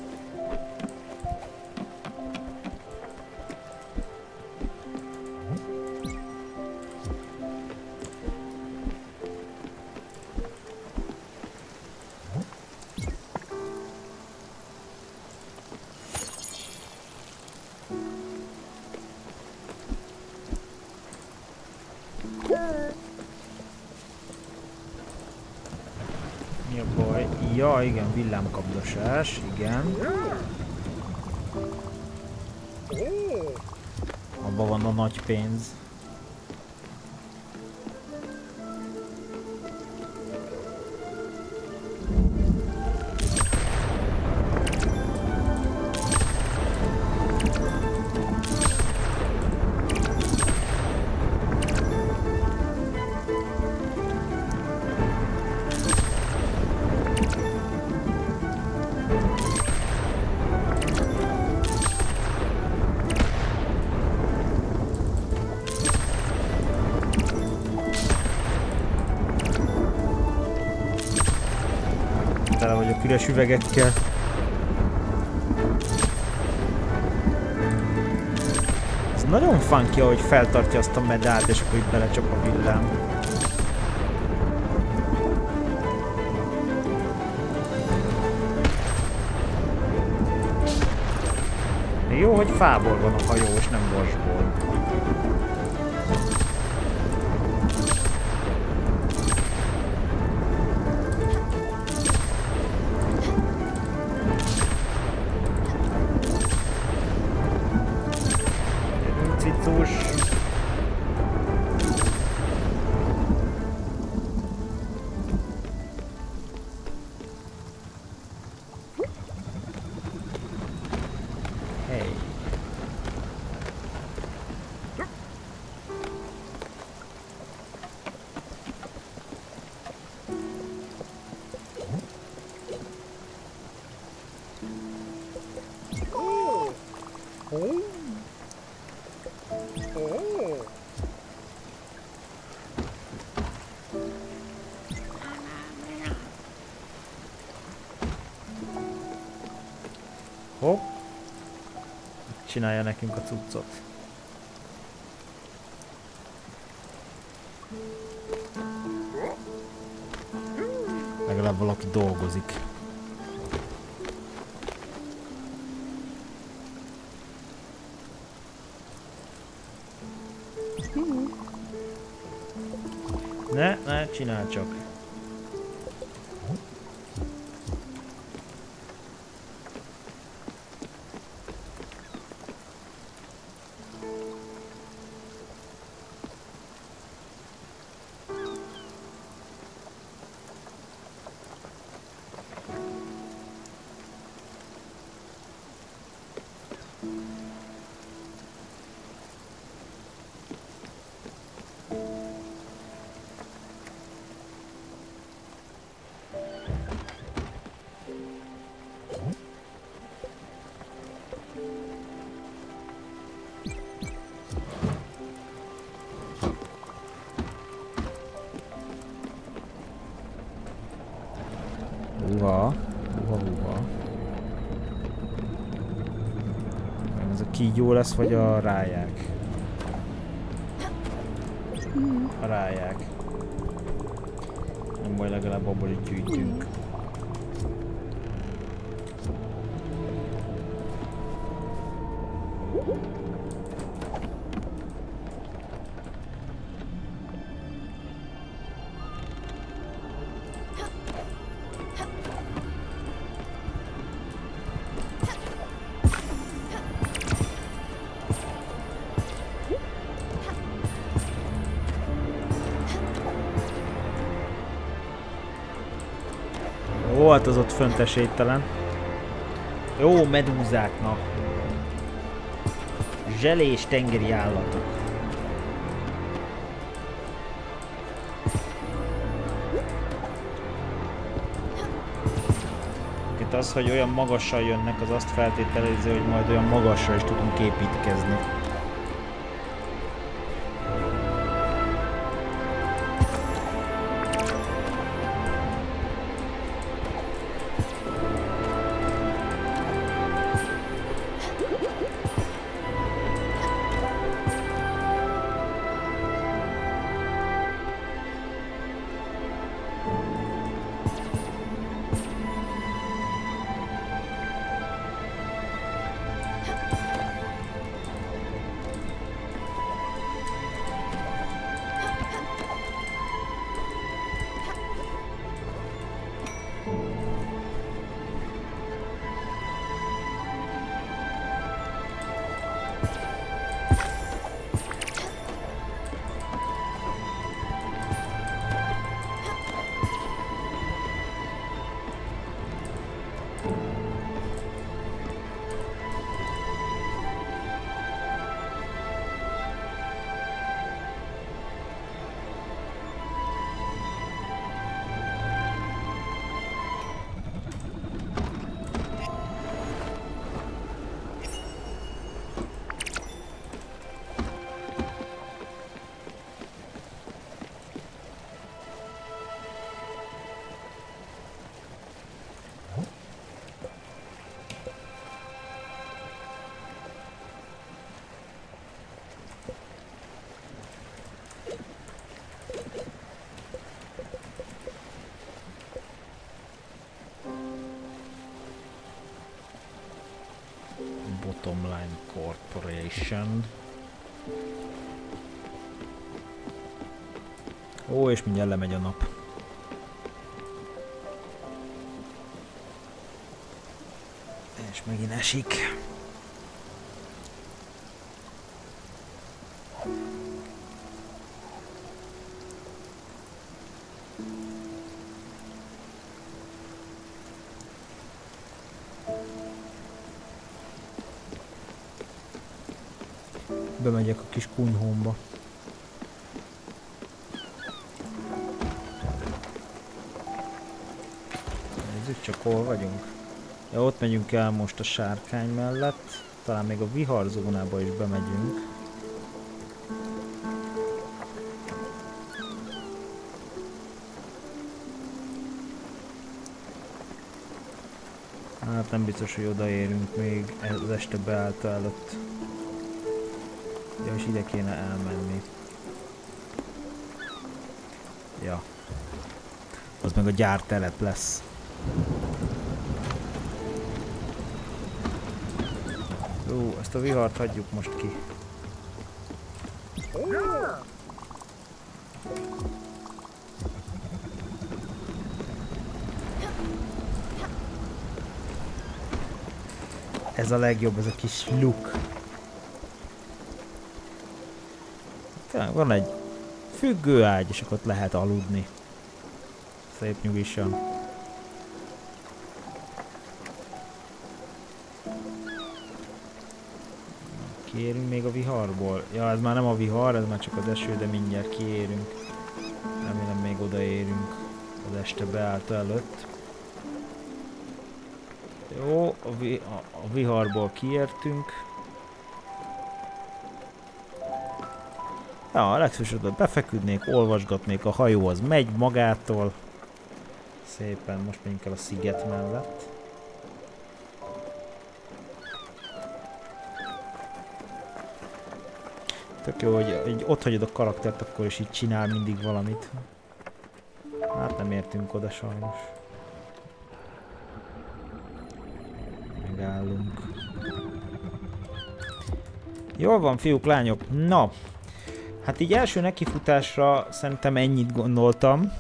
Mi a baj? Ja, igen, villámkapdosás, igen. Abban van a nagy pénz. Tele vagyok üres üvegekkel. Ez nagyon funky, ahogy feltartja azt a medált, és akkor itt belecsap a villám. Jó, hogy fából van a hajó, és nem vasból. Cicus. Hey. Oh. Oh. Hopp. Csinálja nekünk a cuccot. Legalább valaki dolgozik. Ne, ne, csinál csak. Uha, uha, uha. Ez a kígyó lesz, vagy a ráják? A ráják. Nem baj, legalább abból így gyűjtünk. Volt az ott fönt esélytelen. Jó, medúzáknak. Zselés tengeri állatok. Itt az, hogy olyan magassal jönnek, az azt feltételezi, hogy majd olyan magasra is tudunk építkezni. Bottomline Corporation. Ó, és mindjárt lemegy a nap. És megint esik. Bemegyek a kis kunyhómba. Nézzük csak, hol vagyunk. Ja, ott megyünk el most a sárkány mellett. Talán még a viharzónába is bemegyünk. Hát nem biztos, hogy odaérünk még az este beállta előtt. Ja, és ide kéne elmenni. Ja. Az meg a gyártelep lesz. Ó, ezt a vihart hagyjuk most ki. Ez a legjobb, ez a kis luk. Tényleg van egy függőágy, és akkor ott lehet aludni. Szép nyugisan. Kiérünk még a viharból. Ja, ez már nem a vihar, ez már csak az eső, de mindjárt kiérünk. Remélem még odaérünk az este beállta előtt. Jó, a, vi a, a viharból kiértünk. Ja, a legfősödött befeküdnék, olvasgatnék, a hajó az megy magától. Szépen, most megyünk el a sziget mellett. Tök jó, hogy, hogy ott hagyod a karaktert, akkor is így csinál mindig valamit. Hát nem értünk oda sajnos. Megállunk. Jól van, fiúk, lányok. Na, hát így első nekifutásra szerintem ennyit gondoltam.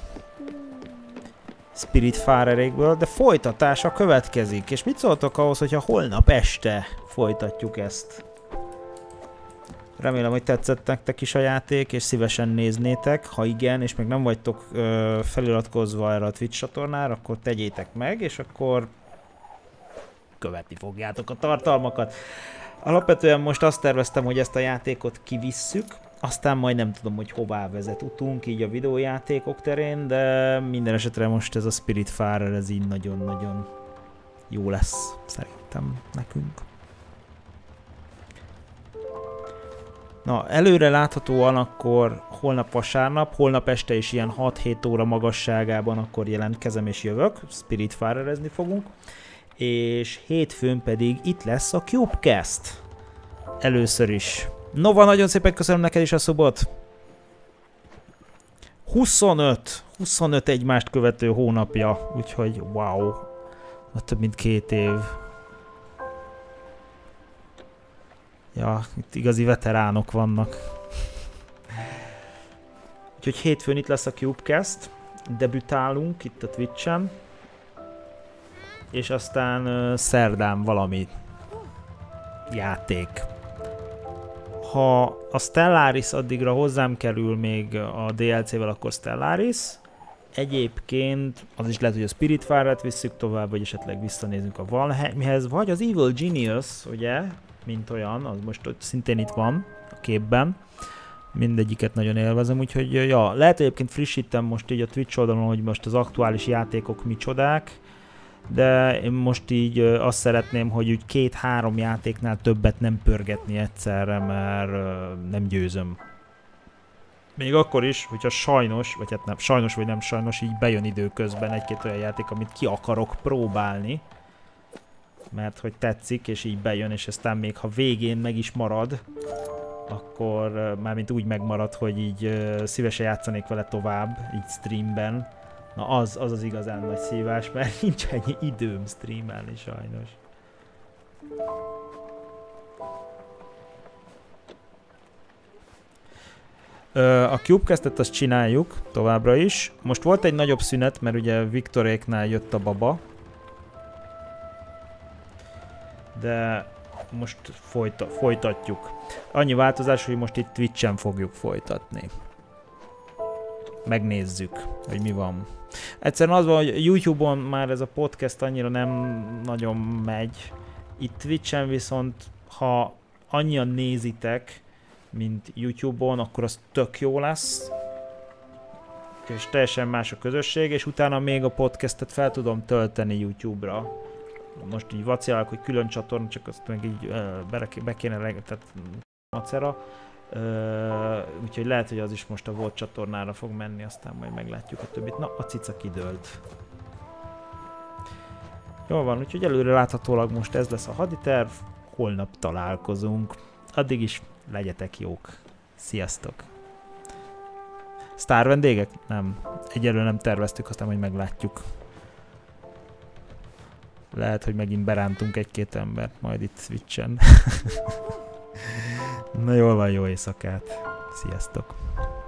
Spiritfarerékből, de folytatása következik. És mit szóltok ahhoz, hogyha holnap este folytatjuk ezt? Remélem, hogy tetszett nektek is a játék, és szívesen néznétek. Ha igen, és még nem vagytok ö, feliratkozva erre a Twitch csatornára, akkor tegyétek meg, és akkor követni fogjátok a tartalmakat. Alapvetően most azt terveztem, hogy ezt a játékot kivisszük, aztán majd nem tudom, hogy hová vezet utunk így a videójátékok terén, de minden esetre most ez a Spiritfarer, ez így nagyon-nagyon jó lesz szerintem nekünk. Na, előre láthatóan akkor holnap vasárnap, holnap este is ilyen hat-hét óra magasságában akkor jelentkezem és jövök, Spiritfarerezni fogunk, és hétfőn pedig itt lesz a Cubecast. Először is. Nova, nagyon szépen köszönöm neked is a szubot. huszonöt, huszonöt egymást követő hónapja, úgyhogy wow, több mint két év. Ja, itt igazi veteránok vannak. Úgyhogy hétfőn itt lesz a Cubecast, debütálunk itt a Twitch-en, és aztán uh, szerdán valami játék. Ha a Stellaris addigra hozzám kerül még a dé el cé-vel, akkor Stellaris. Egyébként az is lehet, hogy a Spiritfarert visszük tovább, vagy esetleg visszanézünk a Valheimhez, vagy az Evil Genius, ugye, mint olyan, az most ott szintén itt van a képben. Mindegyiket nagyon élvezem, úgyhogy ja, lehet egyébként frissítem most így a Twitch oldalon, hogy most az aktuális játékok micsodák, de én most így azt szeretném, hogy úgy két-három játéknál többet nem pörgetni egyszerre, mert nem győzöm. Még akkor is, hogyha sajnos, vagy hát nem, sajnos vagy nem sajnos, így bejön időközben egy-két olyan játék, amit ki akarok próbálni, mert hogy tetszik, és így bejön, és aztán még ha végén meg is marad, akkor mármint úgy megmarad, hogy így szívesen játszanék vele tovább, így streamben. Na az, az az igazán nagy szívás, mert nincs ennyi időm streamelni sajnos. A Cubecast-et azt csináljuk továbbra is. Most volt egy nagyobb szünet, mert ugye Viktoréknál jött a baba. De most folyta, folytatjuk. Annyi változás, hogy most itt Twitch-en fogjuk folytatni. Megnézzük, hogy mi van. Egyszerűen az van, hogy YouTube-on már ez a podcast annyira nem nagyon megy. Itt Twitch-en viszont, ha annyian nézitek, mint YouTube-on, akkor az tök jó lesz. És teljesen más a közösség, és utána még a podcastet fel tudom tölteni YouTube-ra. Most így vacilálok, hogy külön csatorna, csak azt meg így uh, be kéne leg... tehát macera. Uh, úgyhogy lehet, hogy az is most a volt csatornára fog menni, aztán majd meglátjuk a többit. Na, a cica kidőlt. Jól van, úgyhogy előre láthatólag most ez lesz a haditerv. Holnap találkozunk. Addig is legyetek jók. Sziasztok! Sztár vendégek? Nem. Egyelőre nem terveztük, aztán majd meglátjuk. Lehet, hogy megint berántunk egy-két embert majd itt Twitch-en. Na jól van, jó éjszakát. Sziasztok!